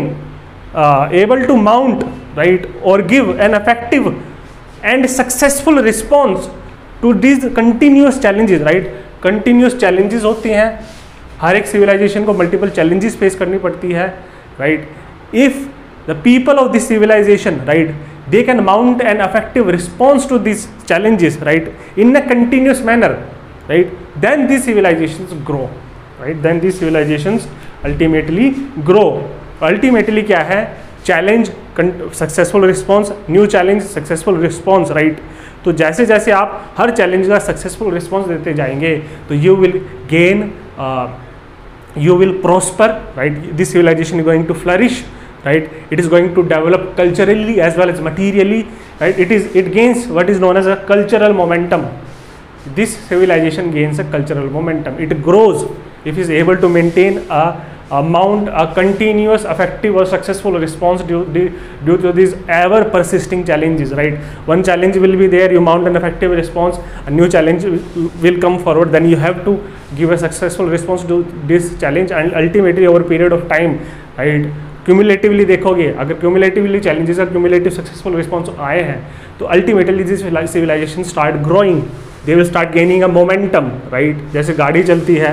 mount, right, or give an effective and successful response to these continuous challenges, right? Continuous challenges होती हैं, हर एक civilization को multiple challenges face करनी पड़ती है, right? If the people of this civilization, right, they can mount an effective response to these challenges, right, in a continuous manner, right, then these civilizations grow, right? Then these civilizations ultimately grow. Ultimately क्या है? Challenge, successful response, new challenge, successful response, right? तो जैसे जैसे आप हर challenge का successful response देते जाएंगे तो you will gain, you will prosper, right? This civilization is going to flourish, right? It is going to develop culturally as well as materially, right? It gains what is known as a cultural momentum. This civilization gains a cultural momentum. It grows if it is able to maintain a continuous, effective or successful response due to these ever persisting challenges, right? One challenge will be there, you mount an effective response, a new challenge will come forward, then you have to give a successful response to this challenge, and ultimately over a period of time, right, cumulatively देखोगे, अगर cumulatively challenges और cumulative successful response आए हैं तो ultimately this civilization start growing, they will start gaining a momentum, right? जैसे गाड़ी चलती है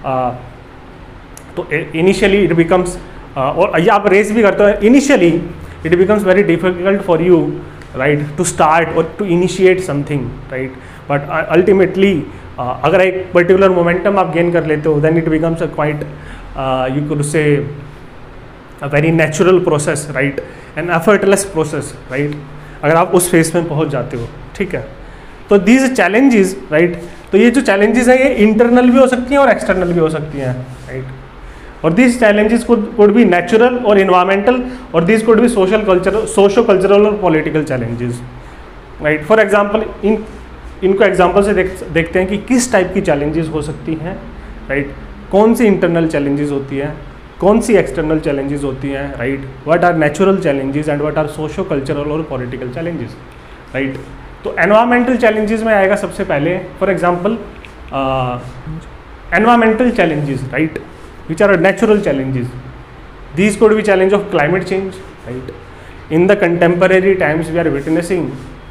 तो इनिशियली इट बिकम्स, और या आप रेस भी करते हो, initially it becomes very difficult for you, right, to start और to initiate something, right? But ultimately अगर एक पर्टिकुलर मोमेंटम आप गेन कर लेते हो, then it becomes a quite, you could say a very natural process, right, an effortless process, right, अगर आप उस फेज में पहुंच जाते हो. ठीक है, तो दीज चैलेंजेस, राइट, तो ये जो चैलेंजेस हैं ये इंटरनल भी हो सकती हैं और एक्सटर्नल भी हो सकती हैं, right? or these challenges could be natural or environmental, or these could be social cultural, socio-cultural or political challenges, right? For example, इनको एग्जाम्पल से देखते हैं कि किस टाइप की चैलेंजेस हो सकती हैं, राइट? कौन सी इंटरनल चैलेंजेस होती हैं, कौन सी एक्सटर्नल चैलेंजेस होती हैं, right? What are natural challenges and what are socio cultural और पॉलिटिकल चैलेंजेस, राइट? तो एनवायरमेंटल चैलेंजेस में आएगा सबसे पहले, for example environmental challenges, right, which are natural challenges. These could be challenge of climate change, right? In the contemporary times we are witnessing,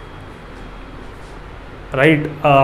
right,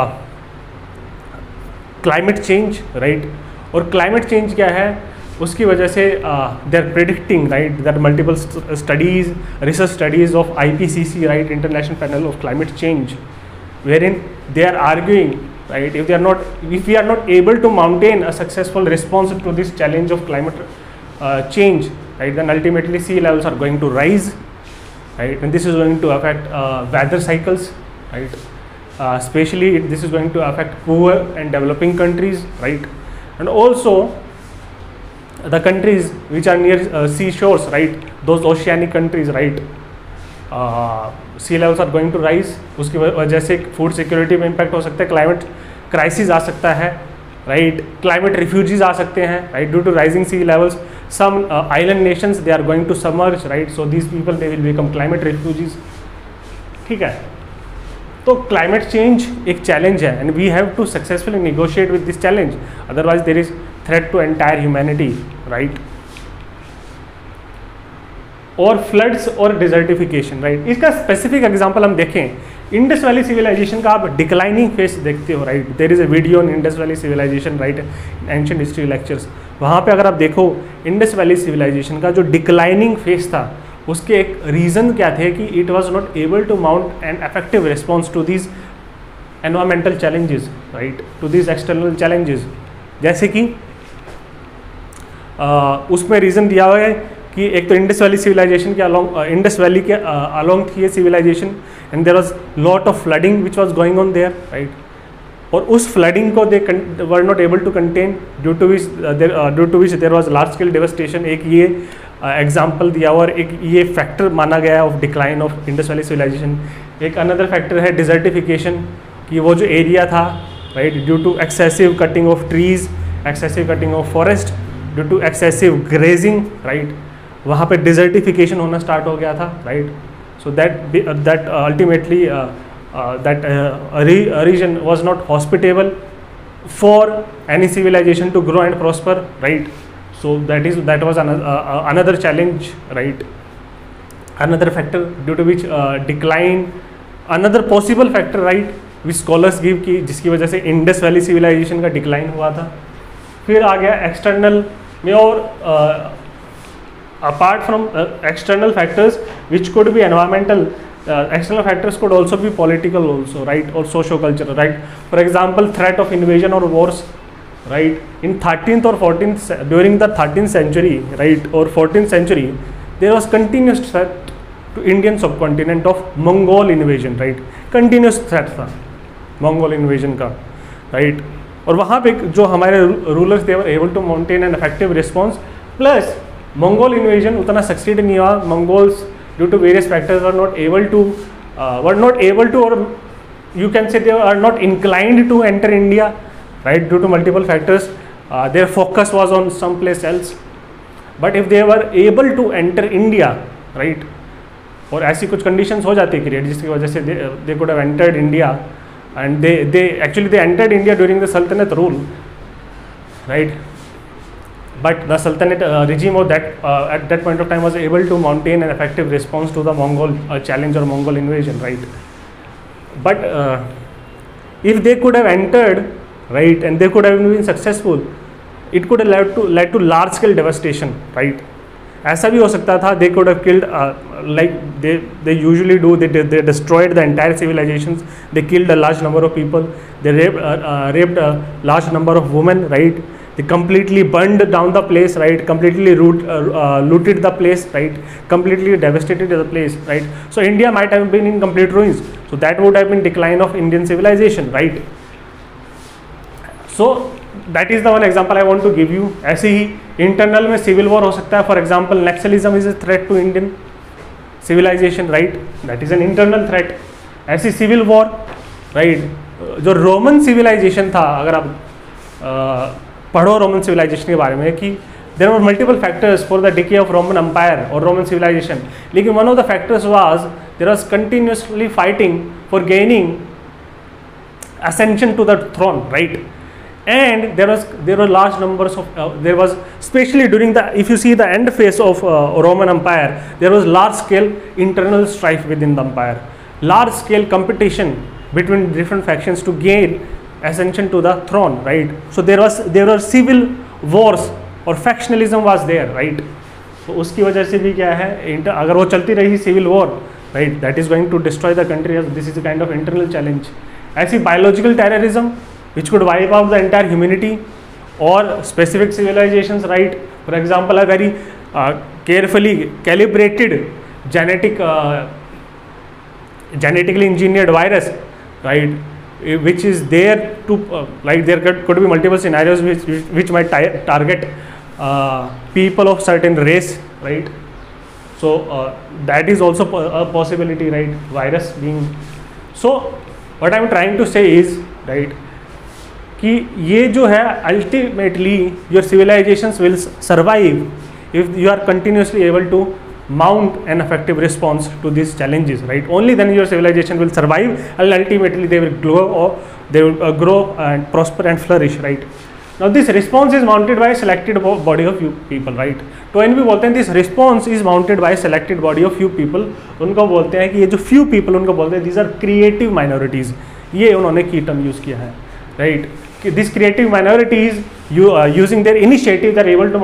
climate change, right? और climate change क्या है, उसकी वजह से they are predicting, right, that multiple studies, research studies of IPCC, right, International Panel of Climate Change, wherein they are arguing, right, if we are not able to maintain a successful response to this challenge of climate change, right, then ultimately sea levels are going to rise, right, and this is going to affect weather cycles, right, especially this is going to affect poor and developing countries, right, and also the countries which are near seashores, right, those oceanic countries, right, sea levels are going to rise. उसकी वजह से food security में impact हो सकता है, climate crisis आ सकता है, right, climate refugees आ सकते हैं, right, due to rising sea levels. Some island nations they are going to submerge, right, so these people they will become climate refugees. ठीक है, तो क्लाइमेट चेंज एक चैलेंज है and we have to successfully negotiate with this challenge, otherwise there is threat to entire humanity, right. और floods और desertification, right, इसका specific example हम देखें, इंडस वैली सिविलाइजेशन का आप डिक्लाइनिंग फेस देखते हो, right. There is a video on Indus valley civilization, right, ancient history lectures. वहाँ पे अगर आप देखो इंडस वैली सिविलाइजेशन का जो डिक्लाइनिंग फेस था, उसके एक रीज़न क्या थे कि it was not able to mount an effective response to these environmental challenges, right, to these external challenges. जैसे कि उसमें रीज़न दिया हुआ है कि एक तो इंडस वैली सिविलाइजेशन के अलॉन्ग, इंडस वैली के अलॉन्ग थी ये civilization, and there was lot of flooding which was going on there, right. और उस फ्लडिंग को they were not able to contain, due to which there was large scale devastation. एक ये example दिया हुआ और एक ये फैक्टर माना गया है of decline of Indus valley civilization. एक अनदर फैक्टर है डिजर्टिफिकेशन, कि वो जो एरिया था, right, due to excessive cutting of trees, excessive cutting of forest, due to excessive grazing, right, वहाँ पे डिजर्टिफिकेशन होना स्टार्ट हो गया था, right. So that ultimately that region was not hospitable for any civilization to grow and prosper, right. So that was another challenge, right, another factor due to which decline, another possible factor, right, which scholars give कि जिसकी वजह से Indus valley civilization का decline हुआ था. फिर आ गया एक्सटर्नल में, और apart from external factors which could be environmental, external factors could also be political also, right, or socio-cultural, right. For example, threat of invasion or wars, right, in 13th or 14th, during the 13th century, right, or 14th century, there was continuous threat to Indian subcontinent of Mongol invasion, right, continuous threat था Mongol invasion का, right. और वहाँ पे जो हमारे rulers they were able to maintain an effective response, plus Mongol invasion उतना succeed नहीं हुआ. Mongols due to various factors were not able to, or you can say they are not inclined to enter India, right, due to multiple factors. Their focus was on someplace else. But if they were able to enter India, right, और ऐसी कुछ conditions हो जाती create जिसकी वजह से they could have entered India, and they entered India during the Sultanate rule, right. But the Sultanate regime of that at that point of time was able to maintain an effective response to the Mongol challenge or Mongol invasion, right. But if they could have entered, right, and they could have been successful, it could have led to large scale devastation, right. ऐसा भी हो सकता था, they could have killed like they usually do, they destroyed the entire civilizations, they killed a large number of people, they raped a large number of women, right, they completely burned down the place, right, completely looted the place, right, completely devastated the place, right. So India might have been in complete ruins, so that would have been decline of Indian civilization, right. So that is the one example I want to give you. ऐसे ही internal में civil war हो सकता है, for example Naxalism is a threat to Indian civilization, right, that is an internal threat. ऐसी civil war, right, जो Roman civilization था, अगर आप पढ़ो रोमन सिविलाइजेशन के बारे में कि there were multiple factors for the decay of Roman empire और रोमन सिविलाइजेशन, लेकिन one of the factors was there was continuously fighting for gaining ascension to the throne, right? And there were large numbers of there was, especially during the, if you see the end phase of Roman Empire, there was large scale internal strife within the empire, large scale competition between different factions to gain ascension to the throne, right? So there were civil wars और factionalism was there, right? तो उसकी वजह से भी क्या है, अगर वो चलती रही civil war, right, that is going to destroy the country, this is a kind of internal challenge. ऐसी biological terrorism which could wipe out the entire humanity और specific civilizations, right, for example a very carefully calibrated genetically engineered virus, right, which is there to like there could be multiple scenarios which might target people of certain race, right? So that is also a possibility, right, virus being. So what I'm trying to say is, right, कि ये जो है ultimately your civilizations will survive if you are continuously able to mount an effective response to these challenges, right? Only then your civilization will survive and ultimately they will grow, or they will grow and prosper and flourish, right? Now this response is mounted by a selected body of few people, right? टोयनबी बोलते हैं this response is mounted by a selected body of few people. उनको बोलते हैं कि ये जो few people, उनको बोलते हैं these are creative minorities. ये उन्होंने की टर्म यूज़ किया है, right? These creative minorities, using their initiative, they are able to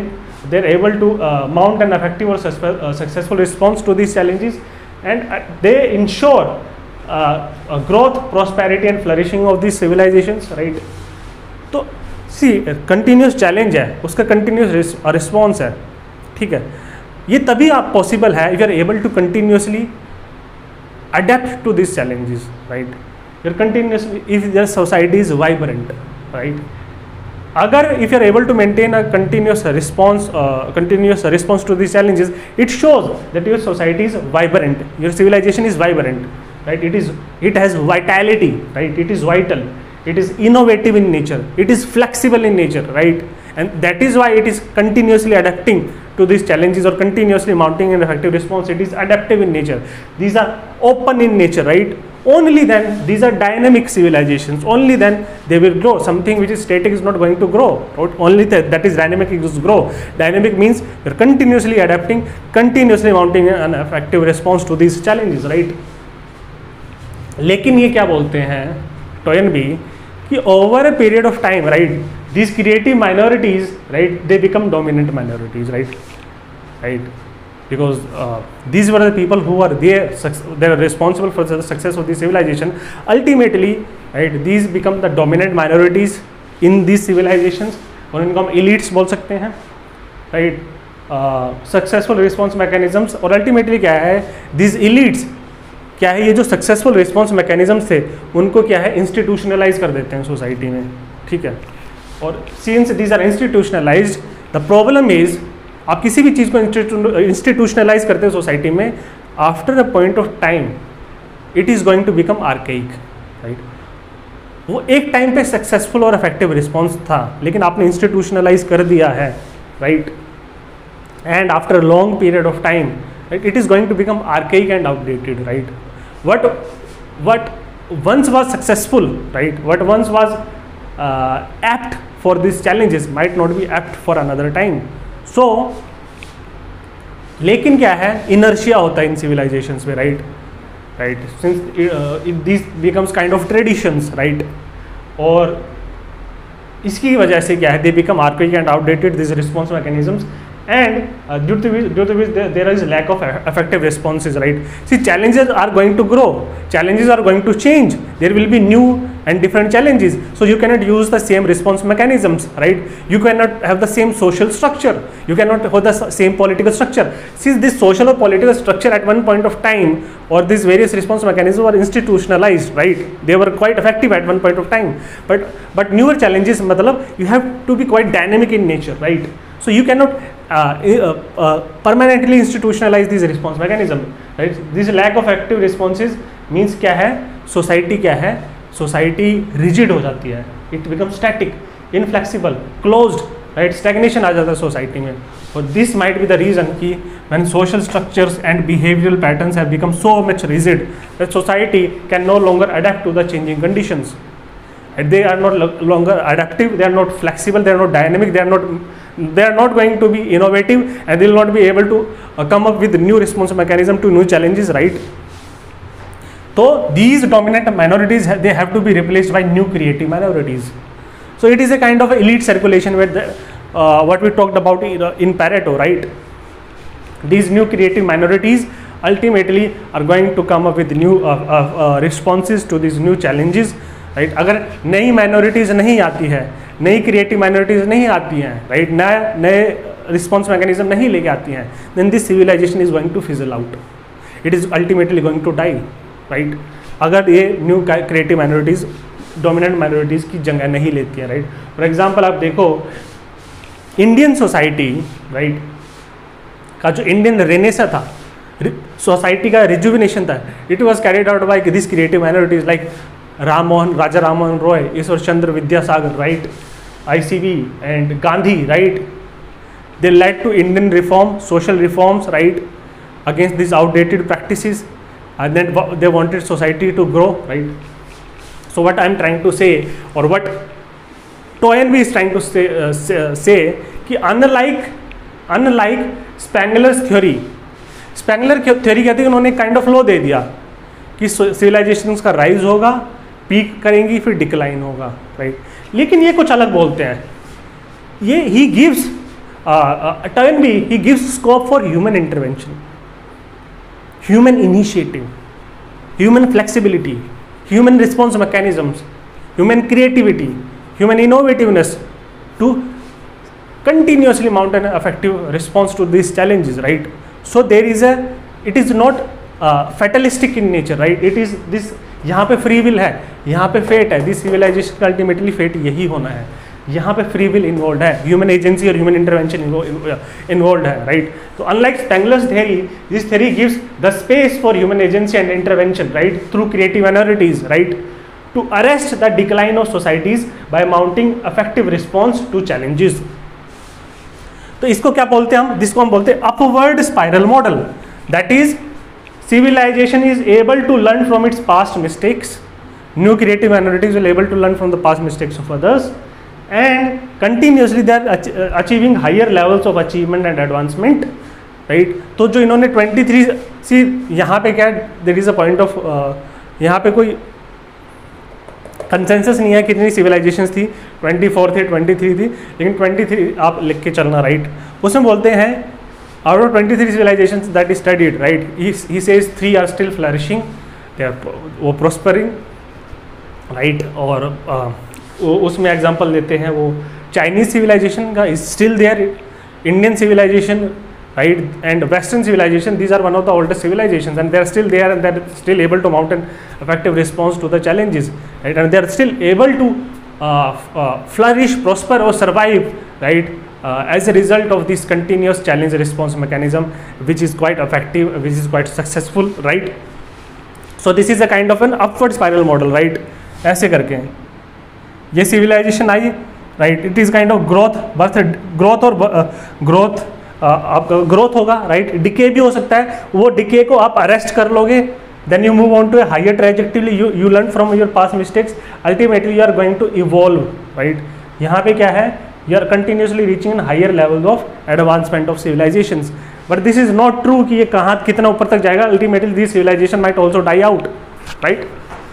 mount an effective or successful response to these challenges, and they ensure growth, prosperity and flourishing of these civilizations, right? तो सी continuous challenge है, उसका continuous response है, ठीक है। ये तभी आप possible है if you are able to continuously adapt to this challenges, right, you are continuously, if their society is vibrant, right, अगर if you are able to maintain a continuous response to this challenges, it shows that your society is vibrant, your civilization is vibrant, right, it has vitality, right, it is vital, it is innovative in nature, it is flexible in nature, right, and that is why it is continuously adapting to these challenges or continuously mounting an effective response. It is adaptive in nature, these are open in nature, right? Only then these are dynamic civilizations, only then they will grow. Something which is static is not going to grow, right? Only that is dynamic is grow. Dynamic means you're continuously adapting, continuously mounting an effective response to these challenges, right? लेकिन ये क्या बोलते हैं Toynbee कि over a period of time, right, these creative minorities, right, they become dominant minorities, right, because these were the people who are there, they are responsible for the success of the civilization. Ultimately, right, these become the dominant minorities in these civilizations, और इनको हम elites बोल सकते हैं, right, successful response mechanisms, और ultimately क्या है, these elites क्या है, ये जो सक्सेसफुल रिस्पॉन्स मैकेनिज्म्स थे उनको क्या है इंस्टीट्यूशनलाइज कर देते हैं सोसाइटी में, ठीक है। और since these are institutionalized, the problem is आप किसी भी चीज़ को इंस्टीट्यूशनलाइज करते हैं सोसाइटी में, after a point of time it is going to become archaic, right. वो एक टाइम पे सक्सेसफुल और इफेक्टिव रिस्पॉन्स था, लेकिन आपने इंस्टीट्यूशनलाइज कर दिया है, right, and after a long period of time, right, it is going to become archaic and outdated, right? What once was successful, right, what once was apt for these challenges might not be apt for another time. So लेकिन क्या है, inertia होता है इन civilizations में, right, since this becomes kind of traditions, right, और इसकी वजह से क्या है, they become archaic and outdated, these response mechanisms, and due to which there is lack of effective responses, right. See, challenges are going to grow, challenges are going to change, there will be new and different challenges, so you cannot use the same response mechanisms, right, you cannot have the same social structure, you cannot have the same political structure. Since this social or political structure at one point of time, or these various response mechanisms were institutionalized, right, they were quite effective at one point of time, but newer challenges, matlab you have to be quite dynamic in nature, right. So you cannot permanently institutionalize this response mechanism, right? This lack of active responses means क्या है, society क्या है, society rigid हो जाती है, it becomes static, inflexible, closed, right? Stagnation आ जाता है society में. और this might be the reason कि when social structures and behavioral patterns have become so much rigid that society can no longer adapt to the changing conditions. And they are not longer adaptive, they are not flexible, they are not dynamic, they are not going to be innovative, and they will not be able to come up with new response mechanism to new challenges, right? So these dominant minorities, they have to be replaced by new creative minorities. So it is a kind of elite circulation where what we talked about in Pareto, right? These new creative minorities ultimately are going to come up with new responses to these new challenges, right? अगर नई minorities नहीं आती है, नई creative minorities नहीं आती हैं, right? नए response mechanism नहीं लेके आती हैं, then this civilization is going to fizzle out. It is ultimately going to die, right? अगर ये new creative minorities dominant minorities की जगह नहीं लेती हैं, right? For example आप देखो इंडियन सोसाइटी, राइट, का जो इंडियन रेनेसा था, सोसाइटी का रिजुविनेशन था, it was carried out by this creative minorities like Raja Rammohan Roy, Ishwar Chandra Vidyasagar, right, ICV and Gandhi, right. They led to Indian reform, social reforms, right, against this outdated practices, and then they wanted society to grow, right. So what I am trying to say, और what Toynbee is trying to say कि unlike Spengler's theory, Spengler theory कहती है उन्होंने kind of law दे दिया कि civilisations का rise होगा, peak करेंगी, फिर डिक्लाइन होगा, राइट. लेकिन ये कुछ अलग बोलते हैं. ये ही gives Toynbee, he gives scope for human intervention, human initiative, human flexibility, human response mechanisms, human creativity, human innovativeness to continuously mount an effective response to these challenges, right? So there is it is not fatalistic in nature, right? It is this, यहाँ पे free will है, यहाँ पे fate है, this civilization का ultimately fate यही होना है, यहाँ पे free will involved है, human agency और human intervention involved है, right? So unlike Spengler's theory, this theory gives the space for human agency and intervention, right, through creative minorities, right, to arrest the decline of societies by mounting effective response to challenges. तो इसको क्या बोलते हैं हम? जिसको हम बोलते हैं upward spiral model. That is, civilization is able to learn from its past mistakes. New creative minorities will able to learn from the past mistakes of others, and continuously they are achieving higher levels of achievement and advancement, right? तो जो इन्होंने 23 सी, यहाँ पे क्या, there is a point of यहाँ पे कोई consensus नहीं है कितनी सिविलाइजेशंस थी, 24 थे, 23 थी, लेकिन 23 आप लिख के चलना, राइट. उसमें बोलते हैं out of 23 civilizations that is studied, right, he says 3 are still flourishing, they are वो प्रोस्परिंग, राइट. और उसमें एग्जांपल देते हैं वो चाइनीज सिविलाइजेशन का is still there, Indian civilization, right, and Western civilization, these are one of the oldest civilizations, and they are still there, and they are still able to mount an effective response to the challenges, right, and they are still able to flourish, prosper or survive, right, as a result of this continuous challenge response mechanism, which is quite effective, which is quite successful, right. So this is a kind of an upward spiral model, right. ऐसे करके ये civilization आई, right, it is kind of growth, birth, growth और growth, आपका growth होगा, right, decay भी हो सकता है, वो डिके को आप अरेस्ट कर लोगे, then you move on to a higher trajectory, you learn from your past mistakes, ultimately you are going to evolve, right. यहाँ पे क्या है, you are continuously reaching in higher level of advancement of civilizations, but this is not true कि ये कहाँ कितना ऊपर तक जाएगा, ultimately this civilization might also die out, right.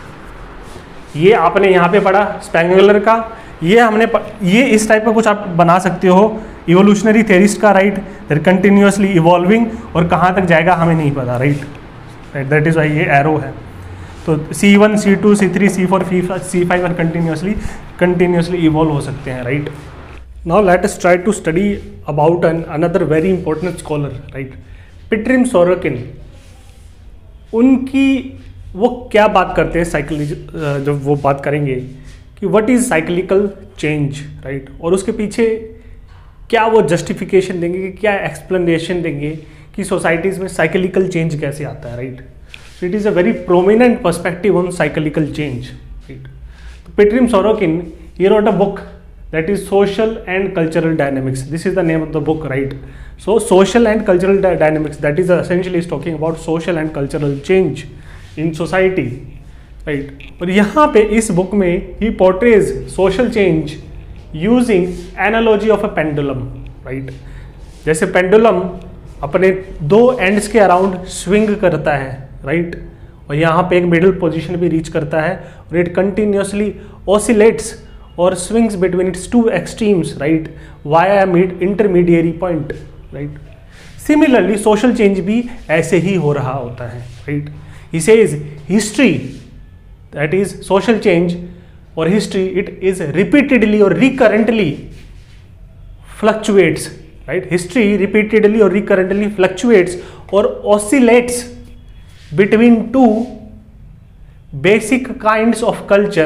ये आपने यहाँ पे पढ़ा स्पेंगलर का, ये हमने ये इस टाइप का कुछ आप बना सकते हो इवोल्यूशनरी थेरिस्ट का, राइट, देर कंटिन्यूसली इवॉल्विंग, और कहाँ तक जाएगा हमें नहीं पता, right, right, that is why ये एरो है. तो C1, C2, C3, C4, C5 और कंटिन्यूसली इवॉल्व हो सकते हैं, right. Now let us try to study about another very important scholar, right, Pitirim Sorokin. उनकी वो क्या बात करते हैं साइकोलॉजी, जब वो बात करेंगे कि what is cyclical change, right, और उसके पीछे क्या वो जस्टिफिकेशन देंगे, कि क्या एक्सप्लेनेशन देंगे कि सोसाइटीज़ में साइक्लिकल चेंज कैसे आता है, right. So it is a very prominent perspective on cyclical change, right. तो Pitirim Sorokin, he wrote a book that is Social and Cultural Dynamics. This is the name of the book, right? So social and cultural dynamics, that is essentially is talking about social and cultural change in society, right? और यहाँ पे इस book में he portrays social change using analogy of a pendulum, right? जैसे pendulum अपने दो ends के around swing करता है, राइट, और यहाँ पे एक मिडिल पोजीशन भी रीच करता है, और इट कंटिन्यूसली ऑसिलेट्स और swings between its two extremes, right, via intermediary point, right. Similarly social change भी ऐसे ही हो रहा होता है, right. He says history, that is social change or history, it is repeatedly or recurrently fluctuates, right. History repeatedly or recurrently fluctuates or oscillates between two basic kinds of culture,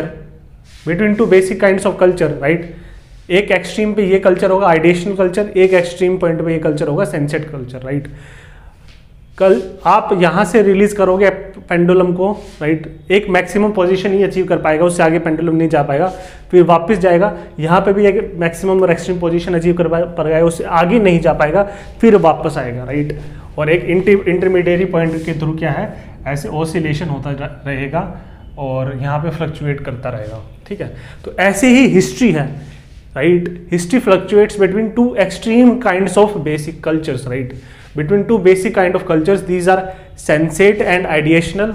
right. एक extreme पे ये culture होगा ideational culture, एक extreme point पे ये culture होगा सेंसेट culture, right. कल आप यहाँ से रिलीज करोगे पेंडुलम को, राइट, एक मैक्सिमम पोजीशन ही अचीव कर पाएगा, उससे आगे पेंडुलम नहीं जा पाएगा, फिर वापस जाएगा, यहाँ पे भी एक मैक्सिमम और एक्सट्रीम पोजीशन अचीव कर पाएगा, उससे आगे नहीं जा पाएगा, फिर वापस आएगा, राइट. और एक इंटरमीडिएरी पॉइंट के थ्रू क्या है, ऐसे ऑसिलेशन होता रहेगा और यहाँ पे फ्लक्चुएट करता रहेगा, ठीक है. तो ऐसे ही हिस्ट्री है, right. History fluctuates between two extreme kinds of basic cultures, right. Between two basic kind of cultures, these are sensate and ideational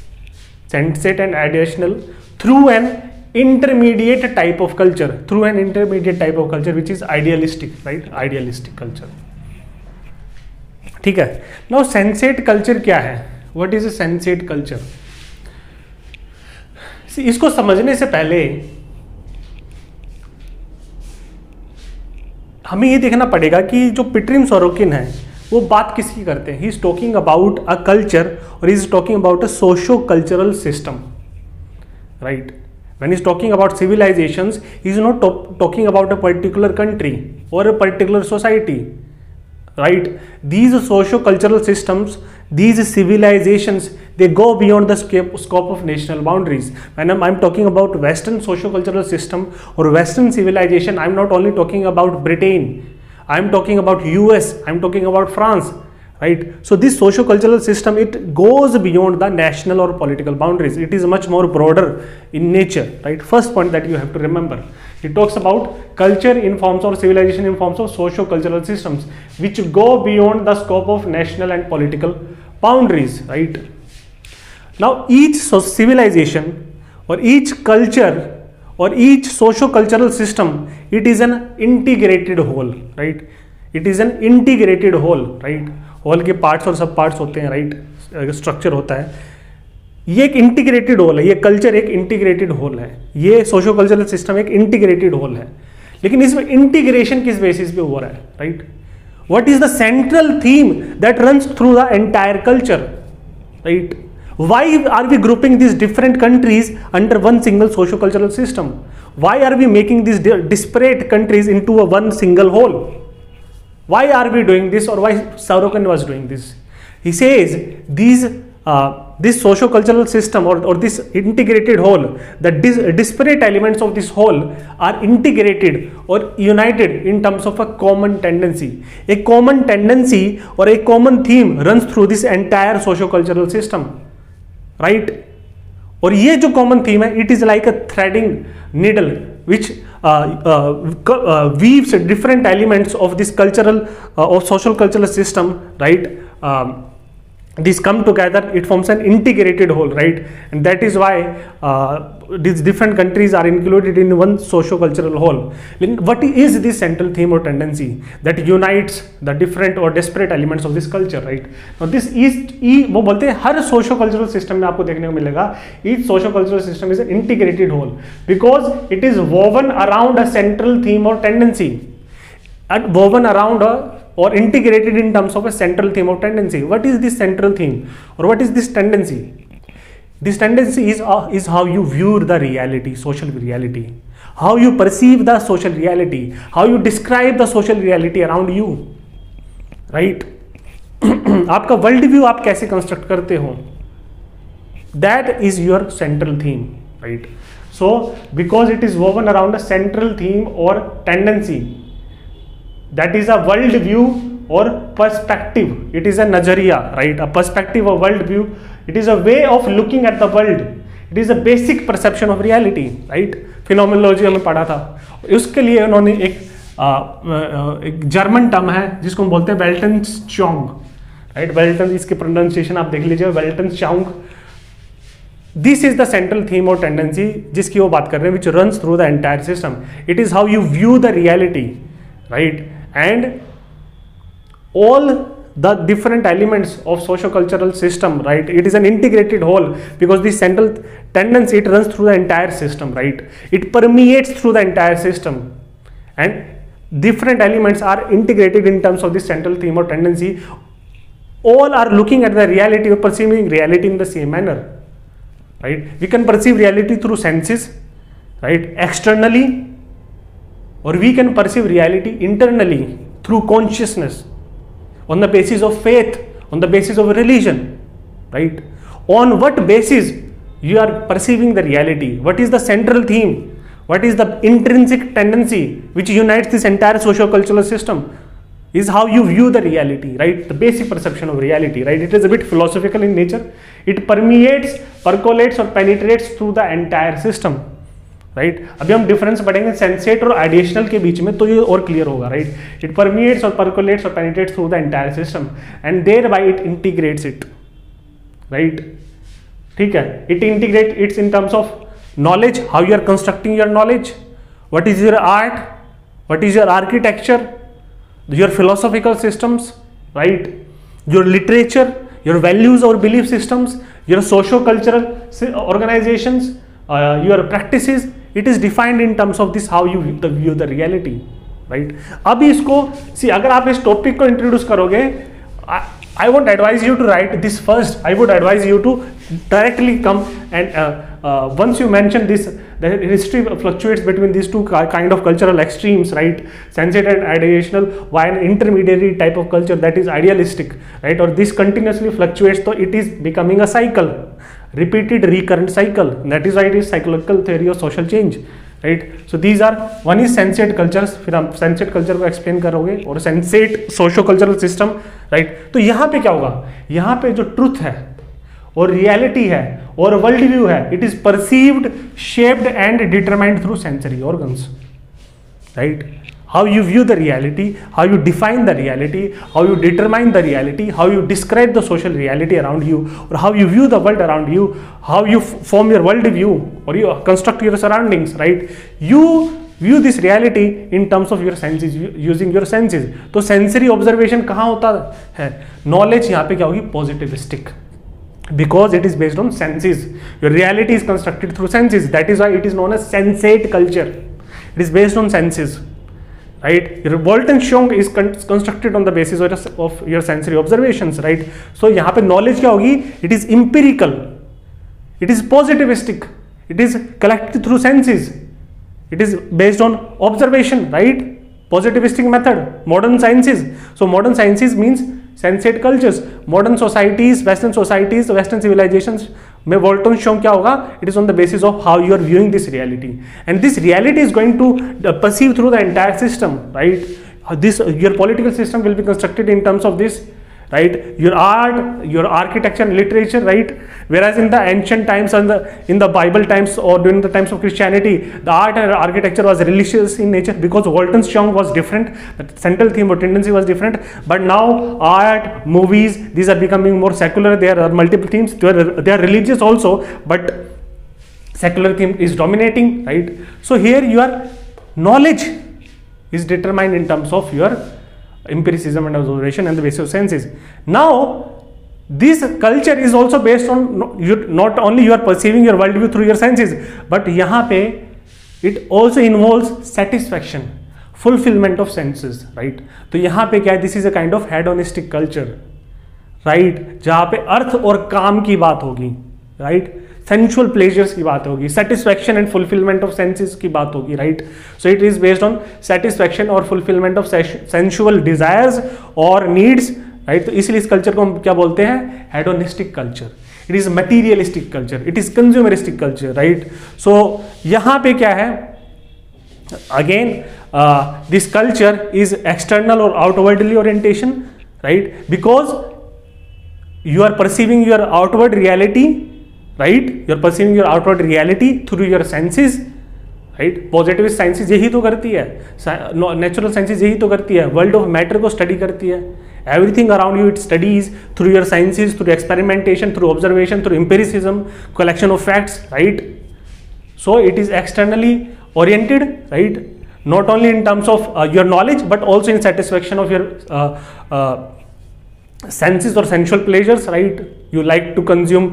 through an intermediate type of culture which is idealistic, right, idealistic culture, ठीक है. Now sensate culture क्या है, what is a sensate culture? इसको समझने से पहले हमें ये देखना पड़ेगा कि जो पेट्रिम सोरोकिन है वो बात किसकी करते हैं. He is talking about a culture और is talking about a socio cultural system, right. When is talking about civilizations, he is not talking about a particular country और a particular society, right. These socio-cultural systems, these civilizations, they go beyond the scope of national boundaries. When I'm talking about Western socio-cultural system or Western civilization, I'm not only talking about Britain, I'm talking about US, I'm talking about France, right. So this socio-cultural system, it goes beyond the national or political boundaries. It is much more broader in nature, right. First point that you have to remember. He talks about culture in forms or civilization in forms of socio-cultural systems which go beyond the scope of national and political boundaries, right. Now each civilization or each culture or each socio-cultural system, it is an integrated whole, right. It is an integrated whole, right. whole के parts और सब parts होते हैं, right. structure होता है. ये एक integrated whole है, ये कल्चर एक इंटीग्रेटेड होल है, ये सोशो कल्चरल सिस्टम एक इंटीग्रेटेड होल है. लेकिन इसमें इंटीग्रेशन किस बेसिस पे हो रहा है, right. What is the central theme that runs through the entire culture, right. Why are we grouping this different countries under one single socio cultural system? Why are we making this disparate countries into a one single whole? Why are we doing this और why Sorokin was doing this? He says this socio-cultural system or this integrated whole, the disparate elements of this whole are integrated or united in terms of a common tendency. A common tendency or a common theme runs through this entire socio-cultural system, right. और ये जो common theme है, it is like a threading needle which weaves different elements of this cultural or social cultural system, right. These come together, it forms an integrated whole, right. And that is why these different countries are included in one socio-cultural whole. What is this central theme or tendency that unites the different or disparate elements of this culture, right. Now this is वो बोलते हैं हर socio-cultural system में आपको देखने को मिलेगा, each socio-cultural system is an integrated whole because it is woven around a central theme or tendency, and woven around a or integrated in terms of a central theme or tendency. What is this central theme or what is this tendency? This tendency is how you view the reality, social reality, how you perceive the social reality, how you describe the social reality around you, right? आपका world view आप कैसे construct करते हो, that is your central theme, right? So because it is woven around a central theme or tendency, that is a world view or perspective, it is a nazariya, right? A perspective or world view, it is a way of looking at the world, it is a basic perception of reality, right? Phenomenology हमें पढ़ा था, उसके लिए उन्होंने एक German term है जिसको हम बोलते हैं वेल्टनस्चांग, राइट? वेल्टन, इसके प्रोनाउंसिएशन आप देख लीजिए, Weltanschauung. This is the central theme और टेंडेंसी जिसकी वो बात कर रहे हैं, which runs through the entire system. It is how you view the reality, right? And all the different elements of socio-cultural system, right? It is an integrated whole because the central tendency, it runs through the entire system, right? It permeates through the entire system, and different elements are integrated in terms of this central theme or tendency. All are looking at the reality or perceiving reality in the same manner, right? We can perceive reality through senses, right? Externally, or we can perceive reality internally through consciousness, on the basis of faith, on the basis of religion, right? On what basis you are perceiving the reality? What is the central theme? What is the intrinsic tendency which unites this entire socio-cultural system? Is how you view the reality, right? The basic perception of reality, right? It is a bit philosophical in nature. It permeates, percolates or penetrates through the entire system, right? अभी हम difference पढ़ेंगे सेंसेट और आइडिएशनल के बीच में, तो ये और क्लियर होगा, राइट? इट परमिएट्स और परकोलेट्स और penetrates through the entire system and thereby it integrates it, right? ठीक है, it integrate its in terms of knowledge, how you are constructing your knowledge, what is your art, what is your architecture, your philosophical systems, right? Your literature, your values और belief systems, your socio cultural organizations, your practices, it is defined in terms of this how you view the reality, right? अभी इसको see, अगर आप इस topic को introduce करोगे, I won't advise you to write this first. I would advise you to directly come and once you mention this, the history fluctuates between these two kind of cultural extremes, right? Sensate and ideational, while an intermediary type of culture that is idealistic, right? Or this continuously fluctuates, so it is becoming a cycle, repeated recurrent cycle. That is why it is psychological theory of social change, right? So these are, one is sensate cultures, फिर हम sensate culture को explain करोगे, और sensate socio cultural system, right? तो यहाँ पे क्या होगा, यहाँ पे जो truth है और reality है और world view है, it is perceived, shaped and determined through sensory organs, right? How you view the reality, how you define the reality, how you determine the reality, how you describe the social reality around you, or how you view the world around you, how you form your world view or you construct your surroundings, right? You view this reality in terms of your senses, using your senses. तो sensory observation कहाँ होता है? Knowledge यहाँ पे क्या होगी? Positivistic, because it is based on senses. Your reality is constructed through senses. That is why it is known as sensate culture. It is based on senses, right? Your Walton-Schong is constructed on the basis of your sensory observations, right? So यहाँ पे knowledge क्या होगी? It is empirical, it is positivistic, it is collected through senses, it is based on observation, right? Positivistic method, modern sciences. So modern sciences means sensate cultures. Modern societies, western civilizations में Walton-Schong क्या होगा? It is on the basis of how you are viewing this reality, and this reality is going to perceive through the entire system, right? This, your political system will be constructed in terms of this, right? Your art, your architecture and literature, right? Whereas in the ancient times and in the Bible times or during the times of Christianity, the art and architecture was religious in nature because Walton-Schong was different, the central theme or tendency was different. But now art, movies, these are becoming more secular. There are multiple themes, they are religious also, but secular theme is dominating, right? So here your knowledge is determined in terms of your empiricism and observation and the basis of senses. Now this culture is also based on not only you are perceiving your worldview through your senses, but यहाँ पे it also involves satisfaction, fulfillment of senses, right? तो यहाँ पे क्या है, this is a kind of hedonistic culture, right? जहाँ पे अर्थ और काम की बात होगी, right? सेंसुअल प्लेजर्स की बात होगी, satisfaction and fulfilment of senses की बात होगी, right. So it is based on satisfaction और फुलफिलमेंट ऑफ सेंसुअल डिजायर्स और नीड्स, राइट। तो इसलिए इस कल्चर को हम क्या बोलते हैं, hedonistic culture. It is materialistic culture, it is consumeristic culture, right. So यहां पे क्या है, again this culture is external और outwardly orientation, right, because you are perceiving your outward reality, right, you are perceiving your outward reality through your senses, right। Positive sciences यही तो करती है, natural sciences यही तो करती है, वर्ल्ड ऑफ मैटर को स्टडी करती है, everything around you it studies through your sciences, through experimentation, through observation, through empiricism, collection of facts, right. So it is externally oriented, right, not only in terms of your knowledge but also in satisfaction of your senses or sensual pleasures, right। You like to consume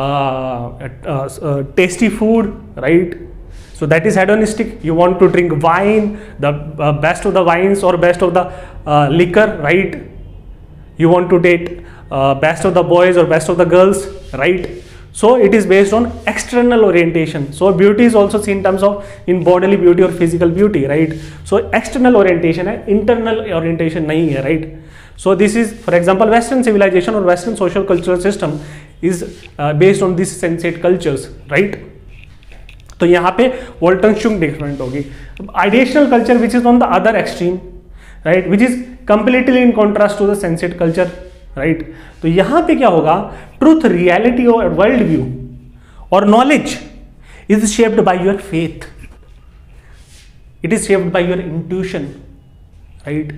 tasty food, right, so that is hedonistic। You want to drink wine, the best of the wines or best of the liquor, right। You want to date best of the boys or best of the girls, right। So it is based on external orientation। So beauty is also seen in terms of in bodily beauty or physical beauty, right। So external orientation है, internal orientation नहीं है, right। So this is, for example, Western civilization or Western social cultural system is based on these sensate cultures, right। तो यहाँ पे Weltanschauung different होगी। Ideational culture which is on the other extreme, right, which is completely in contrast to the sensate culture, right. तो यहां पे क्या होगा, truth, reality और वर्ल्ड व्यू और knowledge is shaped by your faith, it is shaped by your intuition, right.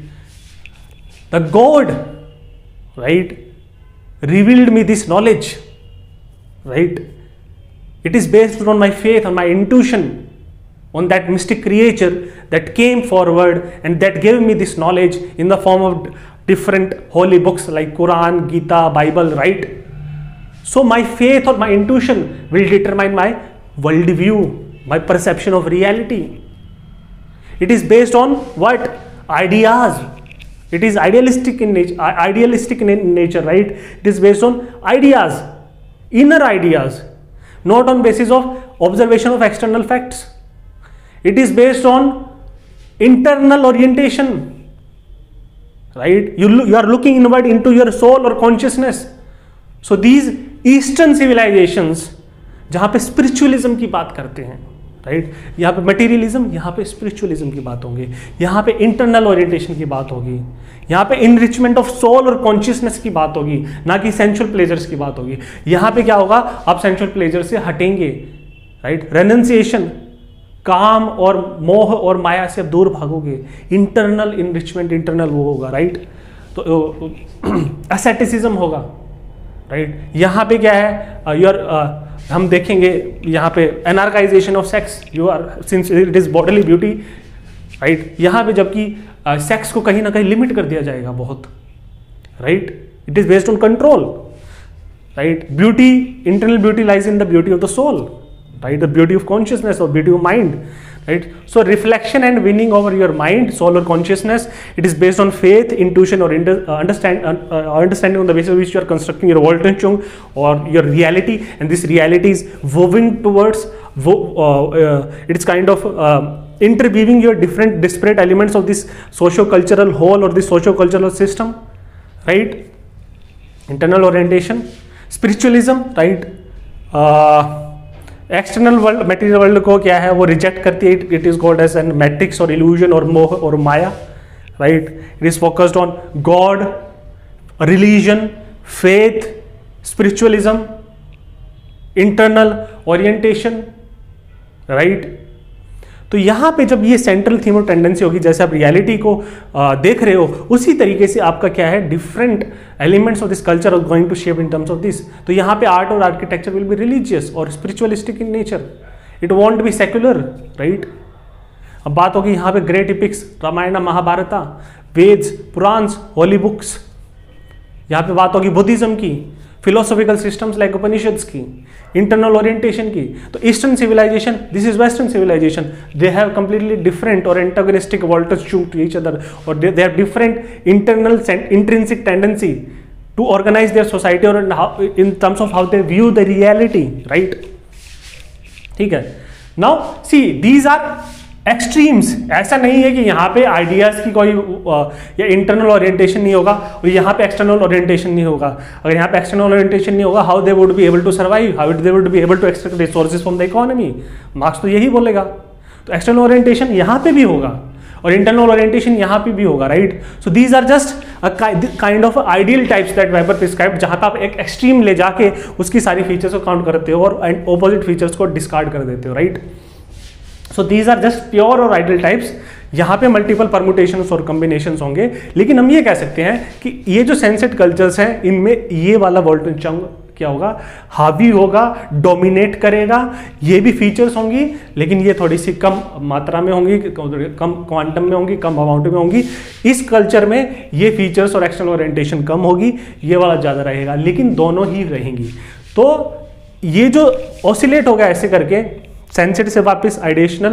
The God, right, revealed me this knowledge, right, it is based on my faith, on my intuition, on that mystic creature that came forward and that gave me this knowledge in the form of different holy books like Quran, Gita, Bible, right। So my faith or my intuition will determine my world view, my perception of reality। It is based on what? Ideas। It is idealistic in nature, right। It is based on ideas, inner ideas, not on basis of observation of external facts। It is based on internal orientation, right। You are looking inward into your soul or consciousness। So these Eastern civilizations जहाँ पे spiritualism की बात करते हैं, right, यहाँ पे materialism, यहाँ पे स्पिरिचुअलिज्म की बात होगी, यहाँ पे इंटरनल ओरिएंटेशन की बात होगी, यहाँ पे इनरिचमेंट ऑफ सोल और कॉन्शियसनेस की बात होगी, ना कि सेंसुअल प्लेजर्स की बात होगी। यहाँ पे क्या होगा, आप सेंसुअल प्लेजर से हटेंगे, राइट, रेनंसिएशन, काम और मोह और माया से आप दूर भागोगे, इंटरनल इनरिचमेंट, इंटरनल वो होगा, राइट। तो एसेटिसिज्म होगा, राइट। यहाँ पे क्या है, हम देखेंगे यहाँ पे anarchization of sex, you are since it is bodily beauty, right. यहाँ पे जबकि सेक्स को कहीं ना कहीं लिमिट कर दिया जाएगा बहुत, right. It is based on control, right. Beauty, internal beauty lies in the beauty of the soul, right, the beauty of consciousness or beauty of mind, right। So reflection and winning over your mind, soul or consciousness, it is based on faith, intuition or understanding on the basis of which you are constructing your Weltanschauung or your reality, and this reality is woven towards it's kind of interweaving your different disparate elements of this socio-cultural whole or this socio-cultural system, right। Internal orientation, spiritualism, right। External world, material world को क्या है, वो reject करती है, it is called as an matrix और illusion और मोह और माया, right. It is focused on God, religion, faith, spiritualism, internal orientation, right. तो यहाँ पे जब ये सेंट्रल थीम और टेंडेंसी होगी, जैसे आप रियलिटी को देख रहे हो, उसी तरीके से आपका क्या है, different elements of this culture are going to shape in terms of this. तो यहाँ पे आर्ट और आर्किटेक्चर विल बी रिलीजियस और spiritualistic in nature, it won't be secular, right. अब बात होगी यहाँ पे great epics, Ramayana, Mahabharata, Vedas, Puranas, holy books. यहाँ पे बात होगी बुद्धिज्म की, फिलोसॉफिकल सिस्टम्स लाइक उपनिषद्स की, इंटरनल ओरिएंटेशन की। तो eastern civilization, this is western civilization, they have completely different और antagonistic voltage to each other, और they have different internal intrinsic tendency to organize their society or in terms of how they view the reality, right। ठीक है। Now see these are extremes. ऐसा नहीं है कि यहाँ पे आइडियाज की कोई या इंटरनल ओरिएंटेशन नहीं होगा और यहाँ पे एक्सटर्नल ओरिएंटेशन नहीं होगा। अगर यहाँ पे एक्सटर्नल ओरिएंटेशन नहीं होगा, how they would be able to survive, how they would be able to extract resources from the economy. Marx तो यही बोलेगा। तो एक्सटर्नल ओरिएंटेशन यहाँ पे भी होगा और इंटरनल ओरिएंटेशन यहाँ पे भी होगा, right. So these are just kind of ideal types that Weber prescribed, जहाँ पे आप एक एक्सट्रीम ले जाके उसकी सारी फीचर्स को काउंट करते हो और ऑपोजिट फीचर्स को डिस्कार्ड कर देते हो, right. So these are just pure और आइडियल टाइप्स। यहाँ पे मल्टीपल परमुटेशंस और कॉम्बिनेशंस होंगे, लेकिन हम ये कह सकते हैं कि ये जो सेंसेट कल्चर्स हैं इनमें ये वाला वोल्टेज क्या होगा, हावी होगा, डोमिनेट करेगा। ये भी फीचर्स होंगी लेकिन ये थोड़ी सी कम मात्रा में होंगी, कम क्वांटम में होंगी, कम अमाउंट में होंगी। इस कल्चर में ये फीचर्स और एक्सटर्नल ओरिएंटेशन कम होगी, ये वाला ज़्यादा रहेगा, लेकिन दोनों ही रहेंगी। तो ये जो ऑसिलेट होगा ऐसे करके, सेंसेट से वापस आइडियलिस्टिक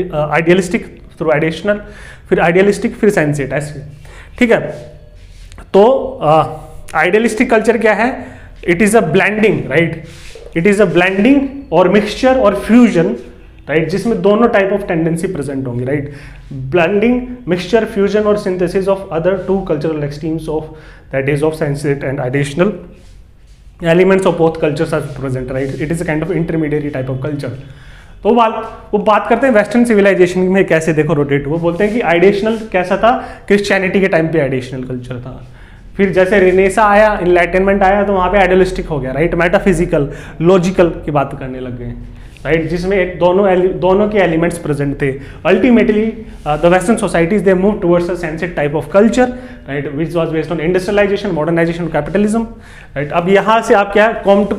थ्रू आइडियशनल, फिर आइडियलिस्टिक, फिर सेंसेट, ऐसे, ठीक है। तो आइडियलिस्टिक कल्चर क्या है? It is a blending, right. It is a blending और मिक्सचर और फ्यूजन, राइट, जिसमें दोनों टाइप ऑफ टेंडेंसी प्रेजेंट होंगी, राइट। ब्लेंडिंग, मिक्सचर, फ्यूजन और synthesis of other two cultural extremes of that is of sensate and ideational elements of both cultures are present, right. It is a kind of intermediary type of culture. तो वो बात करते हैं western civilization में कैसे देखो rotate. वो बोलते हैं कि आइडियशनल कैसा था, क्रिश्चियनिटी के टाइम पे आइडियशनल कल्चर था। फिर जैसे रिनेसा आया, इनलाइटनमेंट आया, तो वहाँ पे आइडियलिस्टिक हो गया, राइट। मेटाफिजिकल, लॉजिकल की बात करने लग गए, राइट, जिसमें एक दोनों के एलिमेंट्स प्रेजेंट थे। Ultimately the western societies they move towards a sensate type of culture, right, which was based on industrialization, modernization, capitalism, right. अब यहाँ से आप क्या,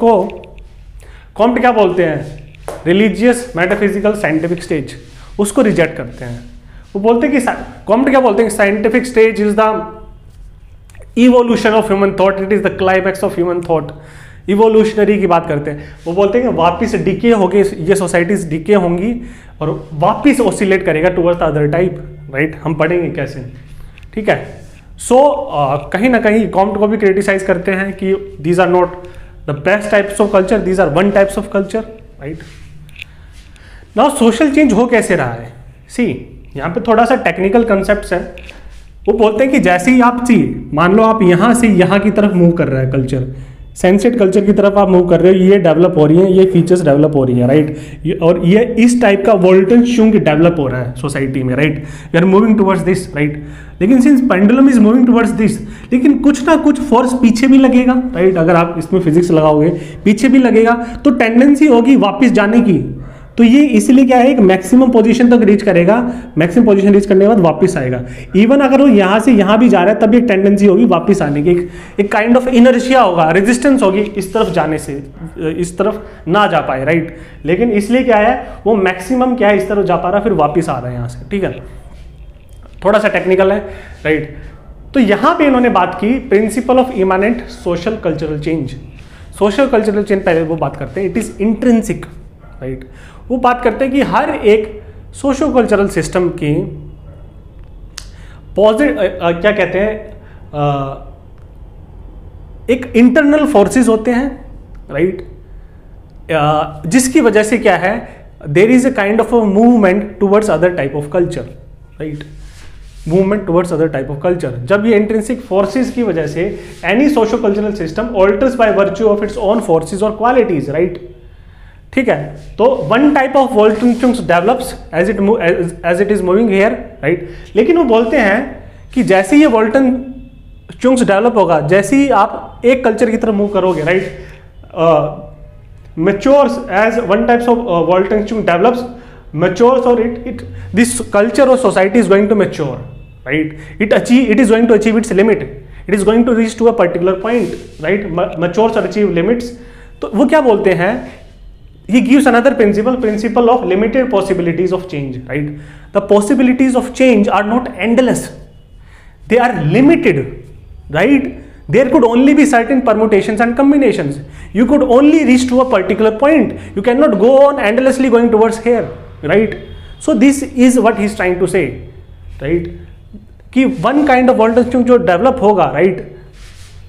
कॉम्ट क्या बोलते हैं, रिलीजियस, मेटाफिजिकल, साइंटिफिक स्टेज, उसको रिजेक्ट करते हैं। वो बोलते हैं कि कॉम्ट क्या बोलते हैं, scientific stage is the evolution of human thought, it is the climax of human thought. Evolutionary की बात करते हैं। वो बोलते हैं कि वापिस डिके होगी, ये सोसाइटीज डिके होंगी और वापिस ऑसिलेट करेगा towards the other type, right. हम पढ़ेंगे कैसे, ठीक है। सो कहीं ना कहीं कॉम्ट को भी क्रिटिसाइज करते हैं कि these are not the best types of culture, these are one types of culture, right. Now social change हो कैसे रहा है, सी यहाँ पे थोड़ा सा टेक्निकल कंसेप्ट्स है। वो बोलते हैं कि जैसे ही आप मान लो आप यहाँ से यहाँ की तरफ मूव कर रहा है कल्चर, सेंसेट कल्चर की तरफ आप मूव कर रहे हो, ये डेवलप हो रही है, ये फीचर्स डेवलप हो रही है, राइट। और ये इस टाइप का वोल्टेज डेवलप हो रहा है सोसाइटी में, right. We are moving towards this, right. लेकिन since pendulum is moving towards this, लेकिन कुछ ना कुछ फोर्स पीछे भी लगेगा, राइट। अगर आप इसमें फिजिक्स लगाओगे, पीछे भी लगेगा, तो टेंडेंसी होगी वापस जाने की। तो ये इसलिए क्या है, एक मैक्सिमम पोजीशन तक रीच करेगा, मैक्सिमम पोजीशन रीच करने के बाद वापस आएगा। इवन अगर वो यहाँ से यहाँ भी जा रहा है, तब एक टेंडेंसी होगी वापस आने की, एक काइंड ऑफ इनर्शिया होगा, रेजिस्टेंस होगी इस तरफ जाने से, इस तरफ ना जा पाए, राइट। लेकिन इसलिए क्या है, वो मैक्सिमम क्या है, इस तरफ जा पा रहा है, फिर वापस आ रहा है यहाँ से, ठीक है। थोड़ा सा टेक्निकल है, राइट। तो यहाँ पे इन्होंने बात की principle of immanent social cultural change. Social cultural change पहले वो बात करते हैं, इट इज इंट्रिंसिक, राइट। वो बात करते हैं कि हर एक सोशो कल्चरल सिस्टम की क्या कहते हैं, एक इंटरनल फोर्सेस होते हैं, राइट, जिसकी वजह से क्या है, there is a kind of a movement towards other type of culture, right. Movement towards other type of culture. जब ये इंट्रिंसिक फोर्सेस की वजह से any socio cultural system alters by virtue of its own forces और qualities, right, ठीक है। तो one type of voltage develops as it is moving here, right. लेकिन वो बोलते हैं कि जैसे ये वोल्टेज डेवलप होगा, जैसे ही आप एक कल्चर की तरफ मूव करोगे, right, matures as one types of voltage develops, matures और इट दिस कल्चर और society is going to mature, right. It is going to achieve its limit, it is going to reach to a particular point, right, matures और achieve limits. तो वो क्या बोलते हैं, he gives another principle of limited possibilities of change, right. The possibilities of change are not endless, they are limited, right. There could only be certain permutations and combinations. You could only reach to a particular point, you cannot go on endlessly going towards here, right. So this is what he's trying to say, right, कि one kind of voltage जो develop होगा, right,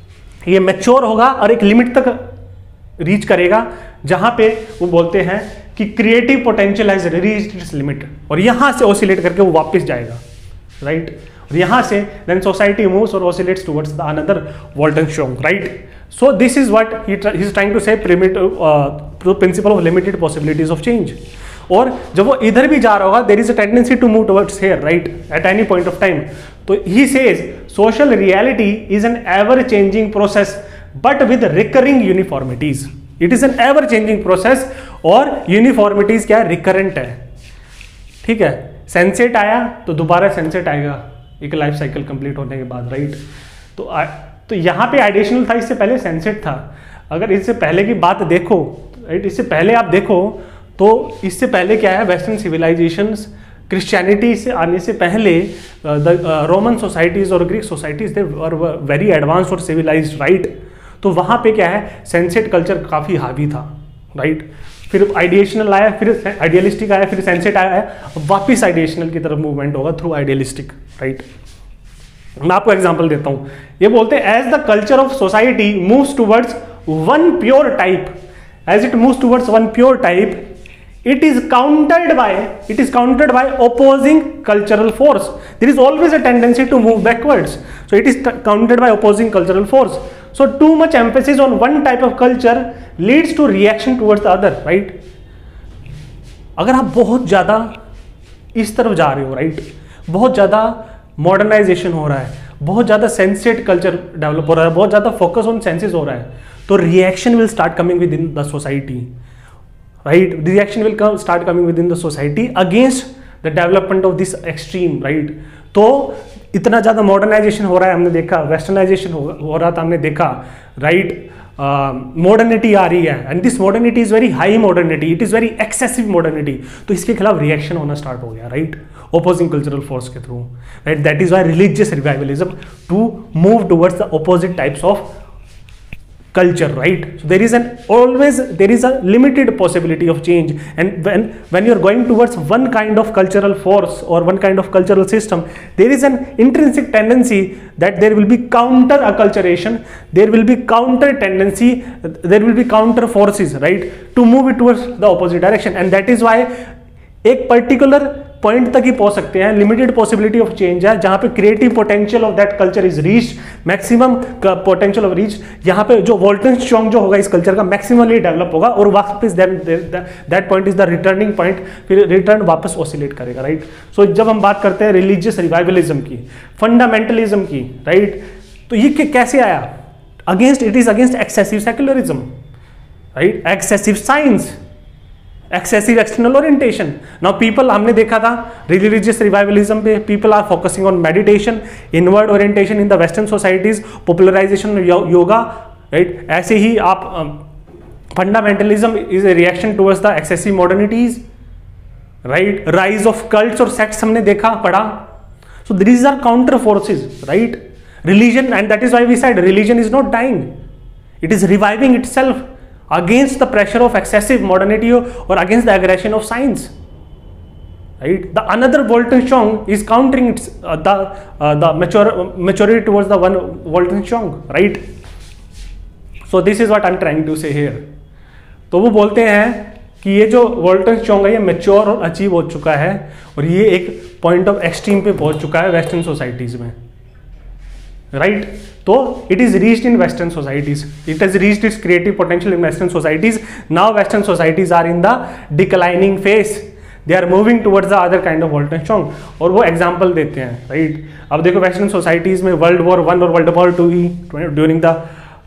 ये mature होगा और एक limit तक reach करेगा, जहां पे वो बोलते हैं कि creative potential has reached its limit, और यहां से ऑसिलेट करके वो वापस जाएगा, राइट। और यहां से देन सोसाइटी मूव्स और oscillates towards the another voltage, right. So this is what he is trying to say, principle of limited possibilities of change. और जब वो इधर भी जा रहा होगा, there is a tendency to move towards here, right, at any point of time. तो he says social reality is an ever changing process but with recurring uniformities. It is an ever changing process और uniformities क्या है, recurrent है, ठीक है। Sunset आया तो दोबारा सनसेट आएगा एक लाइफ साइकिल कंप्लीट होने के बाद, राइट। तो यहाँ पे आइडिएशनल था, इससे पहले सनसेट था। अगर इससे पहले की बात देखो, राइट, इससे पहले आप देखो तो इससे पहले क्या है, वेस्टर्न सिविलाइजेशंस, क्रिश्चियनिटी से आने से पहले द रोमन सोसाइटीज और Greek societies they were very advance और सिविलाइज्ड, राइट। तो वहाँ पे क्या है, सनसेट कल्चर काफ़ी हावी था, राइट। फिर आइडिएशनल आया, फिर आइडियलिस्टिक आया, फिर सनसेट आया, वापिस आइडिएशनल की तरफ मूवमेंट होगा थ्रू आइडियलिस्टिक, राइट। मैं आपको एग्जांपल देता हूं। ये बोलते हैं as the culture of society moves towards one pure type, as it moves towards one pure type, it is countered by opposing cultural force. There is always a tendency to move backwards, so it is countered by opposing cultural force. So too much emphasis on one type of culture leads to reaction towards the other, right? अगर आप बहुत ज़्यादा इस तरफ जा रहे हो, right, बहुत ज़्यादा मॉडर्नाइजेशन हो रहा है, बहुत ज़्यादा सेंसेट कल्चर डेवलप हो रहा है, बहुत ज़्यादा फोकस ऑन सेंसेस हो रहा है, तो reaction will start coming within the society, right? The reaction will start coming within the society against the development of this extreme, right? तो इतना ज़्यादा मॉडर्नाइजेशन हो रहा है, हमने देखा, वेस्टर्नाइजेशन हो रहा था, हमने देखा, राइट। मॉडर्निटी आ रही है, and this modernity is very high modernity, it is very excessive modernity, तो इसके खिलाफ रिएक्शन होना स्टार्ट हो गया, राइट, ऑपोजिंग कल्चरल फोर्स के through, right. That is why religious revivalism to move towards the opposite types of culture, right? So there is a limited possibility of change, and when you're going towards one kind of cultural force or one kind of cultural system, there is an intrinsic tendency that there will be counter acculturation, there will be counter tendency, there will be counter forces, right, to move it towards the opposite direction, and that is why एक particular point तक ही पहुंच सकते हैं, limited possibility of change है, जहां पे creative potential of that culture is reach, maximum potential of reach, यहाँ पे जो वोल्टेंशोंग जो होगा इस कल्चर का मैक्सिमली डेवलप होगा, और वापस that point is the returning point, फिर रिटर्न वापस ऑसिलेट करेगा, राइट। सो जब हम बात करते हैं रिलीजियस रिवाइवलिज्म की, फंडामेंटलिज्म की, राइट, तो ये कैसे आया, it is against excessive secularism, right, excessive science, excessive external orientation. Now people, हमने देखा था रिलीजियस रिवाइवलिज्म पे people are focusing on meditation, inward orientation in the western societies, popularisation yoga, right. ऐसे ही आप fundamentalism is a reaction towards the excessive modernities, right. Rise of cults और sects हमने देखा, पढ़ा। So these are counter forces, right. Religion, and that is why we said religion is not dying, it is reviving itself against the pressure of excessive modernity or against the aggression of science, right. The another Voltaire is countering its the maturity towards the one Voltaire, right. So this is what I'm trying to say here. तो वो बोलते हैं कि ये जो Voltaire है ये mature और अचीव हो चुका है, और ये एक पॉइंट ऑफ एक्सट्रीम पे पहुंच चुका है वेस्टर्न सोसाइटीज में, राइट। तो it is reached in western societies, it has reached its creative potential in western societies. Now western societies are in the declining phase, they are moving towards the other kind of voltage, और वो example देते हैं, right. अब देखो western societies में World War 1 और World War 2 ही during the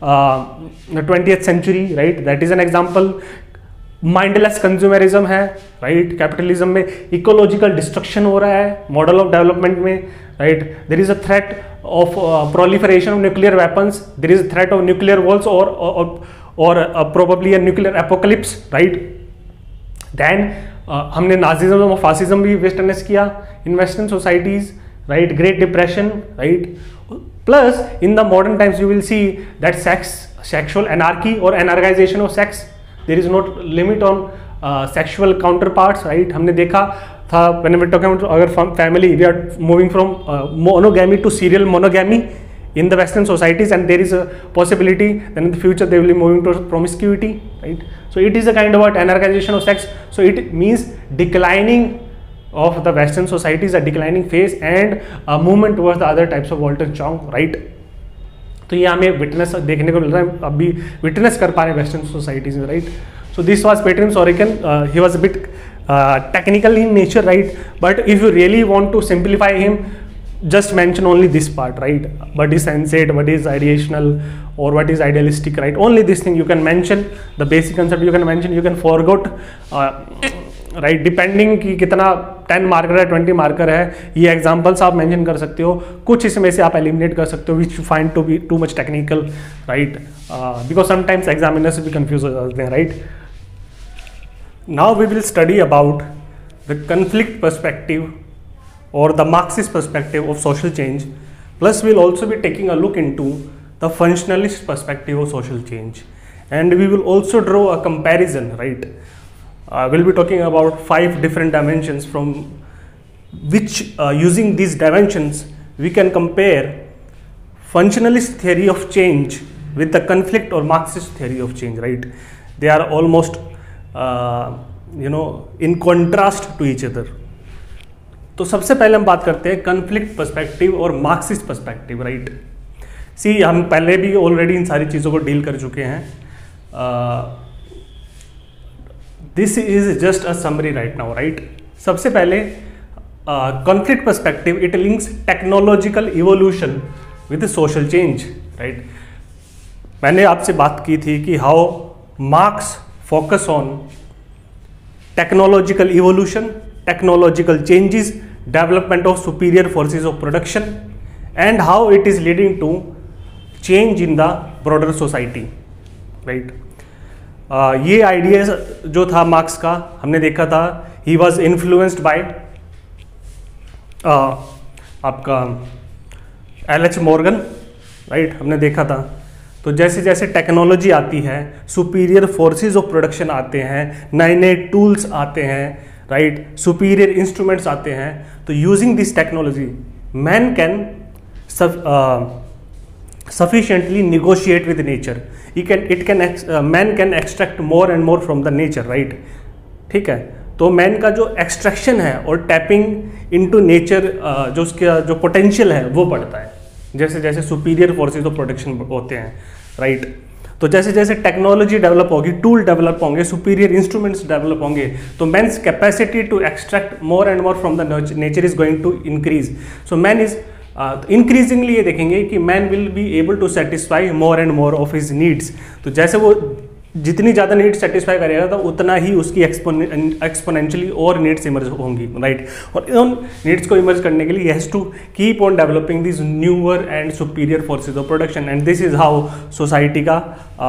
20th century, right, that is an example. Mindless consumerism है, राइट। कैपिटलिज्म में इकोलॉजिकल डिस्ट्रक्शन हो रहा है मॉडल ऑफ डेवलपमेंट में, right. There is a threat of proliferation of nuclear weapons, there is a threat of nuclear wars or probably a nuclear apocalypse, right. Then हमने Nazism और fascism भी westernise किया in western societies, right. Great depression, right. Plus in the modern times you will see that sexual anarchy or anarchization of sex, there is no limit on sexual counterparts, right. हमने देखा था when we talk about our family, we are moving from monogamy to serial monogamy in the Western societies, and there is a possibility that in the future they will be moving towards promiscuity, right? So it is a kind of what anarchization of sex. So it means declining of the Western societies, a declining phase, and a movement towards the other types of Walter Chong, right? तो ये हमें witness देखने को मिल रहा है, अभी witness कर पा रहे हैं वेस्टर्न सोसाइटीज में, right? So this was Pitirim Sorokin. He was a bit technical in nature, right? But if you really want to simplify him, just mention only this part, right? What is sensate, what is ideational, or what is idealistic, right? Only this thing you can mention, the basic concept you can mention, you can forget, right? Depending कि कितना 10 marker है 20 marker है, ये examples आप mention कर सकते हो, कुछ इसमें से आप एलिमिनेट कर सकते हो which you find to be too much technical, right? Because sometimes examiners भी कंफ्यूज हो जाते हैं, right? Now we will study about the conflict perspective or the Marxist perspective of social change. Plus we'll also be taking a look into the functionalist perspective of social change. And we will also draw a comparison, right? We'll be talking about 5 different dimensions from which using these dimensions we can compare functionalist theory of change with the conflict or Marxist theory of change, right? They are almost in contrast to each other. तो सबसे पहले हम बात करते हैं conflict perspective और Marxist perspective, right? See हम पहले भी ऑलरेडी इन सारी चीज़ों को डील कर चुके हैं. This is just a summary right now, right? सबसे पहले conflict perspective, it links technological evolution with social change, right? मैंने आपसे बात की थी कि how Marx focus on technological evolution, technological changes, development of superior forces of production, and how it is leading to change in the broader society, right? ये ideas जो था marks का, हमने देखा था, he was influenced by आपका L.H. Morgan, right? हमने देखा था. तो जैसे जैसे टेक्नोलॉजी आती है, सुपीरियर फोर्सेस ऑफ प्रोडक्शन आते हैं, नए नए टूल्स आते हैं, राइट? सुपीरियर इंस्ट्रूमेंट्स आते हैं. तो using this technology man can sufficiently negotiate with nature. Man can extract more and more from the nature, right? ठीक है. तो मैन का जो एक्सट्रैक्शन है और टैपिंग इनटू नेचर, जो उसका जो पोटेंशियल है वो बढ़ता है जैसे जैसे सुपीरियर फोर्सेस ऑफ प्रोडक्शन होते हैं, राइट? तो जैसे जैसे टेक्नोलॉजी डेवलप होगी, टूल डेवलप होंगे, सुपीरियर इंस्ट्रूमेंट्स डेवलप होंगे, तो man's capacity to extract more and more from the nature is going to increase. So man is increasingly ये देखेंगे कि man will be able to satisfy more and more of his needs. तो जैसे वो जितनी ज़्यादा नीड्स सेटिस्फाई करेगा तो उतना ही उसकी एक्सपोनेंशियली और नीड्स इमर्ज होंगी, राइट? और उन नीड्स को इमर्ज करने के लिए has to keep on developing this newer and superior forces of production, and this is how society का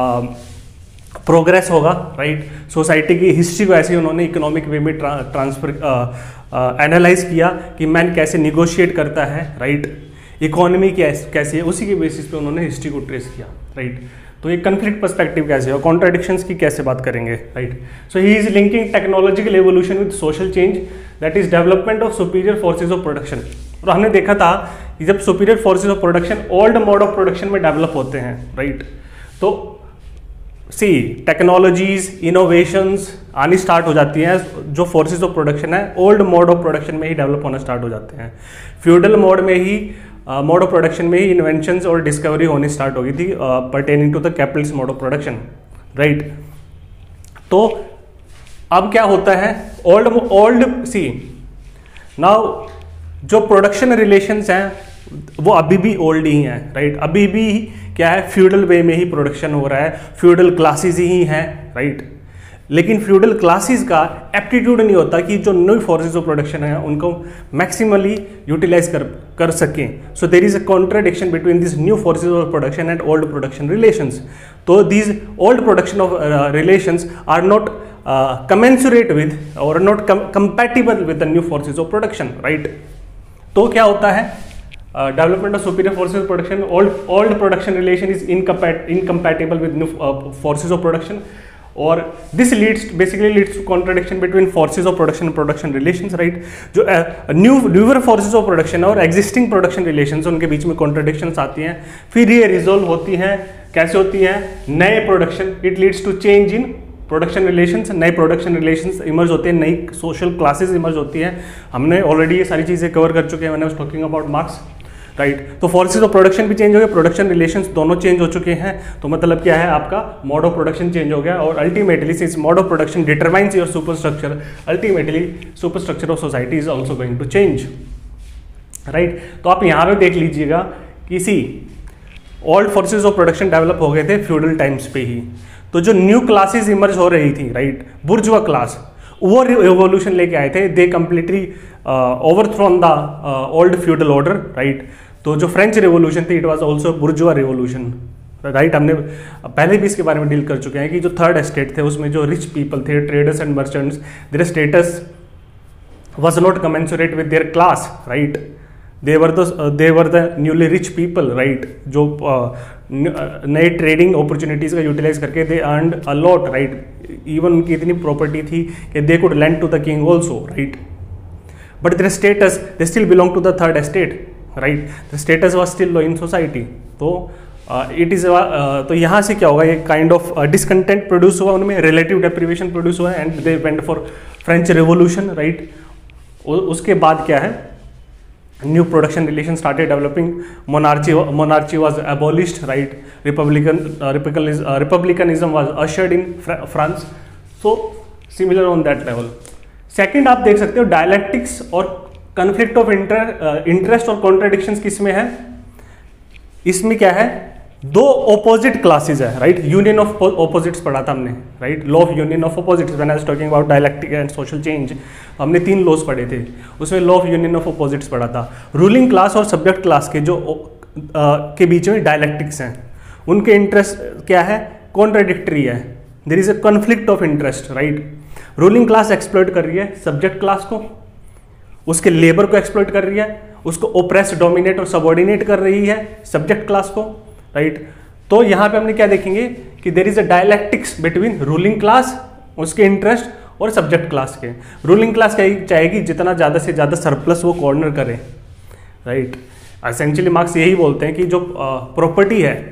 प्रोग्रेस होगा, राइट? सोसाइटी की हिस्ट्री को ऐसे उन्होंने इकोनॉमिक वे में ट्रांसफर एनालाइज किया कि मैन कैसे निगोशिएट करता है, राइट? इकोनॉमी कैसी है, उसी के बेसिस पे उन्होंने हिस्ट्री को ट्रेस किया, राइट? तो ये कन्फ्लिक्ट पर्सपेक्टिव कैसे है, कॉन्ट्राडिक्शंस की कैसे बात करेंगे, राइट? So he is linking technological evolution with social change, that is development of superior forces of production. और हमने देखा था कि जब superior forces of production old mode of production में डेवलप होते हैं, राइट? तो सी टेक्नोलॉजीज इनोवेशंस आनी स्टार्ट हो जाती हैं, जो फोर्सेज ऑफ प्रोडक्शन है ओल्ड मोड ऑफ प्रोडक्शन में ही डेवलप होना स्टार्ट हो जाते हैं. फ्यूडल मोड में ही मोड ऑफ प्रोडक्शन में ही इन्वेंशंस और डिस्कवरी होनी स्टार्ट हो गई थी pertaining to the capitalist mode of production, right? तो अब क्या होता है, ओल्ड सी नाउ जो प्रोडक्शन रिलेशंस हैं वो अभी भी ओल्ड ही हैं, राइट? अभी भी क्या है, फ्यूडल वे में ही प्रोडक्शन हो रहा है, फ्यूडल क्लासेस ही हैं, राइट? लेकिन फ्यूडल क्लासेस का एप्टीट्यूड नहीं होता कि जो न्यू फोर्सेज ऑफ प्रोडक्शन है उनको मैक्सिमली यूटिलाइज कर सकें. So there is a contradiction between this new forces of production and old production relations. तो these old production of relations are not commensurate with or not compatible with the new forces of production, right? तो क्या होता है, development of superior forces of production, old production relation is incompatible with new forces of production, और this basically leads to contradiction between forces of production and production relations, right. जो newer forces of production और existing production relations, उनके बीच में contradictions आती हैं, फिर ये रिजोल्व होती हैं। कैसे होती हैं? नए production, it leads to change in production relations, नए प्रोडक्शन रिलेशंस इमर्ज होते हैं, नई सोशल क्लासेस इमर्ज होती हैं। हमने ऑलरेडी ये सारी चीज़ें कवर कर चुके हैं when I was talking about Marx, right. तो फोर्सेज ऑफ प्रोडक्शन भी चेंज हो गए, प्रोडक्शन रिलेशंस दोनों चेंज हो चुके हैं। तो मतलब क्या है, आपका मोड ऑफ प्रोडक्शन चेंज हो गया, और ultimately since mode of production determines your superstructure, ultimately superstructure of society is also going to change, right. तो आप यहाँ पे देख लीजिएगा कि see old forces of production develop हो गए थे फ्यूडल टाइम्स पे ही। तो जो न्यू क्लासेस इमर्ज हो रही थी, राइट, बुर्जुआ क्लास, वो रिवोल्यूशन लेके आए थे। They completely overthrown the old feudal order, right. तो जो फ्रेंच रिवोल्यूशन थी, it was also bourgeois revolution, right. हमने पहले भी इसके बारे में डील कर चुके हैं कि जो थर्ड एस्टेट थे, उसमें जो रिच पीपल थे, traders and merchants, their status was not commensurate with their class, right. they were the newly rich people, right, जो नए ट्रेडिंग अपॉर्चुनिटीज़ का यूटिलाइज करके they earned a lot, right. Even उनकी इतनी प्रॉपर्टी थी कि they could lend to the king also, right. But their status, they still belong to the third estate, right. The status was still low in society. तो it is तो यहाँ से क्या होगा, ये काइंड ऑफ डिसकंटेंट प्रोड्यूस हुआ उनमें, relative deprivation produce हुआ, and they went for French revolution, right. उसके बाद क्या है, new production relations started developing, monarchy was abolished, right, republicanism was ushered in France, so similar on that level. Second, आप देख सकते हो dialectics और conflict of interest और contradictions किस में है, इसमें क्या है, दो ऑपोजिट क्लासेज है, राइट। यूनियन ऑफ ऑपोजिट्स पढ़ा था हमने, right, law of union of opposites when I was talking about dialectic and social change. हमने 3 लॉज पढ़े थे, उसमें law of union of opposites पढ़ा था। रूलिंग क्लास और सब्जेक्ट क्लास के जो के बीच में डायलेक्टिक्स हैं, उनके इंटरेस्ट क्या है, कॉन्ट्राडिक्टरी है, there is a conflict of interest, right. Ruling class exploit कर रही है सब्जेक्ट क्लास को, उसके लेबर को एक्सप्लॉइट कर रही है, उसको ओप्रेस, डोमिनेट और सबऑर्डिनेट कर रही है सब्जेक्ट क्लास को, राइट। तो यहाँ पे हमने क्या देखेंगे कि there is a dialectics between ruling class, उसके इंटरेस्ट, और सब्जेक्ट क्लास के। रूलिंग क्लास चाहेगी जितना ज़्यादा से ज़्यादा सरप्लस वो कॉर्नर करे, राइट। एसेंशियली मार्क्स यही बोलते हैं कि जो प्रॉपर्टी है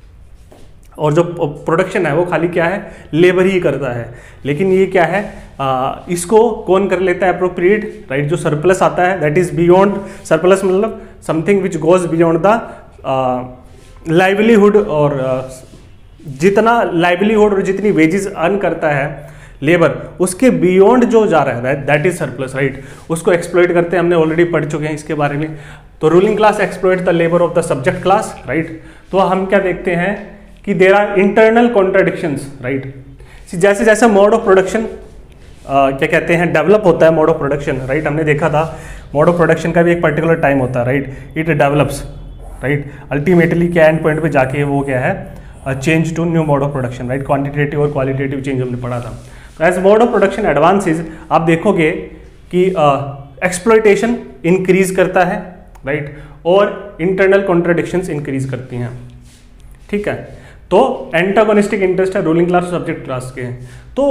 और जो प्रोडक्शन है वो खाली क्या है, लेबर ही करता है। लेकिन ये क्या है, इसको कौन कर लेता है अप्रोप्रिएट, राइट। जो सरप्लस आता है दैट इज बियॉन्ड, सरप्लस मतलब something which goes beyond the livelihood, और जितना लाइवलीहुड और जितनी वेजेस अर्न करता है लेबर, उसके बियॉन्ड जो जा रहा है दैट इज सरप्लस, राइट। उसको एक्सप्लॉइट करते हैं, हमने ऑलरेडी पढ़ चुके हैं इसके बारे में। तो ruling class exploit the labour of the subject class, right. तो हम क्या देखते हैं कि there are internal contradictions, right. जैसे जैसे मोड ऑफ प्रोडक्शन क्या कहते हैं डेवलप होता है, मोड ऑफ प्रोडक्शन, राइट। हमने देखा था मोड ऑफ प्रोडक्शन का भी एक पर्टिकुलर टाइम होता है, right. It develops, right. Ultimately क्या एंड पॉइंट पे जाके वो क्या है, change to new mode of production, right. Quantitative और क्वालिटेटिव चेंज हमने पढ़ा था। तो as mode of production advances, आप देखोगे कि एक्सप्लॉइटेशन इंक्रीज करता है, राइट, और इंटरनल कॉन्ट्राडिक्शंस इंक्रीज करती हैं, ठीक है। तो एंटागोनिस्टिक इंटरेस्ट है रूलिंग क्लास और सब्जेक्ट क्लास के। तो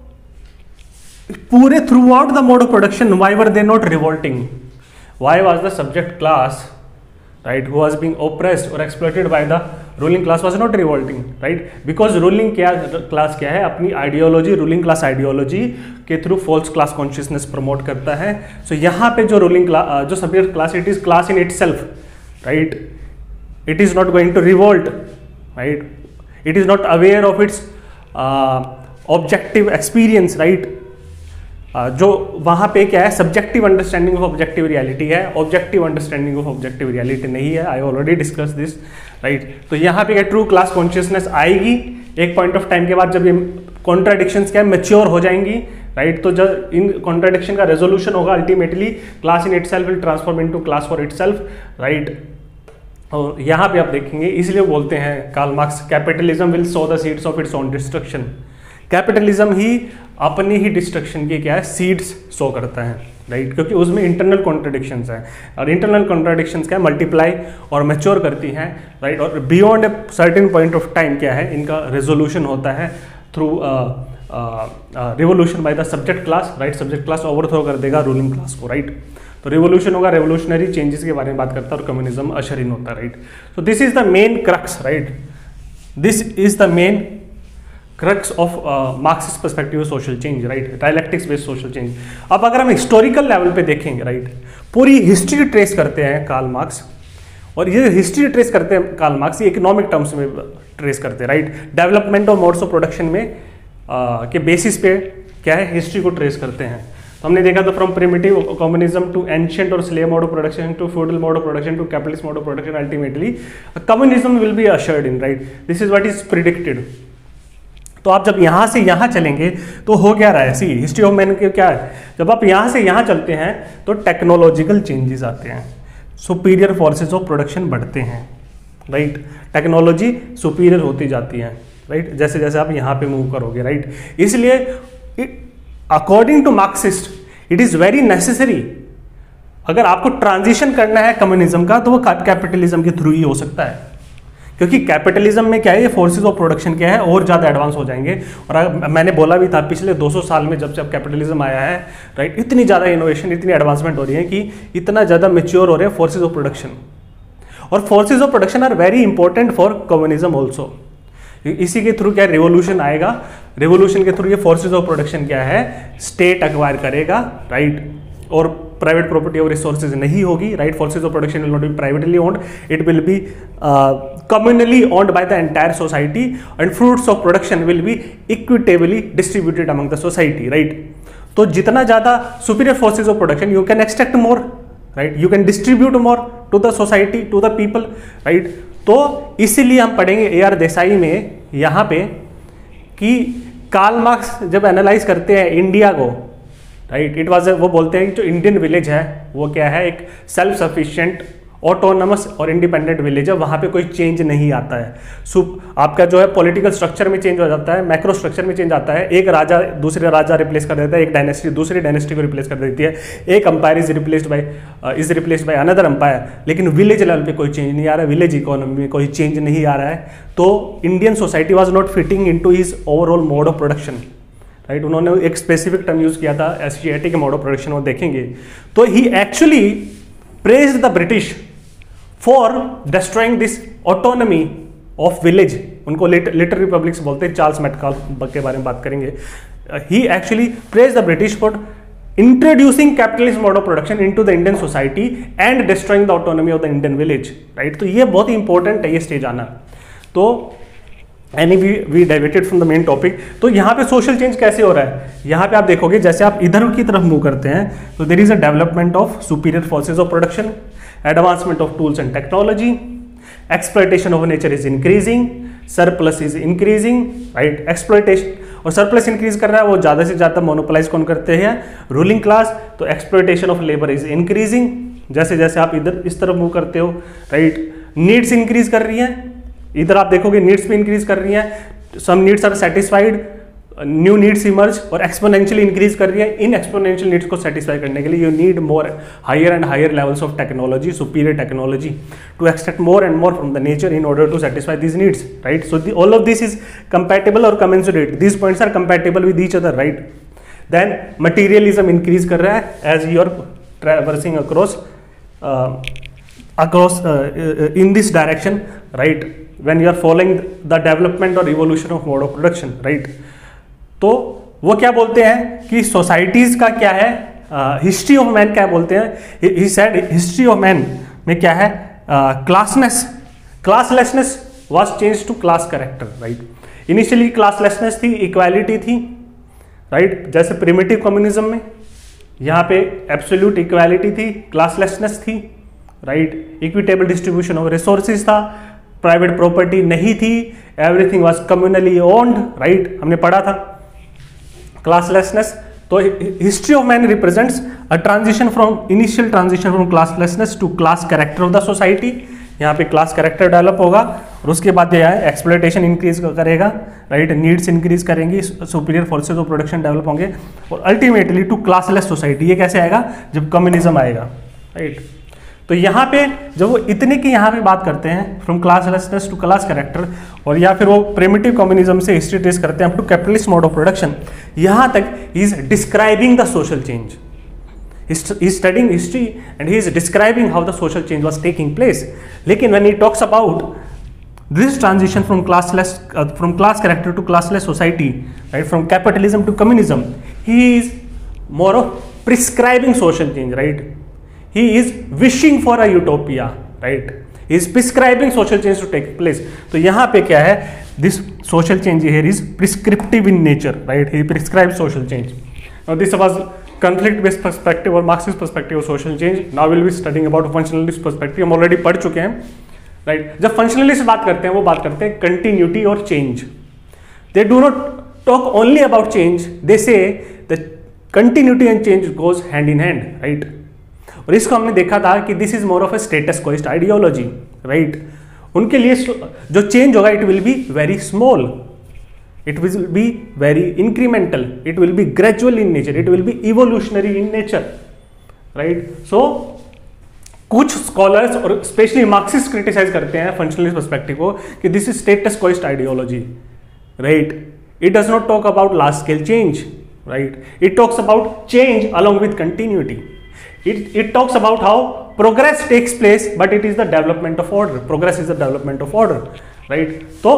पूरे throughout the mode of production why were they not revolting, why was the subject class, right, who was being oppressed or exploited by the ruling class was not revolting, right, because ruling class क्या है, अपनी ideology, ruling class ideology के through false class consciousness promote करता है। So यहाँ पे जो ruling class, जो subject class, it is class in itself, right, it is not going to revolt, right, it is not aware of its objective experience, right. जो वहाँ पे क्या है, subjective understanding of objective reality है, objective understanding of objective reality नहीं है। I already discuss this, right. तो यहाँ पे क्या ट्रू क्लास कॉन्शियसनेस आएगी एक पॉइंट ऑफ टाइम के बाद, जब ये कॉन्ट्राडिक्शंस क्या मैच्योर हो जाएंगी, राइट। तो जब इन कॉन्ट्राडिक्शन का रेजोल्यूशन होगा, ultimately class in itself will transform into class for itself, right. और यहाँ पे आप देखेंगे, इसलिए बोलते हैं Karl Marx, capitalism will sow the seeds of its own destruction. Capitalism ही अपनी ही डिस्ट्रक्शन की क्या है, सीड्स सो करता है, राइट, क्योंकि उसमें इंटरनल कॉन्ट्राडिक्शंस हैं, और इंटरनल कॉन्ट्राडिक्शंस क्या मल्टीप्लाई और मैच्योर करती हैं, राइट। और beyond a certain point of time क्या है, इनका रेजोल्यूशन होता है, through revolution by the subject class, right. Subject class overthrow कर देगा रूलिंग क्लास को, राइट। तो रिवोल्यूशन होगा, रेवोल्यूशनरी चेंजेस के बारे में बात करता है और कम्युनिज्म अशर इन होता है, right. So this is the main crux, right. This is the main crux of Marxist perspective social change, right. Dialectics based social change. अब अगर हम हिस्टोरिकल लेवल पे देखेंगे, राइट, पूरी हिस्ट्री ट्रेस करते हैं कार्ल मार्क्स, और ये हिस्ट्री ट्रेस करते हैं कार्ल मार्क्स, ये इकोनॉमिक टर्म्स में ट्रेस करते हैं, राइट। डेवलपमेंट और मोड्स ऑफ प्रोडक्शन में के बेसिस पे क्या है, हिस्ट्री को ट्रेस करते हैं। तो हमने देखा था from primitive communism to ancient और slave mode of production to feudal mode of production to capitalist mode of production, ultimately communism will be ushered in, right. This is what is predicted. तो आप जब यहाँ से यहाँ चलेंगे तो हो क्या रहा है, सी हिस्ट्री ऑफ मैन के क्या है, जब आप यहाँ से यहाँ चलते हैं तो टेक्नोलॉजिकल चेंजेस आते हैं, सुपीरियर फोर्सेस ऑफ प्रोडक्शन बढ़ते हैं, राइट। टेक्नोलॉजी सुपीरियर होती जाती है, राइट, जैसे जैसे आप यहाँ पे मूव करोगे, राइट। इसलिए according to Marxist it is very necessary, अगर आपको ट्रांजिशन करना है कम्युनिज्म का तो वो कैपिटलिज्म के थ्रू ही हो सकता है, क्योंकि कैपिटलिज्म में क्या है, ये फोर्सेस ऑफ प्रोडक्शन क्या है, और ज़्यादा एडवांस हो जाएंगे। और मैंने बोला भी था पिछले 200 साल में जब से अब कैपिटलिज्म आया है, राइट, इतनी ज़्यादा इनोवेशन, इतनी एडवांसमेंट हो रही है कि इतना ज़्यादा मेच्योर हो रहे हैं फोर्सेस ऑफ प्रोडक्शन, और forces of production are very important for communism also. इसी के थ्रू क्या रिवोल्यूशन आएगा, रिवोल्यूशन के थ्रू ये फोर्सेस ऑफ प्रोडक्शन क्या है, स्टेट अक्वायर करेगा, राइट, और प्राइवेट प्रॉपर्टी ऑफ रिसोर्सेज नहीं होगी, right. Forces of production will not be privately owned, it will be communally owned by the entire society, and fruits of production will be equitably distributed among the society, right. तो जितना ज्यादा superior forces of production, you can extract more, right, you can distribute more to the society, to the people, right. तो इसीलिए हम पढ़ेंगे AR. Desai में यहाँ पे कि कार्ल मार्क्स जब एनालाइज करते हैं इंडिया को, राइट, इट वाज, वो बोलते हैं कि जो इंडियन विलेज है वो क्या है, एक सेल्फ सफिशिएंट ऑटोनमस और इंडिपेंडेंट विलेज है, वहाँ पे कोई चेंज नहीं आता है। आपका जो है पॉलिटिकल स्ट्रक्चर में चेंज हो जाता है, मैक्रो स्ट्रक्चर में चेंज आता है, एक राजा दूसरे राजा रिप्लेस कर देता है, एक डायनेस्टी दूसरी डायनेस्टी को रिप्लेस कर देती है, एक empire is replaced by another empire, लेकिन विलेज लेवल पे कोई चेंज नहीं आ रहा है, विलेज इकोनॉमी में कोई चेंज नहीं आ रहा है। तो Indian society was not fitting in to his overall mode of production, right. उन्होंने एक स्पेसिफिक टर्म यूज किया था एशियाटिक मोड ऑफ प्रोडक्शन, वो देखेंगे। तो he actually praised the British for destroying this autonomy of village, उनको little republics बोलते हैं, चार्ल्स मेटकाल के बारे में बात करेंगे। He actually praised the British for introducing capitalist mode of production into the Indian society and destroying the autonomy of the Indian village, right. तो ये बहुत ही इंपॉर्टेंट है ये स्टेज आना। तो anyway diverted from the main topic. तो यहाँ पे सोशल चेंज कैसे हो रहा है, यहाँ पे आप देखोगे जैसे आप इधर की तरफ मूव करते हैं तो there is a development of superior forces of production, advancement of tools and technology, exploitation of nature is increasing, surplus is increasing, right. Exploitation और सरप्लस इंक्रीज कर रहा है, वो ज़्यादा से ज़्यादा मोनोपोलाइज कौन करते हैं, रूलिंग क्लास। तो exploitation of labour is increasing, जैसे जैसे आप इधर इस तरफ मूव करते हो, राइट। नीड्स इंक्रीज कर रही हैं, इधर आप देखोगे नीड्स भी इंक्रीज कर रही हैं, some needs are satisfied, new needs emerge, और एक्सपोनेंशियली इंक्रीज कर रही है। इन एक्सपोनेंशियल नीड्स को सेटिस्फाई करने के लिए you need more higher and higher levels of technology, superior technology to extract more and more from the nature in order to satisfy these needs, right. So all of this is compatible और commensurate, these points are compatible with each other, right. Then materialism increase कर रहा है as you are traversing across in this direction, right, when you are following the development or evolution of mode of production, right। तो वो क्या बोलते हैं कि societies का क्या है, हिस्ट्री ऑफ मैन क्या बोलते हैं, he said history of man में क्या है, classlessness was changed to class character, right. Initially classlessness थी, इक्वालिटी थी, राइट, जैसे प्रिमिटिव कम्युनिज्म में यहाँ पे एब्सोल्यूट इक्वालिटी थी, क्लासलेसनेस थी, right. Equitable distribution of resources था, प्राइवेट प्रॉपर्टी नहीं थी, everything was communally owned, right, हमने पढ़ा था। क्लासलेसनेस, तो history of man represents a transition from initial transition from classlessness to class character of the society. यहाँ पे क्लास कैरेक्टर डेवलप होगा और उसके बाद यह है एक्सप्लॉयटेशन इंक्रीज करेगा, राइट, नीड्स इंक्रीज करेंगी, superior forces of production develop होंगे और अल्टीमेटली टू क्लासलेस सोसाइटी। ये कैसे आएगा, जब कम्युनिज्म आएगा, राइट। तो यहाँ पे जब वो इतने की यहाँ पे बात करते हैं from classlessness to class character, और या फिर वो प्रिमिटिव कम्युनिज्म से हिस्ट्री ट्रेस करते हैं up to capitalist mode of production, यहाँ तक he is describing the social change. He is studying history and he is describing how the social change was taking place. लेकिन when he talks about this transition from class character to classless society, right, from capitalism to communism, he is more of prescribing social change, right? He is wishing for a utopia, right? He is prescribing social change to take place. तो यहाँ पे क्या है, this social change here is prescriptive in nature, right? He prescribes social change. Now this was conflict-based perspective और Marxist perspective of social change. Now we'll be studying about functionalist perspective. हम already पढ़ चुके हैं, right? जब functionalist बात करते हैं वो बात करते हैं continuity और change. They do not talk only about change. They say that continuity and change goes hand in hand, right? और इसको हमने देखा था कि this is more of a status quoist ideology, right? उनके लिए जो change होगा it will be very small. It will be very incremental. It will be gradual in nature. It will be evolutionary in nature, right? So कुछ scholars और especially Marxists criticize करते हैं functionalist perspective को कि this is status quoist ideology, right? It does not talk about large scale change, right? It talks about change along with continuity. It talks about how progress takes place, but it is the development of order. Progress is the development of order, right? So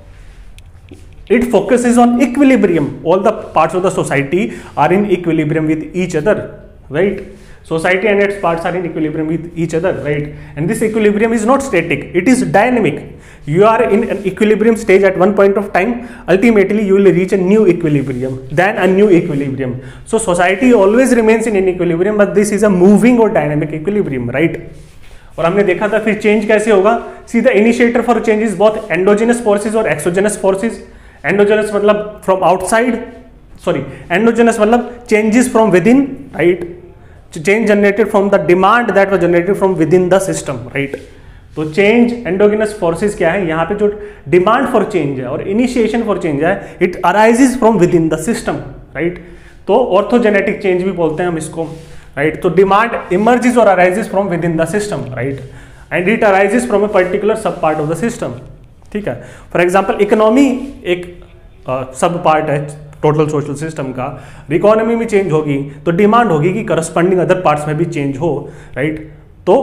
it focuses on equilibrium. All the parts of the society are in equilibrium with each other, right? Society and its parts are in equilibrium with each other, right? And this equilibrium is not static, it is dynamic. You are in an equilibrium stage at one point of time, ultimately you will reach a new equilibrium, then a new equilibrium. So society always remains in an equilibrium, but this is a moving or dynamic equilibrium, right? और हमने देखा था फिर change कैसे होगा. See the initiator for change is both endogenous forces और exogenous forces. Endogenous मतलब from outside, endogenous मतलब changes from within, right? Change generated from the demand that was generated from within the system, right? तो change endogenous forces क्या है, यहाँ पे जो demand for change है और इनिशिएशन फॉर चेंज है, it arises from within the system, right? तो ऑर्थोजेनेटिक चेंज भी बोलते हैं हम इसको, राइट? तो डिमांड इमर्जेस और arises from within the system, right? And it arises from a particular sub part of the system, ठीक है? फॉर एग्जाम्पल इकोनॉमी एक सब पार्ट है टोटल सोशल सिस्टम का. इकोनॉमी में चेंज होगी तो डिमांड होगी कि करस्पॉन्डिंग अदर पार्ट्स में भी चेंज हो, राइट? तो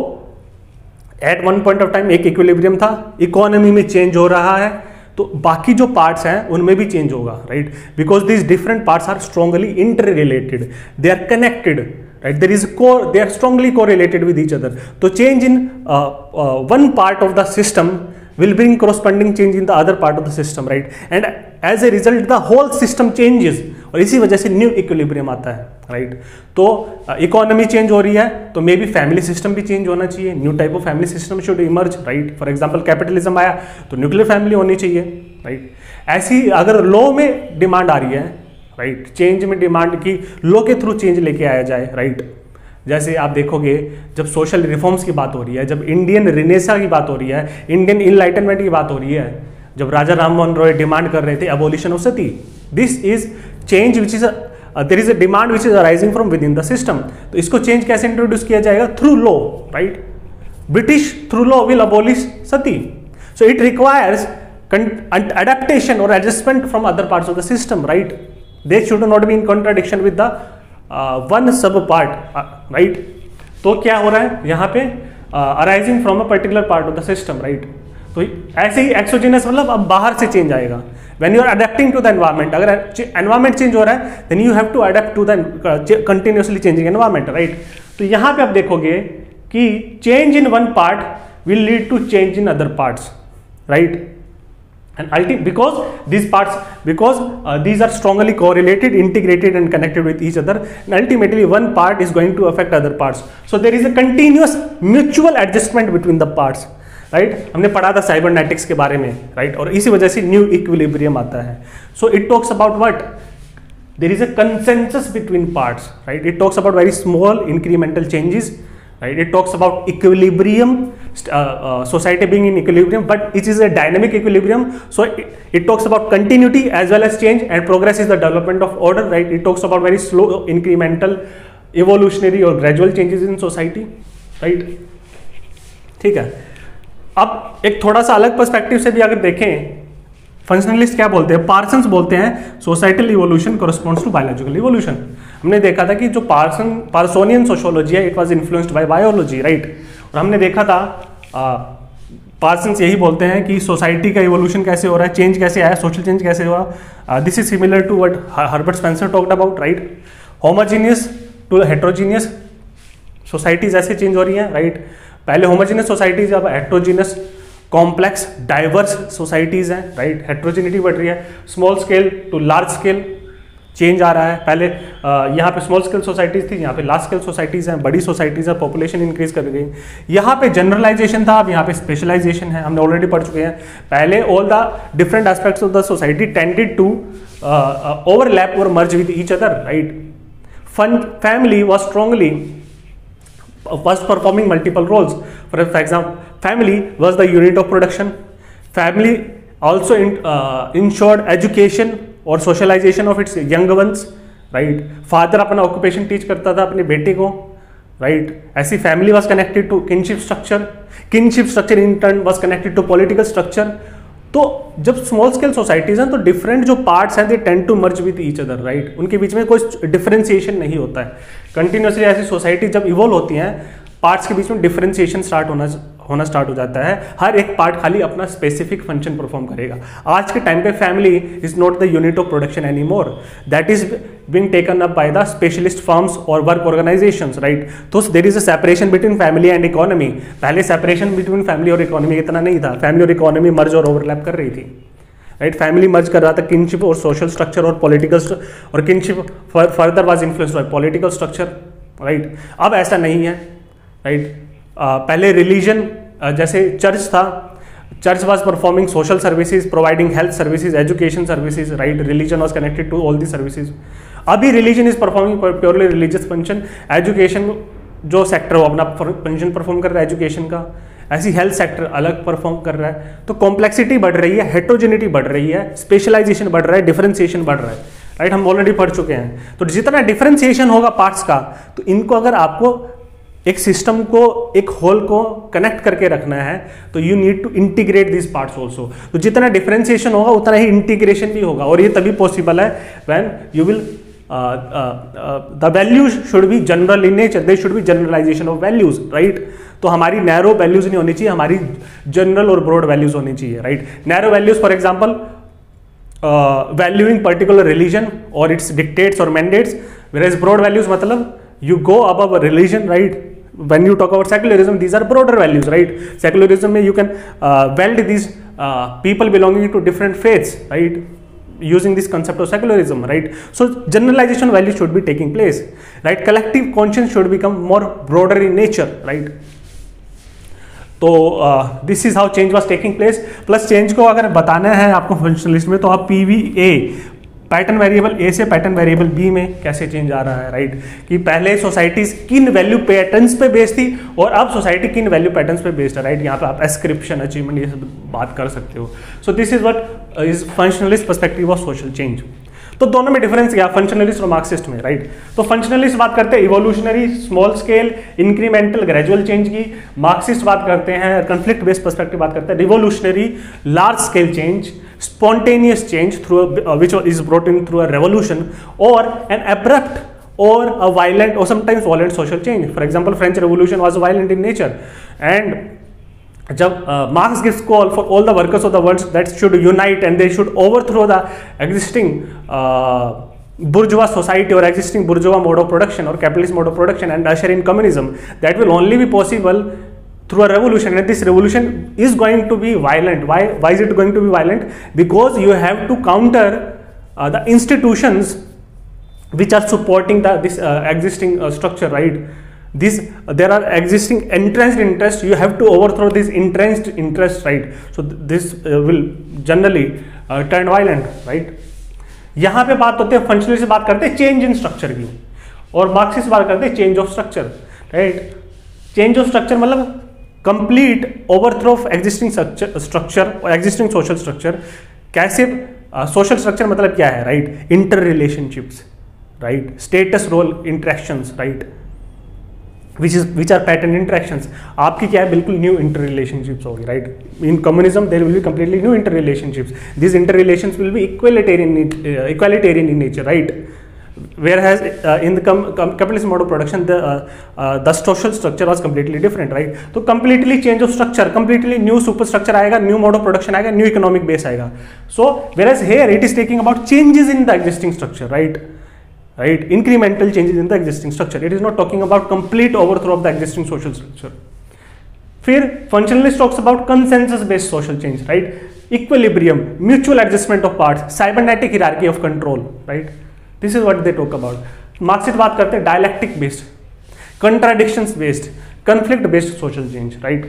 at one point of time एक इक्विलिब्रियम था, इकोनॉमी में चेंज हो रहा है तो बाकी जो पार्ट्स हैं उनमें भी चेंज होगा, right? Because these different parts are strongly interrelated, they are connected, right? They are strongly correlated with each other. तो change in one part of the system will bring corresponding change in the other part of the system, right? And as a result the whole system changes और इसी वजह से new equilibrium आता है, right? तो economy change हो रही है तो मे बी फैमिली सिस्टम भी चेंज होना चाहिए, new type of family system should emerge, right? For example capitalism आया तो न्यूक्लियर फैमिली होनी चाहिए, राइट? ऐसी अगर लॉ में डिमांड आ रही है, राइट, चेंज में डिमांड की लॉ के थ्रू चेंज लेके आया जाए, राइट? जैसे आप देखोगे जब सोशल रिफॉर्म्स की बात हो रही है, जब इंडियन रिनेसा की बात हो रही है, इंडियन इनलाइटनमेंट की बात हो रही है, जब राजा राम मोहन रॉय डिमांड कर रहे थे abolition of sati, this is change which is there is a demand which is arising from within the system. तो इसको चेंज कैसे इंट्रोड्यूस किया जाएगा? Through law, right? British through law will abolish sati, so it requires adaptation or adjustment from other parts of the system, right? They should not be in contradiction with the one sub part, right? तो क्या हो रहा है यहाँ पे? arising from a particular part of the system, right? तो ऐसे ही exogenous मतलब अब बाहर से चेंज आएगा. When you are adapting to the environment, अगर environment चेंज हो रहा है then you have to adapt to the continuously changing environment, right? तो यहाँ पे आप देखोगे कि change in one part will lead to change in other parts, right? And because these are strongly correlated, integrated and connected with each other, and ultimately one part is going to affect other parts. So there is a continuous mutual adjustment between the parts, right? हमने पढ़ा था cybernetics के बारे में, right? और इसी वजह से न्यू इक्विलिब्रियम आता है. So it talks about what? There is a consensus between parts, right? It talks about very small incremental changes, right? It talks about equilibrium, society being in equilibrium, but it is a dynamic equilibrium. So it talks about continuity as well as change, and progress is the development of order, right? It talks about very slow incremental evolutionary or gradual changes in society, right? ठीक है। अब एक थोड़ा सा अलग perspective से भी अगर देखें, फंक्शनलिस्ट क्या बोलते हैं, पार्सन्स बोलते हैं societal evolution corresponds to biological evolution. हमने देखा था कि जो पार्सोनियन सोशियोलॉजी है it was influenced by biology, right. और हमने देखा था पार्सन्स यही बोलते हैं कि सोसाइटी का इवोल्यूशन कैसे हो रहा है, चेंज कैसे आया, सोशल चेंज कैसे हुआ। This is similar to what Herbert Spencer talked about, right. Homogeneous to heterogeneous societies ऐसे चेंज हो रही हैं, राइट। पहले होमोजीनियस सोसाइटीज, अब हेट्रोजीनियस कॉम्प्लेक्स डाइवर्स सोसाइटीज हैं, राइट। हेट्रोजिनिटी बढ़ रही है, small scale to large scale change आ रहा है। पहले यहाँ पे स्मॉल स्केल सोसाइटीज थी, यहाँ पे लार्ज स्केल सोसाइटीज हैं, बड़ी सोसाइटीज है, पॉपुलेशन इंक्रीज कर गई। यहाँ पे जनरलाइजेशन था, अब यहाँ पे स्पेशलाइजेशन है, हमने ऑलरेडी पढ़ चुके हैं। पहले all the different aspects of the society tended to overlap और merge with each other, right. Family was performing multiple roles. For example, family was the unit of production. Family also ensured education or socialization of its young ones, right. Father अपना occupation teach करता था अपने बेटे को, right. ऐसी family was connected to kinship structure. Kinship structure in turn was connected to political structure. तो जब small scale societies हैं तो डिफरेंट जो पार्ट्स हैं they tend to merge with each other, right. उनके बीच में कोई डिफरेंशिएशन नहीं होता है। कंटिन्यूसली ऐसी सोसाइटी जब इवॉल्व होती हैं, पार्ट्स के बीच में डिफरेंशिएशन होना स्टार्ट हो जाता है। हर एक पार्ट खाली अपना स्पेसिफिक फंक्शन परफॉर्म करेगा। आज के टाइम पे family is not the unit of production any more, that is being taken up by the specialist firms और वर्क ऑर्गेनाइजेशंस, राइट। तो there is a separation between family and economy. पहले separation between family और economy इतना नहीं था, family और economy मर्ज और overlap कर रही थी, राइट। फैमिली मर्ज कर रहा था किनशिप और सोशल स्ट्रक्चर और पॉलिटिकल, और kinship further was influenced by political structure, right. अब ऐसा नहीं है, राइट। पहले रिलीजन जैसे चर्च था, church was performing social services, providing health services, education services, right. Religion was connected to all the services. अभी religion is performing purely religious function. Education जो sector वो अपना फंक्शन परफॉर्म कर रहा है एजुकेशन का, ऐसी हेल्थ सेक्टर अलग परफॉर्म कर रहा है। तो कॉम्प्लेक्सिटी बढ़ रही है, हेट्रोजेनिटी बढ़ रही है, स्पेशलाइजेशन बढ़ रहा है, डिफरेंशिएशन बढ़ रहा है, राइट। हम ऑलरेडी पढ़ चुके हैं। तो जितना डिफरेंशिएशन होगा पार्ट्स का, तो इनको अगर आपको एक सिस्टम को, एक होल को कनेक्ट करके रखना है तो you need to integrate this parts also. तो जितना डिफरेंशिएशन होगा उतना ही इंटीग्रेशन भी होगा, और ये तभी पॉसिबल है when you will the values should be general in nature, they should be generalisation of values, right. तो हमारी नैरो वैल्यूज नहीं होनी चाहिए, हमारी जनरल और ब्रॉड वैल्यूज होनी चाहिए, right. Narrow values for example valuing particular religion or its dictates or mandates, whereas broad values मतलब you go above a religion, right? When you talk about secularism, these are broader values, right? Secularism में you can weld these people belonging to different faiths, right? Using this concept of secularism, right? So generalization value should be taking place, right? Collective conscience should become more broader in nature, right? तो this is how change was taking place. Plus change को अगर बताना है आपको functionalist में, तो आप PVA pattern variable ए से पैटर्न वेरिएबल बी में कैसे चेंज आ रहा है, राइट। कि पहले सोसाइटीज किन वैल्यू पैटर्न्स पे बेस्ड थी और अब सोसाइटी किन वैल्यू पैटर्न्स पे बेस्ड है, राइट। यहाँ पे आप एस्क्रिप्शन, अचीवमेंट ये सब बात कर सकते हो। So this is what is functionalist perspective of social change. तो दोनों में डिफरेंस क्या, फंक्शनलिस्ट और मार्क्सिस्ट में, राइट। तो फंक्शनलिस्ट बात करते हैं evolutionary, small scale, incremental, gradual change की। मार्क्सिस्ट बात करते हैं कॉन्फ्लिक्ट बेस्ड पर्सपेक्टिव, बात करते हैं revolutionary, large scale change, spontaneous change through which is brought in through a revolution, or an abrupt or a violent or sometimes violent social change. For example, French Revolution was violent in nature, and जब Marx gives call for all the workers of the world that should unite and they should overthrow the existing bourgeois society or existing bourgeois mode of production or capitalist mode of production and usher in communism, that will only be possible through a revolution, and this revolution is going to be violent. Why is it going to be violent? Because you have to counter the institutions which are supporting this existing structure, right. There are existing entrenched interests, you have to overthrow these entrenched interests, right. So this will generally turn violent, right. यहाँ पे बात होती है, functionalist बात करते हैं change in structure की, और मार्क्सिस्ट बात करते हैं change of structure, right. Change of structure मतलब complete overthrow of existing structure और एग्जिस्टिंग सोशल स्ट्रक्चर। कैसे सोशल स्ट्रक्चर मतलब क्या है, right. Inter relationships, right. Status role interactions, right. which are pattern interactions. आपकी क्या है, बिल्कुल न्यू इंटर रिलेशनशिप्स होगी, right. In communism there will be completely new inter relationships. This inter relations will be equalitarian in nature, right. Whereas in the capitalist mode of production, the social structure was completely different, right. तो completely change of structure, completely new superstructure आएगा, new mode of production आएगा, new economic base आएगा. So whereas here it is taking about changes in the existing structure, right, incremental changes in the existing structure. It is not talking about complete overthrow of the existing social structure. फिर functionalist talks about consensus based social change, right, equilibrium, mutual adjustment of parts, cybernetic hierarchy of control, right. This is what they talk about. मार्क्सिस्ट बात करते हैं dialectic based, contradictions based, conflict based social change, right.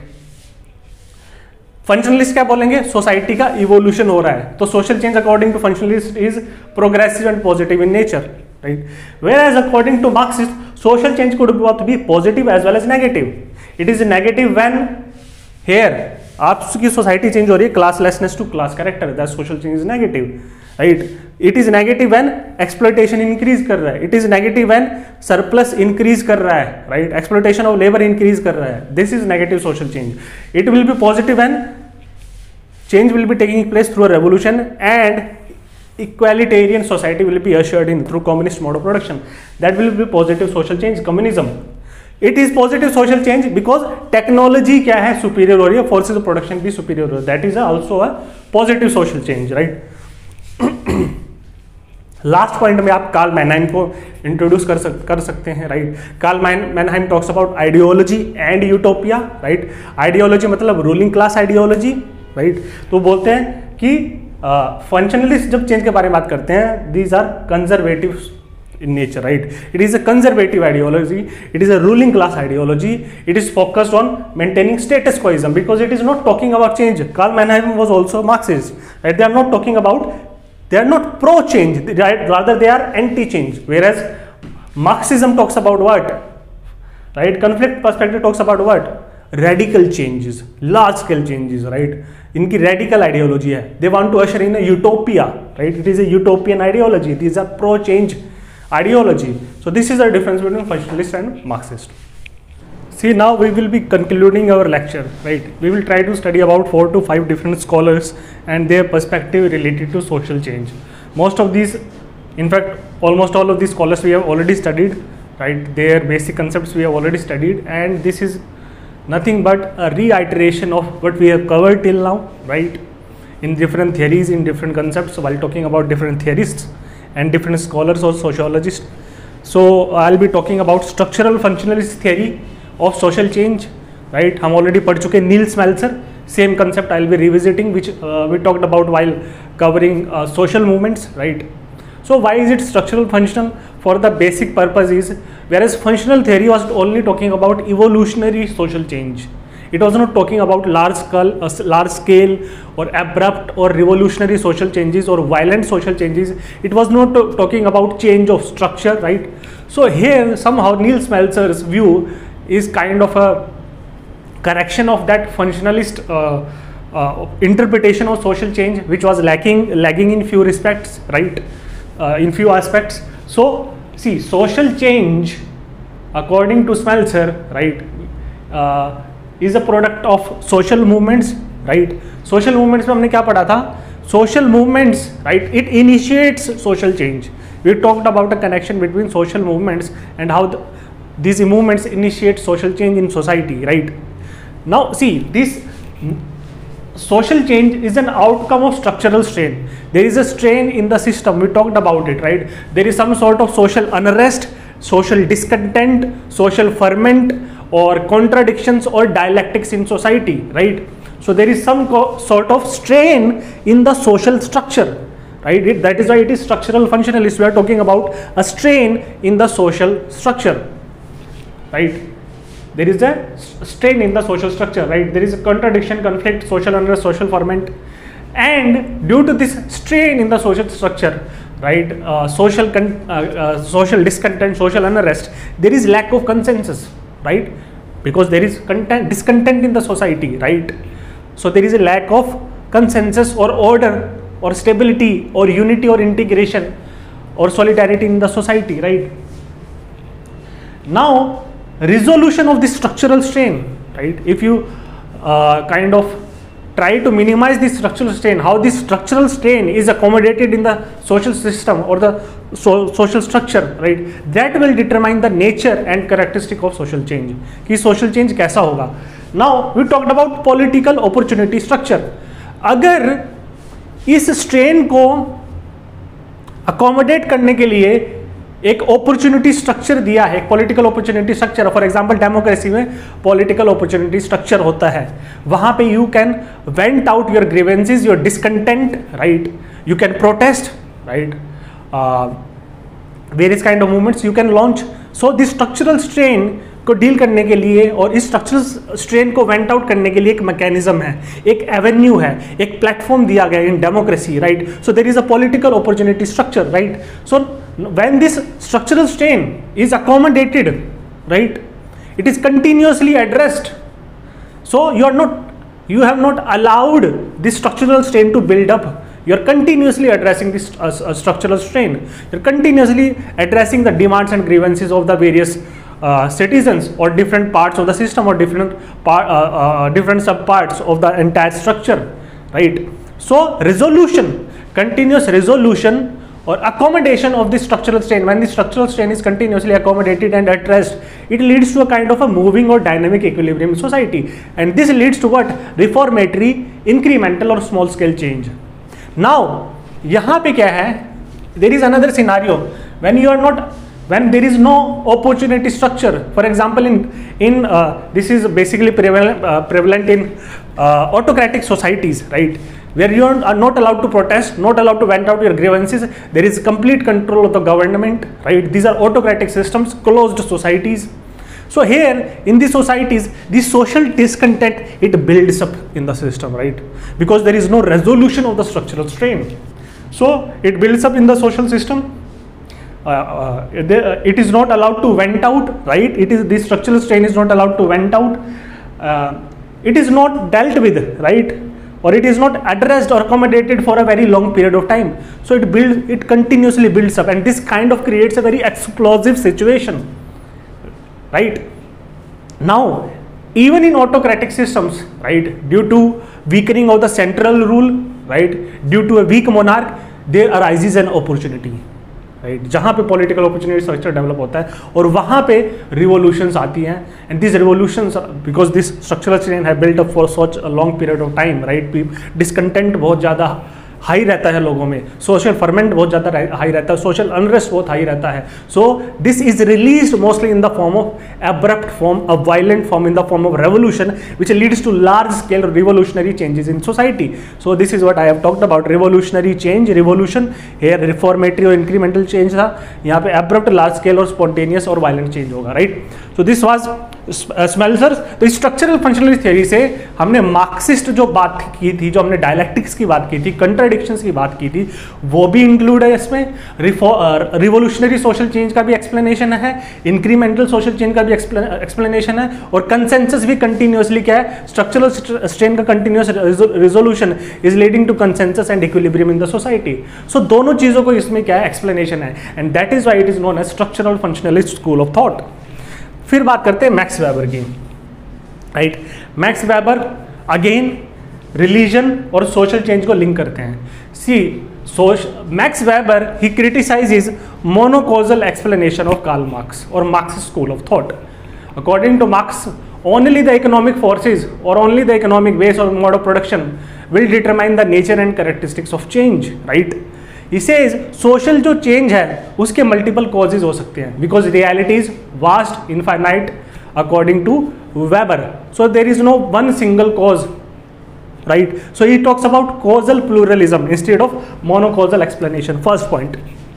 Functionalist क्या बोलेंगे, society का evolution हो रहा है, तो social change according to functionalist is progressive and positive in nature, right. Whereas according to Marxist, social change could both be positive as well as negative. It is negative when here आपकी society change हो रही है classlessness to class character, that social change is negative, right. It is negative when exploitation increase कर रहा है, it is negative when surplus increase कर रहा है, right, exploitation of labour increase कर रहा है, this is negative social change. It will be positive when change will be taking place through a revolution and equalitarian society will be ushered in through communist mode of production. That will be positive social change, communism. It is positive social change because technology क्या है, superior हो रही है, forces of production भी superior हो रही है, that is also a positive social change, right. Last point में आप कार्ल मैनहाइम को इंट्रोड्यूस कर सकते हैं, right. Karl Mannheim talks about ideology and utopia, right. Ideology मतलब रूलिंग क्लास आइडियोलॉजी, राइट. तो बोलते हैं कि फंक्शनलिस्ट जब चेंज के बारे में बात करते हैं, these are conservative in nature, right. It is a conservative ideology, it is a ruling class ideology, it is focused on maintaining status quoism because it is not talking about change. Karl Mannheim was also Marxist, right. They are not talking about, they are not pro change, right, rather they are anti change. Whereas Marxism talks about what, right, conflict perspective talks about what, radical changes, large scale changes, right. इनकी radical ideology है, they want to usher in a utopia, right. It is a utopian ideology, these are pro change ideology. So this is the difference between functionalist and Marxist. See, now we will be concluding our lecture, right. We will try to study about 4 to 5 different scholars and their perspective related to social change. Most of these, in fact almost all of these scholars we have already studied, right. Their basic concepts we have already studied, and this is nothing but a reiteration of what we have covered till now, right, in different theories, in different concepts, while talking about different theorists and different scholars or sociologists. So I'll be talking about structural functionalist theory of social change, right. हम already पढ़ चुके Neil Smelser, same concept I'll be revisiting, which we talked about while covering social movements, right. So why is it structural functional? For the basic purpose is, whereas functional theory was only talking about evolutionary social change, it was not talking about large scale or abrupt or revolutionary social changes or violent social changes. It was not talking about change of structure, right. So here somehow Niels Meltzer's view is kind of a correction of that functionalist interpretation of social change, which was lagging in few respects, right, in few aspects. So see, social change according to Smeltzer, right, is a product of social movements, right. Social movements में हमने क्या पढ़ा था, social movements, right, it initiates social change. We talked about a connection between social movements and how these movements initiate social change in society, right. Now see, this social change is an outcome of structural strain. There is a strain in the system, we talked about it, right. There is some sort of social unrest, social discontent, social ferment or contradictions or dialectics in society, right. So there is some sort of strain in the social structure, right. That is why it is structural functionalist. We are talking about a strain in the social structure, right. There is a strain in the social structure, right. There is a contradiction, conflict, social unrest, social ferment, and due to this strain in the social structure, right, social discontent, social unrest, there is lack of consensus, right, because there is discontent in the society, right. So there is a lack of consensus or order or stability or unity or integration or solidarity in the society, right. Now resolution of the structural strain, right? If you kind of try to minimize the structural strain, how this structural strain is accommodated in the social system or the social structure, right? That will determine the nature and characteristic of social change. कि social change कैसा होगा. Now we talked about political opportunity structure. अगर इस strain को accommodate करने के लिए एक अपॉर्चुनिटी स्ट्रक्चर दिया है, political opportunity structure, for example democracy में पॉलिटिकल अपॉर्चुनिटी स्ट्रक्चर होता है, वहां पे you can vent out your grievances, your discontent, right, you can protest, right, various kind of movements you can launch. So this structural strain को deal करने के लिए और इस स्ट्रक्चरल स्ट्रेन को वेंट आउट करने के लिए एक मैकेनिज्म है, एक एवेन्यू है, एक प्लेटफॉर्म दिया गया in democracy, right. So there is a political opportunity structure, right. So when this structural strain is accommodated, right, it is continuously addressed. So you have not allowed this structural strain to build up. You are continuously addressing this structural strain. You are continuously addressing the demands and grievances of the various citizens or different parts of the system or different subparts of the entire structure, right. So resolution, continuous resolution or accommodation of the structural strain, when the structural strain is continuously accommodated and addressed, it leads to a kind of a moving or dynamic equilibrium in society, and this leads to what? Reformatory, incremental or small scale change. Now यहाँ पे क्या है? There is another scenario when there is no opportunity structure. For example, in this is basically prevalent in autocratic societies, right, where you are not allowed to protest, not allowed to vent out your grievances. There is complete control of the government, right. These are autocratic systems, closed societies. So here in these societies, the social discontent, it builds up in the system, right, because there is no resolution of the structural strain. So it builds up in the social system. It is not allowed to vent out, right. The structural strain is not allowed to vent out. It is not dealt with, right, or it is not addressed or accommodated for a very long period of time. So it continuously builds up, and this kind of creates a very explosive situation, right. Now even in autocratic systems, right, due to weakening of the central rule, right, due to a weak monarch, there arises an opportunity, right, जहाँ पे political opportunity structure develop होता है और वहाँ पे revolutions आती हैं, and this revolutions because this structural change है built up for such a long period of time, right. Discontent बहुत ज़्यादा हाई रहता है लोगों में, सोशल फर्मेंट बहुत ज़्यादा हाई रहता है, सोशल अनरेस्ट बहुत हाई रहता है. So this is released mostly in the form of abrupt form, a violent form, in the form of revolution which leads to large scale revolutionary changes in society. So this is what I have talked about revolutionary change, revolution. Here reformatory और incremental change था, यहाँ पे abrupt, large scale और spontaneous और violent change होगा, right. So this was Smelser. तो structural functionalist theory से हमने मार्क्सिस्ट जो बात की थी, जो हमने डायलेक्टिक्स की बात की थी, कंट्राडिक्शंस की बात की थी, वो भी इंक्लूड है इसमें. रिवोल्यूशनरी सोशल चेंज का भी एक्सप्लेनेशन है, इंक्रीमेंटल सोशल चेंज का भी एक्सप्लेनेशन है, और कंसेंसस भी कंटिन्यूसली क्या है, स्ट्रक्चरल स्ट्रेन का continuous resolution is leading to consensus and equilibrium in the society. सो दोनों चीजों को इसमें क्या है, एक्सप्लेनेशन है, and that is why it is known as structural functionalist school of thought. फिर बात करते हैं मैक्स वेबर की, right. Max Weber again religion और सोशल चेंज को लिंक करते हैं. सी मैक्स वेबर ही criticises monocausal explanation of Karl Marx और marks school of thought. According to Marx, only the economic forces or only the economic base or mode of production will determine the nature and characteristics of change, right. इसे social जो change है उसके multiple causes हो सकते हैं, because reality is vast infinite according to Weber. So there is no one single cause, right. So he talks about causal pluralism instead of monocausal explanation, first point.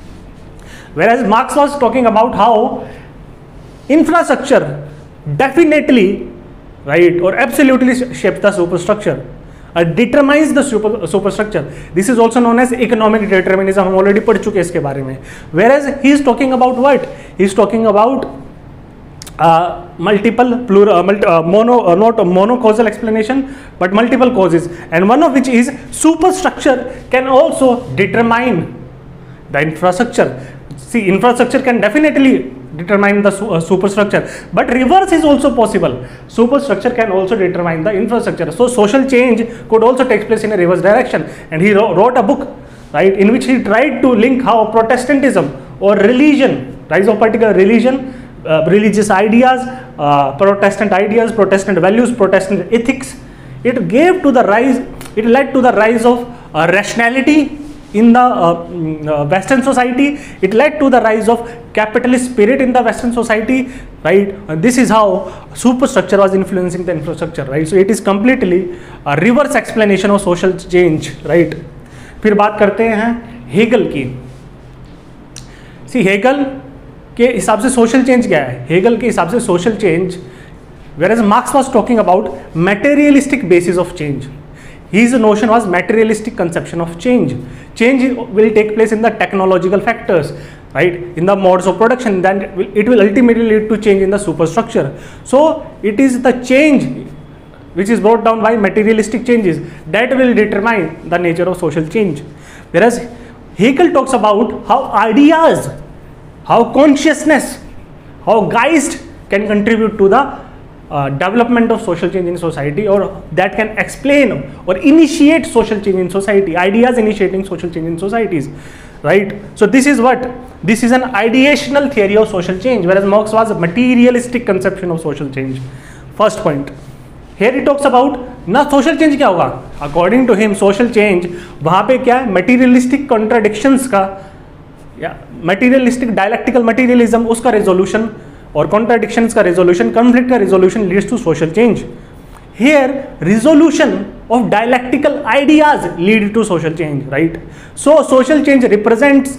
whereas Marx was talking about how infrastructure definitely, right, or absolutely shapes the superstructure, determines the superstructure. This is also known as economic determinism. हम already पढ़ चुके हैं इसके बारे में. Whereas he is talking about what? He is talking about multiple not monocausal explanation, but multiple causes, and one of which is superstructure can also determine the infrastructure. See, infrastructure can definitely determine the superstructure, but reverse is also possible. Superstructure can also determine the infrastructure. So social change could also take place in a reverse direction. And he wrote a book, right, in which he tried to link how Protestantism or religion, rise of particular religion, religious ideas, Protestant ideas, Protestant values, Protestant ethics, it led to the rise of rationality in the Western society. It led to the rise of capitalist spirit in the Western society, right? This is how superstructure was influencing the infrastructure, right? So it is completely a reverse explanation of social change, right? फिर बात करते हैं Hegel की. सी Hegel के हिसाब से social change क्या है? हेगल के हिसाब से social change, whereas Marx was talking about materialistic basis of change. His notion was materialistic conception of change. Change will take place in the technological factors, right? In the modes of production, then it will ultimately lead to change in the superstructure. So it is the change which is brought down by materialistic changes that will determine the nature of social change. Whereas Hegel talks about how ideas, how consciousness, how Geist can contribute to the development of social change in society, or that can explain or initiate social change in society, ideas initiating social change in societies, right? So this is an ideational theory of social change, whereas Marx was a materialistic conception of social change. First point. Here he talks about ना social change क्या होगा. According to him, social change वहाँ पे क्या है, materialistic contradictions का या materialistic dialectical materialism उसका resolution और contradictions का resolution, conflict का resolution leads to social change. Here resolution of dialectical ideas lead to social change, right? So social change represents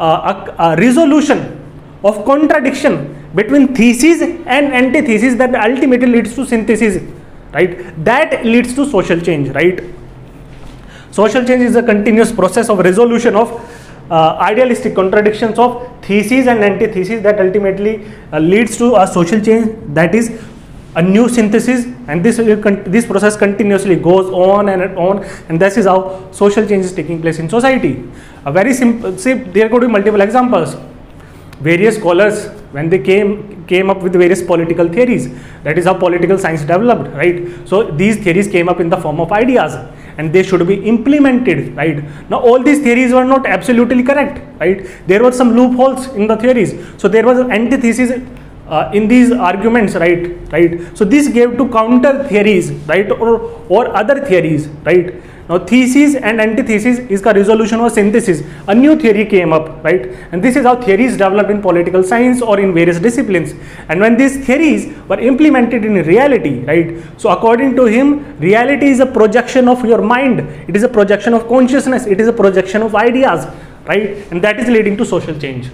a resolution of contradiction between thesis and antithesis that ultimately leads to synthesis, right? That leads to social change, right? Social change is a continuous process of resolution of idealistic contradictions of theses and antitheses that ultimately leads to a social change, that is a new synthesis, and this process continuously goes on and on, and this is how social change is taking place in society. A very simple, see, there could be multiple examples. Various scholars, when they came up with various political theories, that is how political science developed, right? So these theories came up in the form of ideas, and they should be implemented, right? Now all these theories were not absolutely correct, right? There were some loopholes in the theories, so there was an antithesis in these arguments, right? So this gave to counter theories, right, or other theories, right? Now thesis and antithesis is the resolution or synthesis. A new theory came up, right? And this is how theories developed in political science or in various disciplines. And when these theories were implemented in reality, right? So according to him, reality is a projection of your mind. It is a projection of consciousness. It is a projection of ideas, right? And that is leading to social change.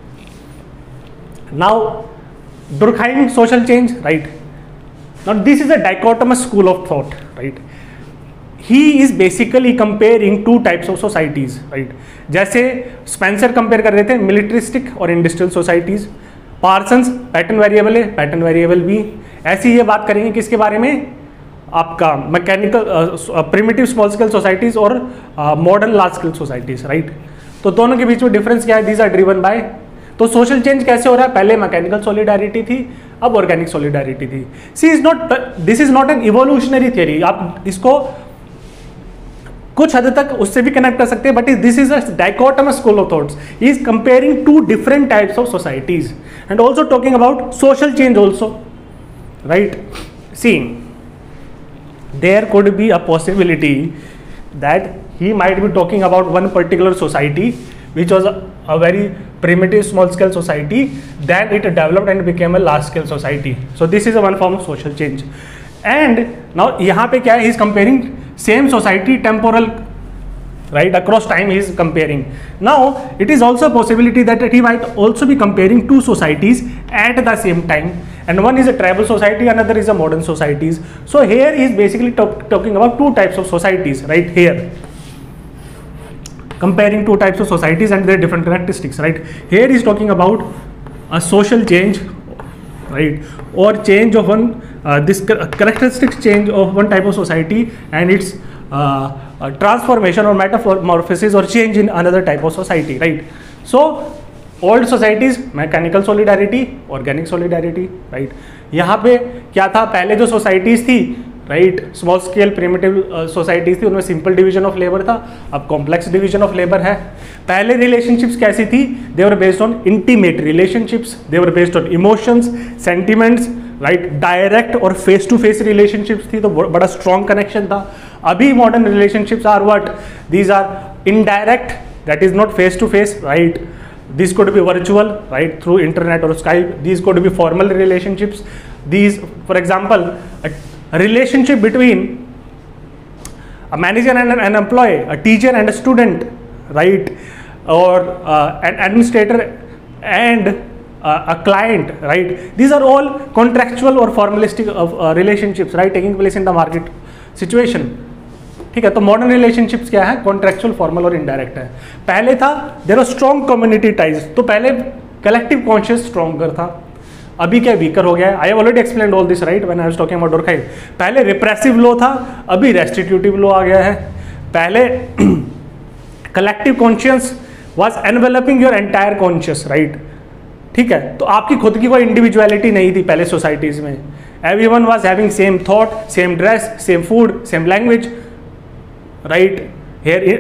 Now, Durkheim social change, right? Now this is a dichotomous school of thought, right? He is basically comparing two types of societies, right? जैसे Spencer compare कर रहे थे militaristic और industrial societies, Parsons pattern variable A, pattern variable B. ऐसी ये बात करेंगे किसके बारे में, आपका mechanical primitive small scale societies और modern large scale societies, right? तो दोनों के बीच में डिफरेंस क्या है, दीज आर ड्रिवन बाय. तो सोशल चेंज कैसे हो रहा है, पहले मैकेनिकल सॉलिडारिटी थी, अब ऑर्गेनिक सॉलिडारिटी थी. This is not an evolutionary theory. आप इसको कुछ हद तक उससे भी कनेक्ट कर सकते हैं, but this is a dichotomous school of thoughts. He is comparing two different types of societies and also talking about social change also, right? See, there could be a possibility that he might be talking about one particular society which was a very primitive small scale society, then it developed and became a large scale society. So this is a one form of social change. And now यहाँ पे क्या है, he is comparing same society temporal, right, across time he is comparing. Now it is also a possibility that he might also be comparing two societies at the same time, and one is a tribal society, another is a modern societies. So here he is basically talking about two types of societies, right? Here comparing two types of societies and their different characteristics, right? Here is talking about a social change, right, or change of one this characteristic change of one type of society and its transformation or metamorphosis or change in another type of society, right? So old societies mechanical solidarity, organic solidarity, right. यहाँ पे क्या था, पहले जो societies थी, right, small scale primitive societies थी, उनमें simple division of labour था, अब कॉम्प्लेक्स डिवीजन ऑफ लेबर है। पहले रिलेशनशिप्स कैसी थी, they were based on intimate relationships, they were based on emotions, sentiments, right, direct और फेस टू फेस रिलेशनशिप्स थी, तो बड़ा स्ट्रॉन्ग कनेक्शन था। अभी modern relationships are what, these are indirect, that is not face to face, right, these could be virtual, right, through internet or Skype. These could be formal relationships. These, for example, a relationship between a manager and an employee, a teacher and a student, right, or an administrator and a client, right. These are all contractual or formalistic relationships, right, taking place in the market situation. ठीक है, तो modern relationships क्या है, contractual, formal और indirect है। पहले था there are strong community ties, तो पहले कलेक्टिव कॉन्शियस स्ट्रॉन्गर था, अभी क्या वीकर हो गया है। I have already explained all this, right, when I was talking about Durkheim. पहले रिप्रेसिव लॉ था, अभी रेस्टिट्यूटिव लॉ आ गया है। पहले collective conscious was enveloping your entire conscious, right, ठीक है, तो आपकी खुद की कोई इंडिविजुअलिटी नहीं थी पहले सोसाइटीज में। Everyone was having same thought, same dress, same food, same language, right, here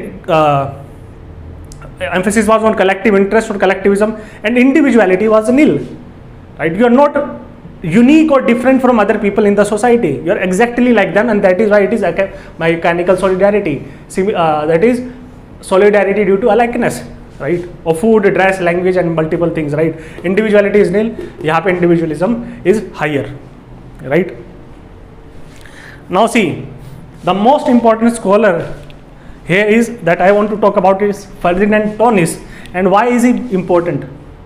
emphasis was on collective interest or collectivism, and individuality was nil, right. You are not unique or different from other people in the society, you are exactly like them, and that is why it is mechanical solidarity, that is solidarity due to a likeness, right, of food, dress, language and multiple things, right. Individuality is nil, यहाँ पे individualism is higher, right. Now see, the most important scholar here is that I want to talk about is Ferdinand Tönnies. And why is he important?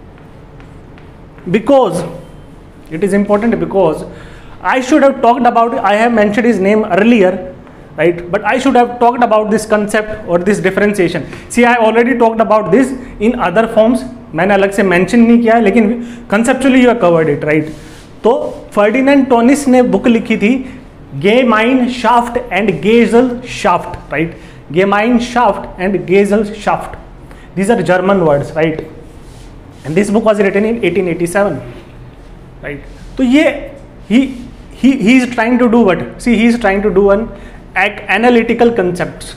Because it is important because I should have talked about, I have mentioned his name earlier, right, but I should have talked about this concept or this differentiation. See, I already talked about this in other forms, मैंने अलग से mention नहीं किया है, लेकिन conceptually you have covered it, right. तो Ferdinand Tönnies ने book लिखी थी Gemeinschaft and Gesellschaft, right, Gemeinschaft and Gesellschaft, these are German words, right, and this book was written in 1887, right. तो ये he is trying to do what, see, he is trying to do an analytical concepts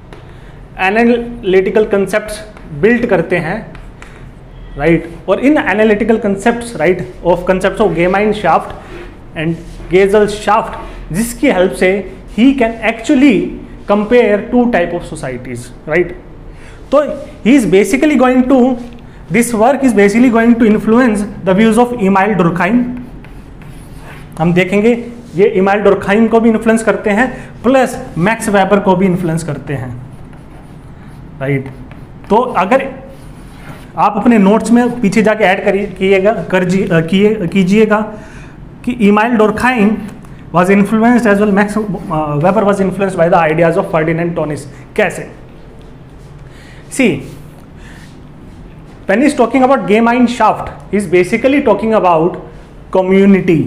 build करते हैं, right, और इन analytical concepts, right, of concepts of Gemeinschaft and Gesellschaft, जिसकी help से he can actually compare two type of societies, right. तो he is basically going to, this work is basically going to influence the views of Emile Durkheim. हम देखेंगे ये email डुर्कहाइम को भी influence करते हैं, प्लस मैक्स वेबर को भी इन्फ्लुएंस करते हैं, राइट. तो अगर आप अपने नोट्स में पीछे जाके ऐड कीजिएगा कि Emile Durkheim was influenced as well, Max Weber was influenced by the ideas of Ferdinand Tönnies. कैसे? See, when he is talking about Gemeinschaft, he is basically talking about community,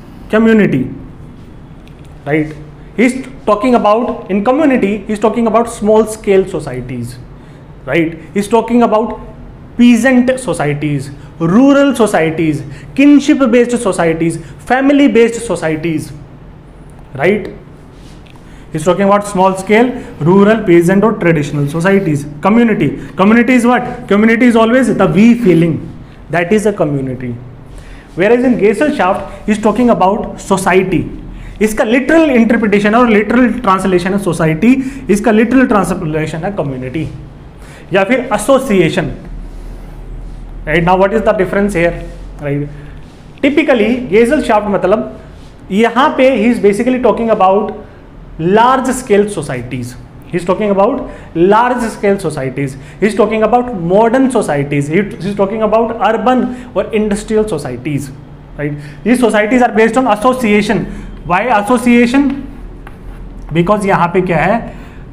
right. He is talking about, in community, he is talking about small scale societies, right. He is talking about peasant societies, rural societies, kinship based societies, family based societies, right. He's talking about small scale, rural, peasant or traditional societies. Community is what? Community is always the we feeling, that is a community. Whereas in Gesellschaft he's talking about society. इसका literal interpretation और literal translation है society, इसका literal translation है community या फिर association, right. Now what is the difference here, right. Typically Gesellschaft मतलब यहाँ पे he is basically talking about large scale societies, he is talking about large scale societies, he is talking about modern societies, he is talking about urban or industrial societies, right. These societies are based on association. Why association? Because यहाँ पे क्या है,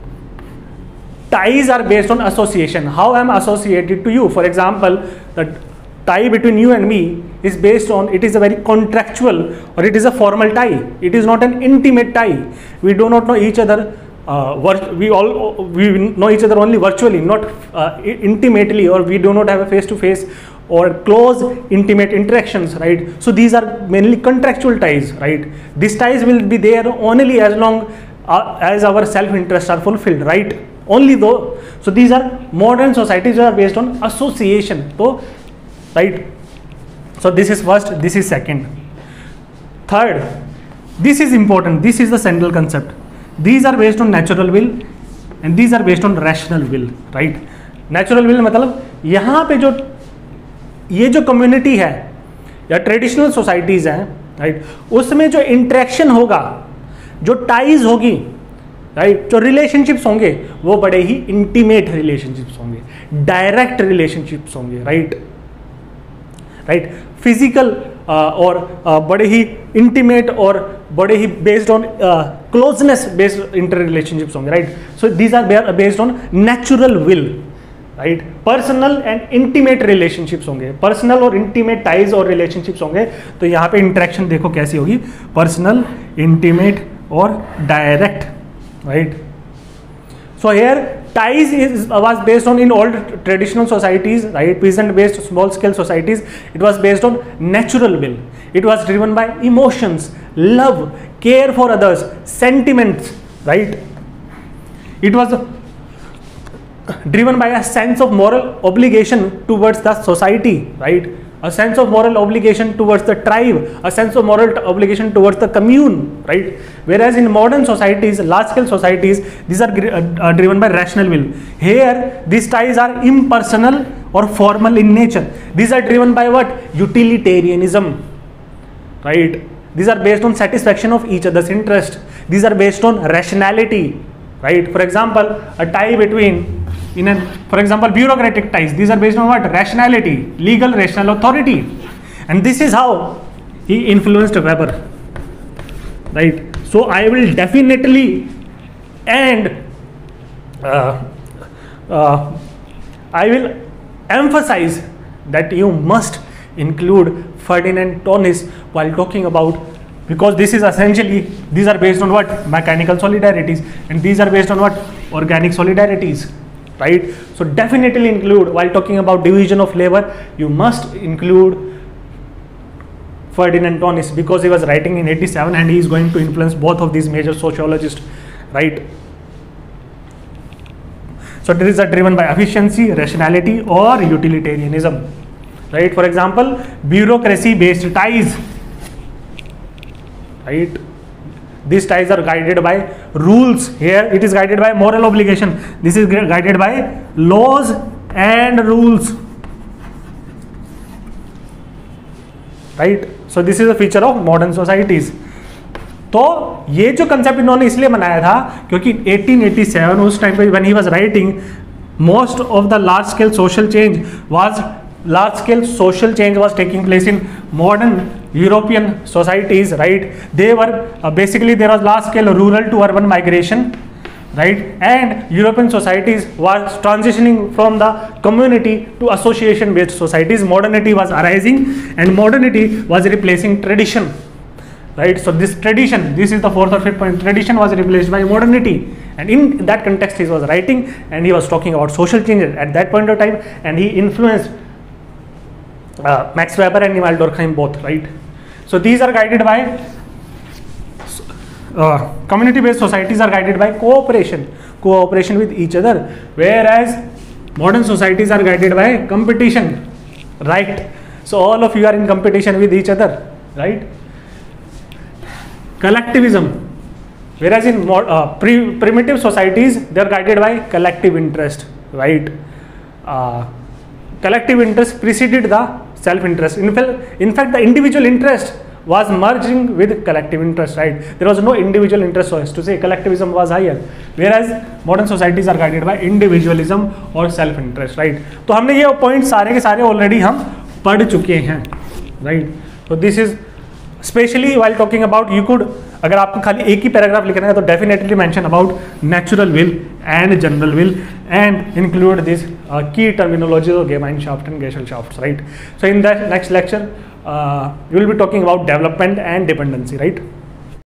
ties are based on association. How I am associated to you, for example, the tie between you and me is based on, it is a very contractual or it is a formal tie, it is not an intimate tie. We do not know each other, we know each other only virtually, not intimately, or we do not have a face to face or close intimate interactions, right? So these are mainly contractual ties, right? These ties will be there only as long as our self interests are fulfilled, right? Only though. So these are modern societies that are based on association. So right, so this is first, this is second. Third, this is important, this is the central concept. These are based on natural will and these are based on rational will, right? Natural will मतलब यहाँ पे जो ये जो community है या traditional societies हैं, right, उसमें जो इंटरेक्शन होगा, जो टाइज होगी, राइट, जो रिलेशनशिप्स होंगे वो बड़े ही इंटीमेट रिलेशनशिप्स होंगे, डायरेक्ट रिलेशनशिप्स होंगे, राइट, राइट, फिजिकल और बड़े ही इंटीमेट और बड़े ही based on closeness based inter relationships होंगे, right. So these are based on natural will, right. Personal and intimate relationships होंगे, पर्सनल और इंटीमेट टाइज और रिलेशनशिप्स होंगे. तो यहाँ पे इंटरेक्शन देखो कैसी होगी, पर्सनल, इंटीमेट और direct, right. So here ties was based on in old traditional societies, right, peasant based small scale societies, it was based on natural will. It was driven by emotions, love, care for others, sentiments, right. It was driven by a sense of moral obligation towards the society, right, a sense of moral obligation towards the tribe, a sense of moral obligation towards the commune, right. Whereas in modern societies, large scale societies, these are driven by rational will. Here these ties are impersonal or formal in nature. These are driven by what? Utilitarianism, right. These are based on satisfaction of each other's interest. These are based on rationality, right. For example, a tie between for example, bureaucratic ties, these are based on what? Rationality, legal rational authority. And this is how he influenced Weber, right. So I will definitely and I will emphasize that you must include Ferdinand Tönnies while talking about, because this is essentially, these are based on what? Mechanical solidarities, and these are based on what? Organic solidarities, right. So definitely include, while talking about division of labor, you must include Ferdinand Tönnies, because he was writing in 87 and he is going to influence both of these major sociologists, right. So these are driven by efficiency, rationality or utilitarianism, right. For example, bureaucracy based ties, right. These ties are guided by rules. Here it is guided by moral obligation. This is guided by laws and rules, right. So this is a feature of modern societies. तो ये जो concept इन्होंने इसलिए बनाया था क्योंकि 1887 उस time पे when he was writing, most of the large scale social change was taking place in modern European societies, right. They were basically there was large scale rural to urban migration, right, and European societies was transitioning from the community to association based societies. Modernity was arising and modernity was replacing tradition, right. So this tradition, this is the fourth or fifth point, tradition was replaced by modernity, and in that context he was writing and he was talking about social change at that point of time, and he influenced Max Weber and Emile Durkheim both, right. So these are guided by community based societies are guided by cooperation with each other, whereas modern societies are guided by competition, right. So all of you are in competition with each other, right. Collectivism, whereas in primitive societies they are guided by collective interest, right. Collective interest preceded the self interest. In fact the individual interest was merging with collective interest, right. There was no individual interest, so as to say collectivism was higher, whereas modern societies are guided by individualism or self interest, right. तो हमने ये point सारे के सारे already हम पढ़ चुके हैं, राइट. तो this is specially while talking about, you could, अगर आपको खाली एक ही पैराग्राफ लिखना है तो definitely mention about natural will and general will and include this की terminologies of Gemeinschaft and Gesellschaft, right. So in the next lecture we will be talking about development and dependency, right.